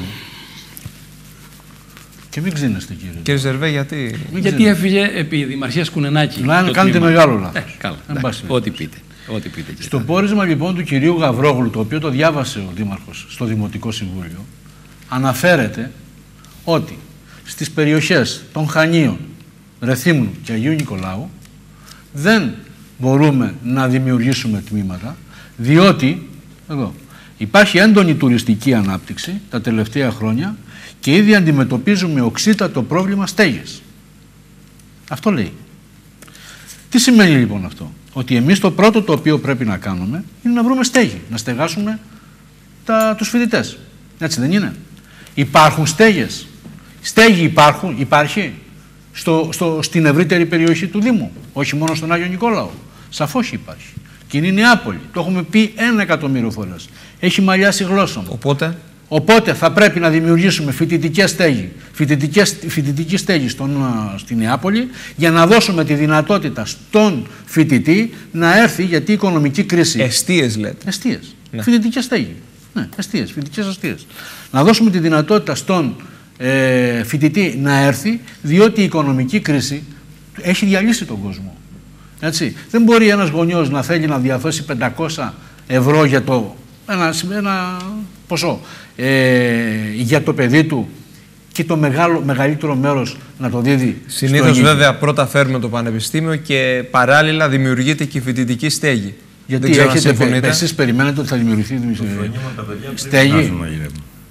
Και μην ξύνεστε κύριε. Κύριε Ζερβέ, γιατί? Γιατί έφυγε επί Δημαρχίας Κουνενάκη. Να κάνετε μεγάλο λάθος. Καλά. Ό,τι πείτε. Στο πόρισμα λοιπόν του κυρίου Γαβρόγλου, το οποίο το διάβασε ο Δήμαρχος στο Δημοτικό Συμβούλιο, αναφέρεται ότι στις περιοχές των Χανίων, Ρεθύμνου και Αγίου Νικολάου δεν μπορούμε να δημιουργήσουμε τμήματα, διότι εδώ υπάρχει έντονη τουριστική ανάπτυξη τα τελευταία χρόνια και ήδη αντιμετωπίζουμε οξύτατο πρόβλημα στέγης. Αυτό λέει. Τι σημαίνει λοιπόν αυτό? Ότι εμείς το πρώτο το οποίο πρέπει να κάνουμε είναι να βρούμε στέγη, να στεγάσουμε τους φοιτητές. Έτσι δεν είναι? Υπάρχουν στέγες. Στέγη υπάρχει στην ευρύτερη περιοχή του Δήμου, όχι μόνο στον Άγιο Νικόλαο. Σαφώς υπάρχει. Και είναι η Νεάπολη. Το έχουμε πει 1.000.000 φορές. Έχει μαλλιάσει γλώσσα μου. Οπότε θα πρέπει να δημιουργήσουμε φοιτητική στέγη στη Νεάπολη για να δώσουμε τη δυνατότητα στον φοιτητή να έρθει, γιατί η οικονομική κρίση. Εστίες λέτε. Εστίες. Ναι. Φοιτητικές στέγη. Ναι, φοιτητικές εστίες. Να δώσουμε τη δυνατότητα στον φοιτητή να έρθει, διότι η οικονομική κρίση έχει διαλύσει τον κόσμο. Έτσι. Δεν μπορεί ένας γονιός να θέλει να διαθέσει 500 ευρώ για ένα ποσό για το παιδί του και το μεγαλύτερο μέρος να το δίδει. Συνήθως βέβαια πρώτα φέρνουμε το πανεπιστήμιο και παράλληλα δημιουργείται και η φοιτητική στέγη. Γιατί εσείς περιμένετε ότι θα δημιουργηθεί στέγη?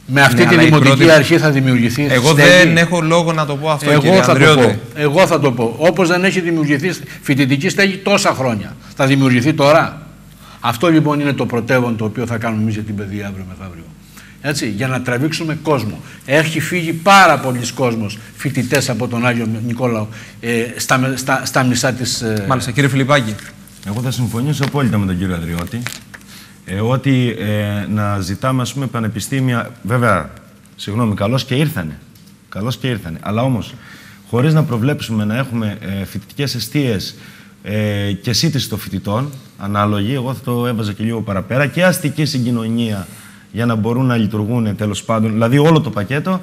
Με αυτή τη δημοτική αρχή θα δημιουργηθεί. Εγώ δεν έχω λόγο να το πω αυτό, κύριε Ανδριώτη. Εγώ θα το πω. Όπως δεν έχει δημιουργηθεί φοιτητική στέγη τόσα χρόνια. Θα δημιουργηθεί τώρα. Αυτό λοιπόν είναι το πρωτεύον το οποίο θα κάνουμε εμείς για την παιδεία αύριο μεθαύριο. Έτσι, για να τραβήξουμε κόσμο. Έχει φύγει πάρα πολλοί κόσμος, φοιτητές από τον Άγιο Νικόλαο, στα μισά της. Μάλιστα, κύριε Φιλιππάκη. Εγώ θα συμφωνήσω απόλυτα με τον κύριο Ανδριώτη. Ότι να ζητάμε, ας πούμε, πανεπιστήμια. Βέβαια, συγγνώμη, καλώς και ήρθανε. Καλώς και ήρθανε. Αλλά όμως, χωρίς να προβλέψουμε να έχουμε φοιτητικές εστίες και σύντηση των φοιτητών, ανάλογη, εγώ θα το έβαζα και λίγο παραπέρα, και αστική συγκοινωνία για να μπορούν να λειτουργούν, τέλος πάντων, δηλαδή όλο το πακέτο.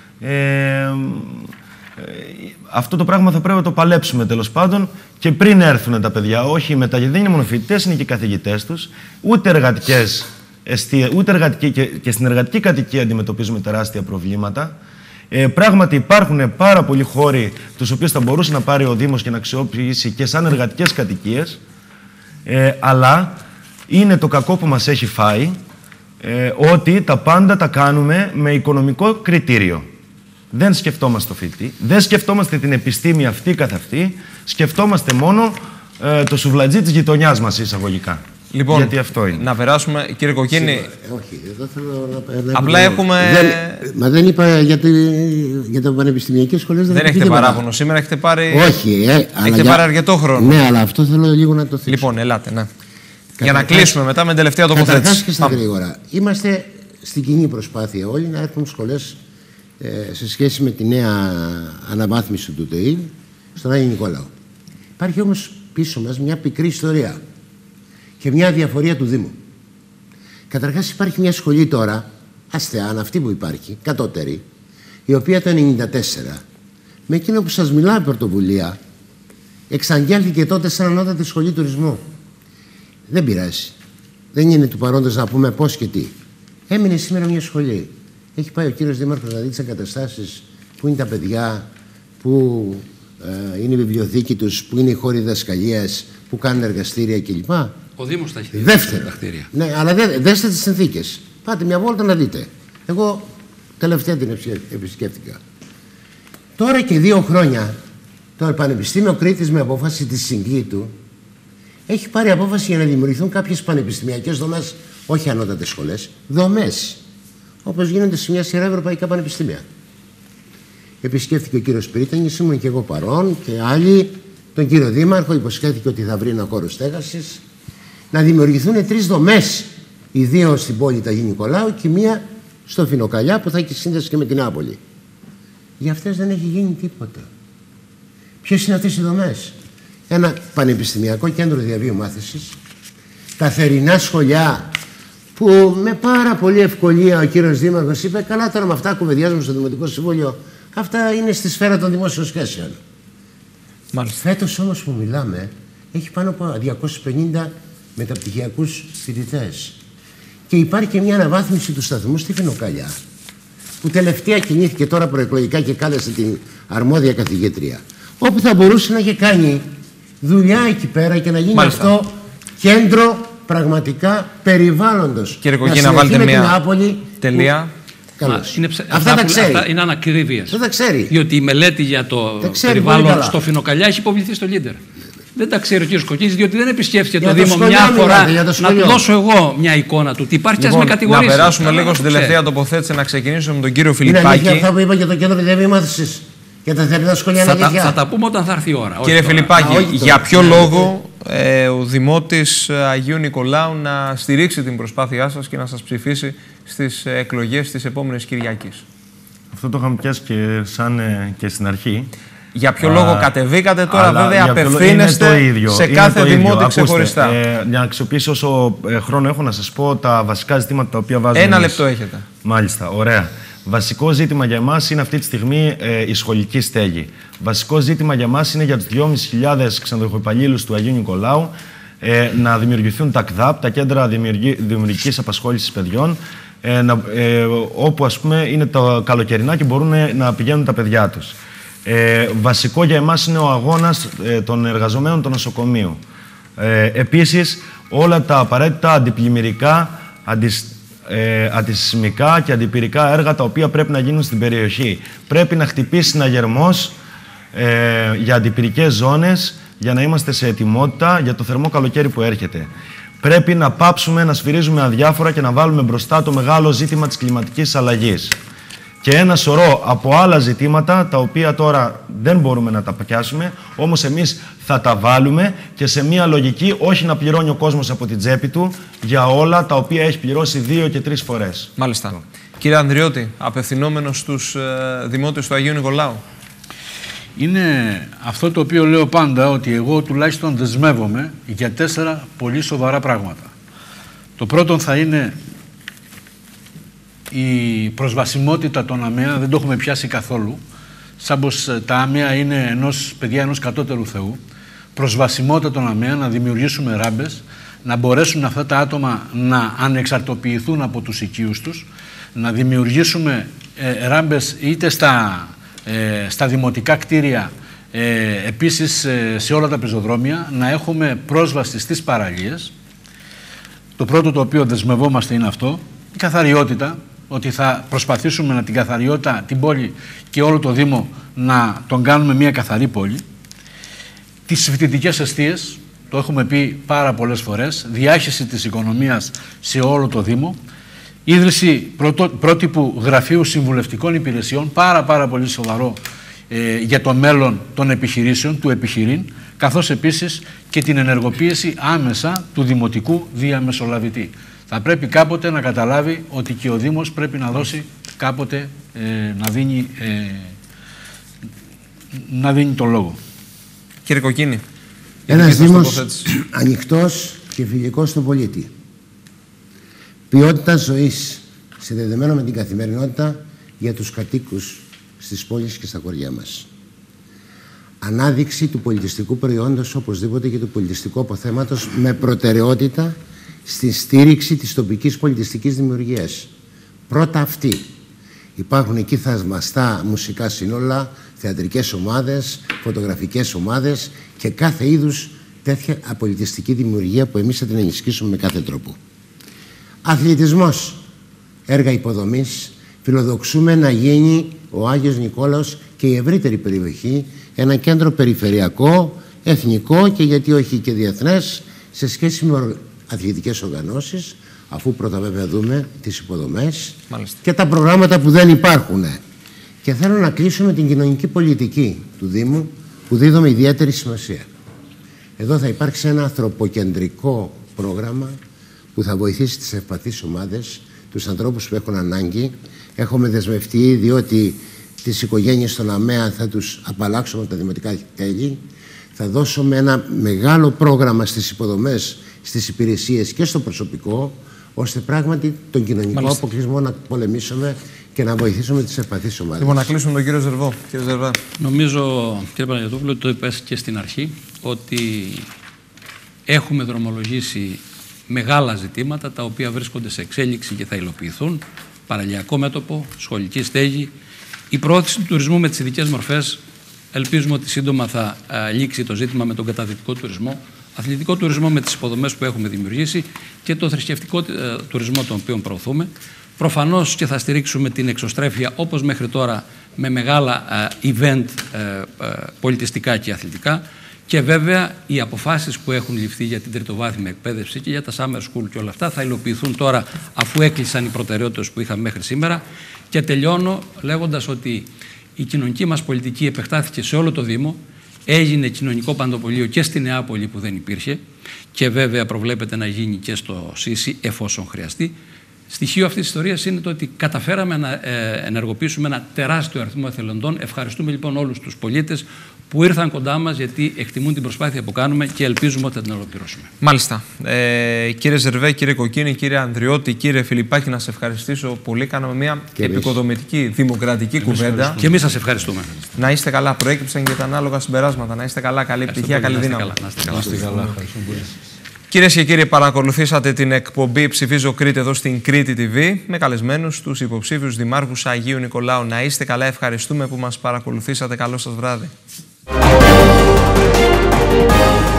Αυτό το πράγμα θα πρέπει να το παλέψουμε, τέλος πάντων, και πριν έρθουν τα παιδιά. Όχι μετά, γιατί δεν είναι μόνο φοιτητές, είναι και οι καθηγητές τους. Ούτε εργατικές εστίες, ούτε και στην εργατική κατοικία αντιμετωπίζουμε τεράστια προβλήματα. Πράγματι υπάρχουν πάρα πολλοί χώροι τους οποίους θα μπορούσε να πάρει ο Δήμος και να αξιοποιήσει και σαν εργατικές κατοικίες, αλλά είναι το κακό που μας έχει φάει, ότι τα πάντα τα κάνουμε με οικονομικό κριτήριο. Δεν σκεφτόμαστε το φοιτητή, δεν σκεφτόμαστε την επιστήμη αυτή καθ' αυτή, σκεφτόμαστε μόνο το σουβλατζί της γειτονιάς μας, εισαγωγικά. Λοιπόν, γιατί αυτό είναι. Να περάσουμε, κύριε Κοκκίνη. Όχι, εδώ θέλω να απλά έχουμε. Μα δεν είπα για τα πανεπιστημιακές σχολές. Δεν έχετε παράπονο. Σήμερα έχετε πάρει. Όχι, έχετε πάρει αρκετό χρόνο. Ναι, αλλά αυτό θέλω λίγο να το θίξω. Λοιπόν, ελάτε, ναι. Για να κλείσουμε μετά με την τελευταία τοποθέτηση. Καταρχάς και στα γρήγορα. Είμαστε στην κοινή προσπάθεια όλοι να έρθουν σχολές σε σχέση με τη νέα αναβάθμιση του ΤΕΙ στον Άγιο Νικόλαο. Υπάρχει όμως πίσω μας μια πικρή ιστορία και μια αδιαφορία του Δήμου. Καταρχάς υπάρχει μια σχολή τώρα, αστεάν, αυτή που υπάρχει, κατώτερη, η οποία το 1994, με εκείνο που σας μιλάω πρωτοβουλία, εξαγγέλθηκε τότε σαν ανώτατη σχολή τουρισμού. Δεν πειράζει. Δεν είναι του παρόντος να πούμε πώς και τι. Έμεινε σήμερα μια σχολή. Έχει πάει ο κύριος Δήμαρχος να δει τις εγκαταστάσεις, που είναι τα παιδιά, που είναι η βιβλιοθήκη τους, που είναι οι χώροι διδασκαλίας, που κάνουν εργαστήρια κλπ. Ο Δήμος τα έχει δει. Δεύτερο. Ναι, αλλά δέστε τις συνθήκες. Πάτε μια βόλτα να δείτε. Εγώ τελευταία την επισκέφτηκα. Τώρα και 2 χρόνια το Πανεπιστήμιο Κρήτης, με απόφαση της συγκλήτου, έχει πάρει απόφαση για να δημιουργηθούν κάποιες πανεπιστημιακές δομές, όχι ανώτατες σχολές, δομές, όπως γίνονται σε μια σειρά ευρωπαϊκά πανεπιστήμια. Επισκέφθηκε ο κύριος Πρίτανης, ήμουν και εγώ παρόν, και άλλοι, τον κύριο Δήμαρχο, υποσχέθηκε ότι θα βρει ένα χώρο στέγασης, να δημιουργηθούν 3 δομές, οι 2 στην πόλη Αγίου Νικολάου και μία στο Φινοκαλιά, που θα έχει σύνδεση και με την Νάπολη. Για αυτές δεν έχει γίνει τίποτα. Ποιες είναι αυτές οι δομές? Ένα πανεπιστημιακό κέντρο διαβίου μάθησης, καθερινά σχολιά, που με πάρα πολύ ευκολία ο κύριος Δήμαρχος είπε: καλά, τώρα με αυτά κουβεντιάζουμε στο Δημοτικό Συμβούλιο, αυτά είναι στη σφαίρα των δημόσιων σχέσεων. Μάλιστα. Φέτος όμως που μιλάμε, έχει πάνω από 250 μεταπτυχιακούς φοιτητές. Και υπάρχει και μια αναβάθμιση του σταθμού στη Φινοκαλιά, που τελευταία κινήθηκε τώρα προεκλογικά και κάλεσε την αρμόδια καθηγήτρια, όπου θα μπορούσε να έχει κάνει δουλειά εκεί πέρα και να γίνει αυτό κέντρο πραγματικά περιβάλλοντος. Κύριε Κοκκίνη, να βάλετε μια τελεία. Αυτά τα ξέρει. Αυτά είναι ανακρίβειες. Δεν τα ξέρει. Διότι η μελέτη για το περιβάλλον στο Φινοκαλιά έχει υποβληθεί στο Λίντερ. Δεν τα ξέρει ο κ. Κοκκίνης, διότι δεν επισκέφθηκε το Δήμο μια φορά. Να του δώσω εγώ μια εικόνα του. Τι υπάρχει, λοιπόν, με κατηγορήσει. Να περάσουμε λίγο στην τελευταία τοποθέτηση, να ξεκινήσουμε με τον κύριο Φιλιππάκη. Είναι αλήθεια αυτά που είπα για το κέντρο διαβίου μάθησης, για τα θερινά σχολεία? Θα τα πούμε όταν θα έρθει η ώρα. Κύριε Φιλιππάκη, για ποιο λόγο ο Δημότης Αγίου Νικολάου να στηρίξει την προσπάθειά σας και να σας ψηφίσει στις εκλογές της επόμενης Κυριακής? Αυτό το είχαμε πιάσει και στην αρχή. Για ποιο λόγο κατεβήκατε τώρα, βέβαια απευθύνεστε σε κάθε δημότη ξεχωριστά? Για να αξιοποιήσω όσο χρόνο έχω, να σας πω τα βασικά ζητήματα τα οποία βάζουμε. 1 λεπτό έχετε. Μάλιστα, ωραία. Βασικό ζήτημα για εμάς είναι αυτή τη στιγμή η σχολική στέγη. Βασικό ζήτημα για εμάς είναι για τους 2.500 ξενοδοχοϊπαλλήλους του Αγίου Νικολάου να δημιουργηθούν τα ΚΔΑΠ, τα κέντρα δημιουργικής απασχόλησης παιδιών, όπου ας πούμε είναι τα καλοκαιρινά και μπορούν να πηγαίνουν τα παιδιά τους. Βασικό για εμάς είναι ο αγώνας των εργαζομένων του νοσοκομείου. Επίσης, όλα τα απαραίτητα αντιπλημμυρικά, αντισυσμικά και αντιπυρικά έργα τα οποία πρέπει να γίνουν στην περιοχή. Πρέπει να χτυπήσει συναγερμός για αντιπυρικές ζώνες για να είμαστε σε ετοιμότητα για το θερμό καλοκαίρι που έρχεται. Πρέπει να πάψουμε να σφυρίζουμε αδιάφορα και να βάλουμε μπροστά το μεγάλο ζήτημα της κλιματικής αλλαγής. Και ένα σωρό από άλλα ζητήματα, τα οποία τώρα δεν μπορούμε να τα πιάσουμε, όμως εμείς θα τα βάλουμε και σε μια λογική όχι να πληρώνει ο κόσμος από την τσέπη του για όλα τα οποία έχει πληρώσει 2 και 3 φορές. Μάλιστα. Κύριε Ανδριώτη, απευθυνόμενος στους δημότες του Αγίου Νικολάου. Είναι αυτό το οποίο λέω πάντα, ότι εγώ τουλάχιστον δεσμεύομαι για 4 πολύ σοβαρά πράγματα. Το πρώτο θα είναι η προσβασιμότητα των ΑΜΕΑ, δεν το έχουμε πιάσει καθόλου, σαν πως τα ΑΜΕΑ είναι παιδιά ενός κατώτερου Θεού. Προσβασιμότητα των ΑΜΕΑ, να δημιουργήσουμε ράμπες, να μπορέσουν αυτά τα άτομα να ανεξαρτοποιηθούν από τους οικείους τους, να δημιουργήσουμε ράμπες είτε στα δημοτικά κτίρια, επίσης σε όλα τα πεζοδρόμια, να έχουμε πρόσβαση στις παραλίες. Το πρώτο το οποίο δεσμευόμαστε είναι αυτό. Η καθαριότητα, ότι θα προσπαθήσουμε να την καθαριότητα, την πόλη και όλο το Δήμο να τον κάνουμε μια καθαρή πόλη. Τις φοιτητικές εστίες, το έχουμε πει πάρα πολλές φορές, διάχυση της οικονομίας σε όλο το Δήμο, ίδρυση πρότυπου γραφείου συμβουλευτικών υπηρεσιών, πάρα πολύ σοβαρό για το μέλλον των επιχειρήσεων, του επιχειρήν, καθώς επίσης και την ενεργοποίηση άμεσα του δημοτικού διαμεσολαβητή. Θα πρέπει κάποτε να καταλάβει ότι και ο Δήμος πρέπει να δώσει κάποτε να δίνει τον λόγο. Κύριε Κοκκίνη. Ένας Δήμος ανοιχτός και φιλικός στον πολίτη. Ποιότητα ζωής συνδεδεμένο με την καθημερινότητα για τους κατοίκους στις πόλεις και στα χωριά μας. Ανάδειξη του πολιτιστικού προϊόντος οπωσδήποτε και του πολιτιστικού αποθέματος με προτεραιότητα στη στήριξη της τοπικής πολιτιστικής δημιουργίας. Πρώτα αυτή. Υπάρχουν εκεί θαυμαστά μουσικά σύνολα, θεατρικές ομάδες, φωτογραφικές ομάδες και κάθε είδους τέτοια απολυτιστική δημιουργία που εμείς θα την ενισχύσουμε με κάθε τρόπο. Αθλητισμός, έργα υποδομής, φιλοδοξούμε να γίνει ο Άγιος Νικόλαος και η ευρύτερη περιοχή ένα κέντρο περιφερειακό, εθνικό και γιατί όχι και διεθνές σε σχέση με αθλητικές οργανώσεις, αφού πρώτα βέβαια δούμε τις υποδομές. Μάλιστα. Και τα προγράμματα που δεν υπάρχουν. Και θέλω να κλείσω με την κοινωνική πολιτική του Δήμου που δίδομαι ιδιαίτερη σημασία. Εδώ θα υπάρξει ένα ανθρωποκεντρικό πρόγραμμα που θα βοηθήσει τις ευπαθείς ομάδες, τους ανθρώπους που έχουν ανάγκη. Έχουμε δεσμευτεί ήδη ότι τις οικογένειες των ΑΜΕΑ θα τους απαλλάξουμε από τα δημοτικά τέλη. Θα δώσουμε ένα μεγάλο πρόγραμμα στις υποδομές, στις υπηρεσίες και στο προσωπικό, ώστε πράγματι τον κοινωνικό αποκλεισμό να πολεμήσουμε και να βοηθήσουμε τις ευπαθείς ομάδες. Λοιπόν, να κλείσουμε τον κύριο Ζερβό. Κύριε Ζερβά. Νομίζω, κύριε Παναγιωτόπουλο, το είπες και στην αρχή, ότι έχουμε δρομολογήσει μεγάλα ζητήματα τα οποία βρίσκονται σε εξέλιξη και θα υλοποιηθούν. Παραλιακό μέτωπο, σχολική στέγη, η προώθηση του τουρισμού με τις ειδικές μορφές. Ελπίζουμε ότι σύντομα θα λήξει το ζήτημα με τον καταδυτικό τουρισμό, αθλητικό τουρισμό με τις υποδομές που έχουμε δημιουργήσει και το θρησκευτικό τουρισμό τον οποίο προωθούμε. Προφανώς και θα στηρίξουμε την εξωστρέφεια όπως μέχρι τώρα με μεγάλα event πολιτιστικά και αθλητικά. Και βέβαια οι αποφάσεις που έχουν ληφθεί για την τριτοβάθμια εκπαίδευση και για τα summer school και όλα αυτά θα υλοποιηθούν τώρα αφού έκλεισαν οι προτεραιότητες που είχαμε μέχρι σήμερα. Και τελειώνω λέγοντας ότι η κοινωνική μας πολιτική επεκτάθηκε σε όλο το Δήμο, έγινε κοινωνικό παντοπολείο και στη Νεάπολη που δεν υπήρχε και βέβαια προβλέπεται να γίνει και στο ΣΥΣΥ εφόσον χρειαστεί. Στοιχείο αυτής της ιστορίας είναι το ότι καταφέραμε να ενεργοποιήσουμε ένα τεράστιο αριθμό εθελοντών. Ευχαριστούμε λοιπόν όλους τους πολίτες που ήρθαν κοντά μας γιατί εκτιμούν την προσπάθεια που κάνουμε και ελπίζουμε ότι θα την ολοκληρώσουμε. Μάλιστα. Κύριε Ζερβέ, κύριε Κοκκίνη, κύριε Ανδριώτη, κύριε Φιλιππάκη, να σε ευχαριστήσω πολύ. Κάναμε μια επικοδομητική, δημοκρατική κουβέντα. Και εμείς σας ευχαριστούμε. Να είστε καλά. Προέκυψαν και τα ανάλογα συμπεράσματα. Να είστε καλά. Καλή επιτυχία, καλή δύναμη. Να είστε καλά. Κυρίες και κύριοι, παρακολουθήσατε την εκπομπή Ψηφίζω Κρήτη εδώ στην Κρήτη TV με καλεσμένους τους υποψήφιους δημάρχους Αγίου Νικολάου. Να είστε καλά, ευχαριστούμε που μας παρακολουθήσατε. Καλό σας βράδυ.